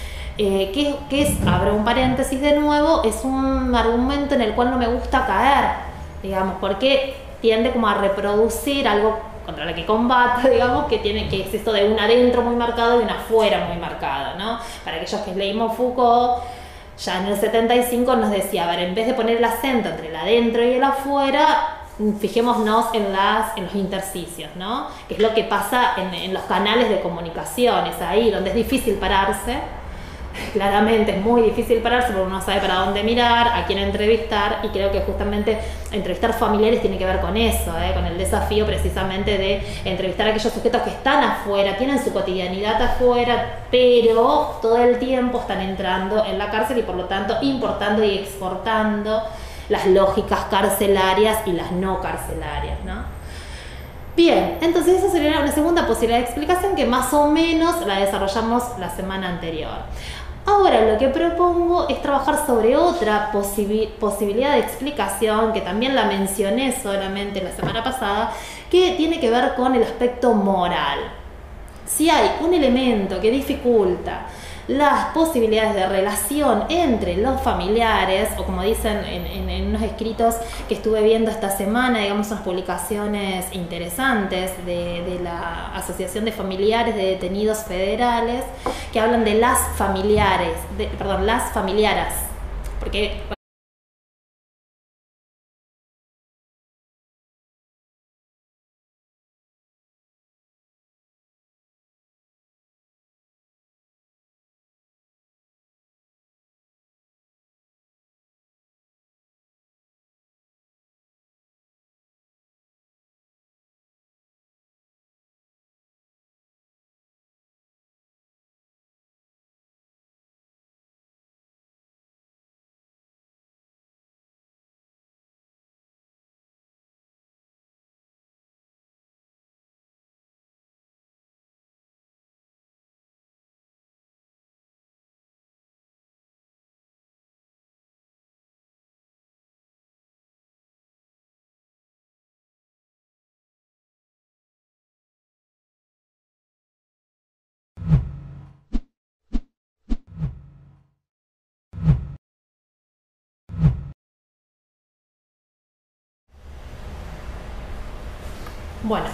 [SPEAKER 1] Abro un paréntesis de nuevo, es un argumento en el cual no me gusta caer, digamos, porque tiende como a reproducir algo contra lo que combato, digamos, que es esto de un adentro muy marcado y un afuera muy marcado, ¿no? Para aquellos que leímos Foucault, ya en el 75 nos decía, a ver, en vez de poner el acento entre el adentro y el afuera, fijémonos en los intersticios, ¿no? Que es lo que pasa en los canales de comunicación, es ahí donde es difícil pararse. Claramente es muy difícil pararse porque uno no sabe para dónde mirar, a quién entrevistar, y creo que justamente entrevistar familiares tiene que ver con eso, con el desafío precisamente de entrevistar a aquellos sujetos que están afuera, tienen su cotidianidad afuera, pero todo el tiempo están entrando en la cárcel y por lo tanto importando y exportando las lógicas carcelarias y las no carcelarias, ¿no? Bien, entonces esa sería una segunda posibilidad de explicación que más o menos la desarrollamos la semana anterior. Ahora lo que propongo es trabajar sobre otra posibilidad de explicación, que también la mencioné solamente la semana pasada, que tiene que ver con el aspecto moral. Si hay un elemento que dificulta las posibilidades de relación entre los familiares, o como dicen en unos escritos que estuve viendo esta semana, digamos, unas publicaciones interesantes de la Asociación de Familiares de Detenidos Federales, que hablan de las familiaras, porque Bueno,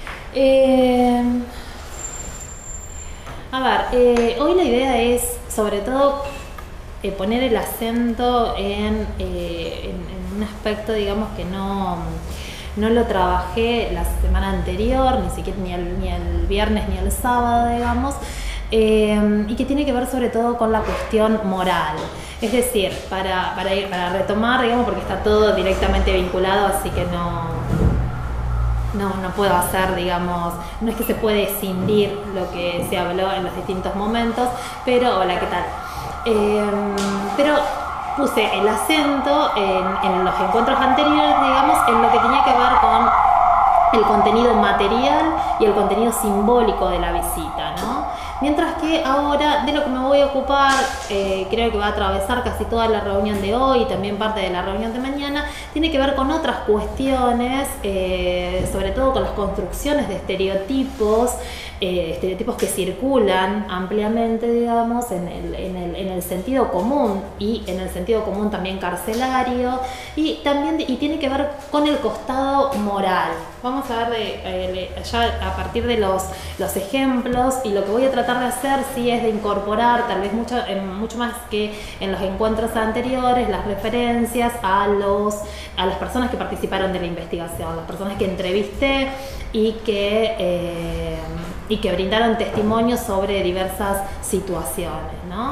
[SPEAKER 1] a ver, hoy la idea es sobre todo poner el acento en un aspecto, digamos, que no lo trabajé la semana anterior, ni siquiera ni el viernes ni el sábado, digamos, y que tiene que ver sobre todo con la cuestión moral. Es decir, para retomar, digamos, porque está todo directamente vinculado, así que no puedo hacer, digamos, no es que se puede escindir lo que se habló en los distintos momentos, pero, hola, ¿qué tal? Pero puse el acento en los encuentros anteriores, digamos, en lo que tenía que ver con el contenido material y el contenido simbólico de la visita, ¿no? Mientras que ahora, de lo que me voy a ocupar, creo que va a atravesar casi toda la reunión de hoy y también parte de la reunión de mañana, tiene que ver con otras cuestiones, sobre todo con las construcciones de estereotipos que circulan ampliamente, digamos, en el sentido común y en el sentido común también carcelario, y tiene que ver con el costado moral. Vamos a ver ya a partir de los ejemplos, y lo que voy a tratar de hacer sí es de incorporar tal vez mucho más que en los encuentros anteriores, las referencias a las personas que participaron de la investigación, las personas que entrevisté y que brindaron testimonios sobre diversas situaciones, ¿no?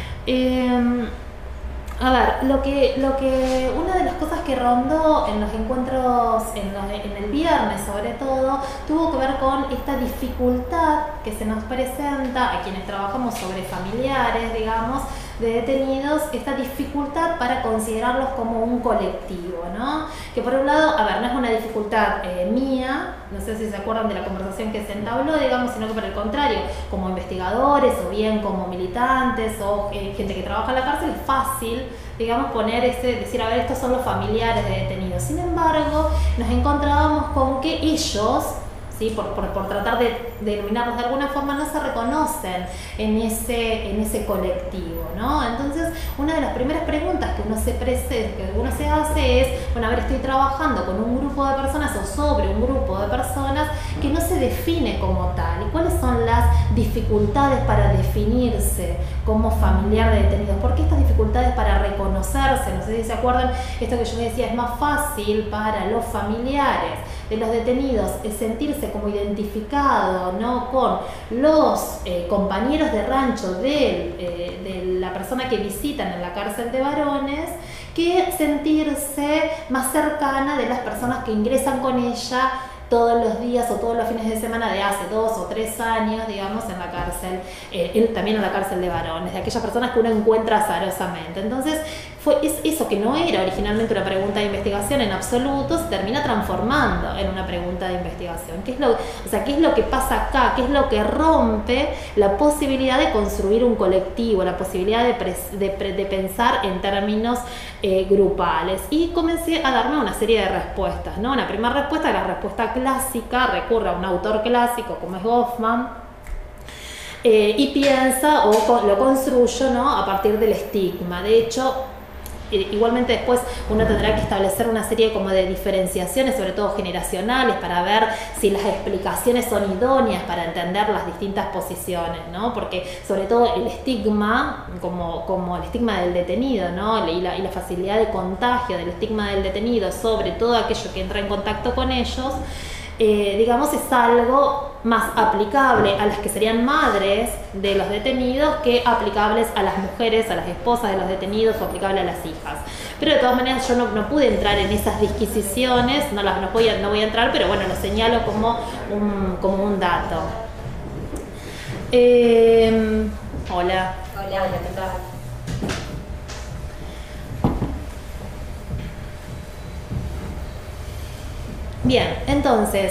[SPEAKER 1] A ver, una de las cosas que rondó en los encuentros, en el viernes sobre todo, tuvo que ver con esta dificultad que se nos presenta a quienes trabajamos sobre familiares, digamos, de detenidos, esta dificultad para considerarlos como un colectivo, ¿no? Que por un lado, a ver, no es una dificultad mía, no sé si se acuerdan de la conversación que se entabló, digamos, sino que por el contrario, como investigadores o bien como militantes o gente que trabaja en la cárcel, es fácil, digamos, decir, a ver, estos son los familiares de detenidos. Sin embargo, nos encontrábamos con que ellos, ¿sí? por tratar de denominarlos de alguna forma, no se reconocen en ese colectivo, ¿no? Entonces, una de las primeras preguntas que uno se hace es, bueno, a ver, estoy trabajando con un grupo de personas o sobre un grupo de personas que no se define como tal. ¿Y cuáles son las dificultades para definirse como familiar de detenidos? ¿Por qué estas dificultades para reconocerse? No sé si se acuerdan, esto que yo decía, es más fácil para los familiares de los detenidos es sentirse como identificado, ¿no?, con los compañeros de rancho de la persona que visitan en la cárcel de varones, que sentirse más cercana de las personas que ingresan con ella todos los días o todos los fines de semana de hace 2 o 3 años, digamos, en la cárcel, también en la cárcel de varones, de aquellas personas que uno encuentra azarosamente. Entonces, es eso que no era originalmente una pregunta de investigación en absoluto, se termina transformando en una pregunta de investigación. ¿Qué es lo que pasa acá? ¿Qué es lo que rompe la posibilidad de construir un colectivo, la posibilidad de pensar en términos grupales? Y comencé a darme una serie de respuestas, ¿no? Una primera respuesta, la respuesta clásica, recurre a un autor clásico como es Goffman, y piensa o lo construyo, ¿no?, a partir del estigma. De hecho, igualmente después uno tendrá que establecer una serie como de diferenciaciones, sobre todo generacionales, para ver si las explicaciones son idóneas para entender las distintas posiciones, ¿no? Porque sobre todo el estigma, como el estigma del detenido, ¿no?, y la facilidad de contagio del estigma del detenido sobre todo aquello que entra en contacto con ellos, digamos, es algo más aplicable a las que serían madres de los detenidos que aplicables a las mujeres, a las esposas de los detenidos, o aplicable a las hijas. Pero de todas maneras yo no pude entrar en esas disquisiciones, no voy a entrar, pero bueno, lo señalo como un dato. Hola.
[SPEAKER 4] Hola, ¿qué tal?
[SPEAKER 1] Bien, entonces,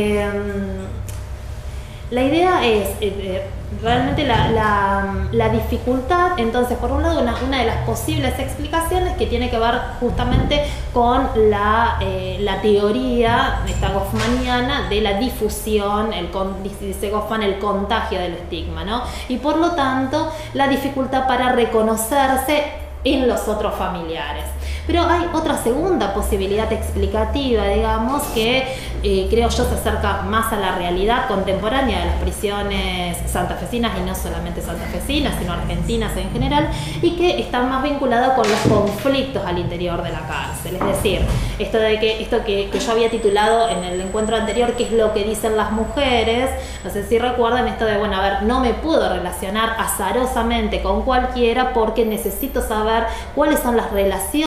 [SPEAKER 1] la idea es realmente la dificultad. Entonces, por un lado, una de las posibles explicaciones que tiene que ver justamente con la teoría esta goffmaniana de la difusión, dice Goffman, el contagio del estigma, ¿no? Y por lo tanto, la dificultad para reconocerse en los otros familiares. Pero hay otra segunda posibilidad explicativa, digamos, que creo yo se acerca más a la realidad contemporánea de las prisiones santafesinas, y no solamente santafesinas, sino argentinas en general, y que están más vinculadas con los conflictos al interior de la cárcel. Es decir, esto que yo había titulado en el encuentro anterior, ¿qué es lo que dicen las mujeres? No sé si recuerdan esto de, bueno, a ver, no me puedo relacionar azarosamente con cualquiera porque necesito saber cuáles son las relaciones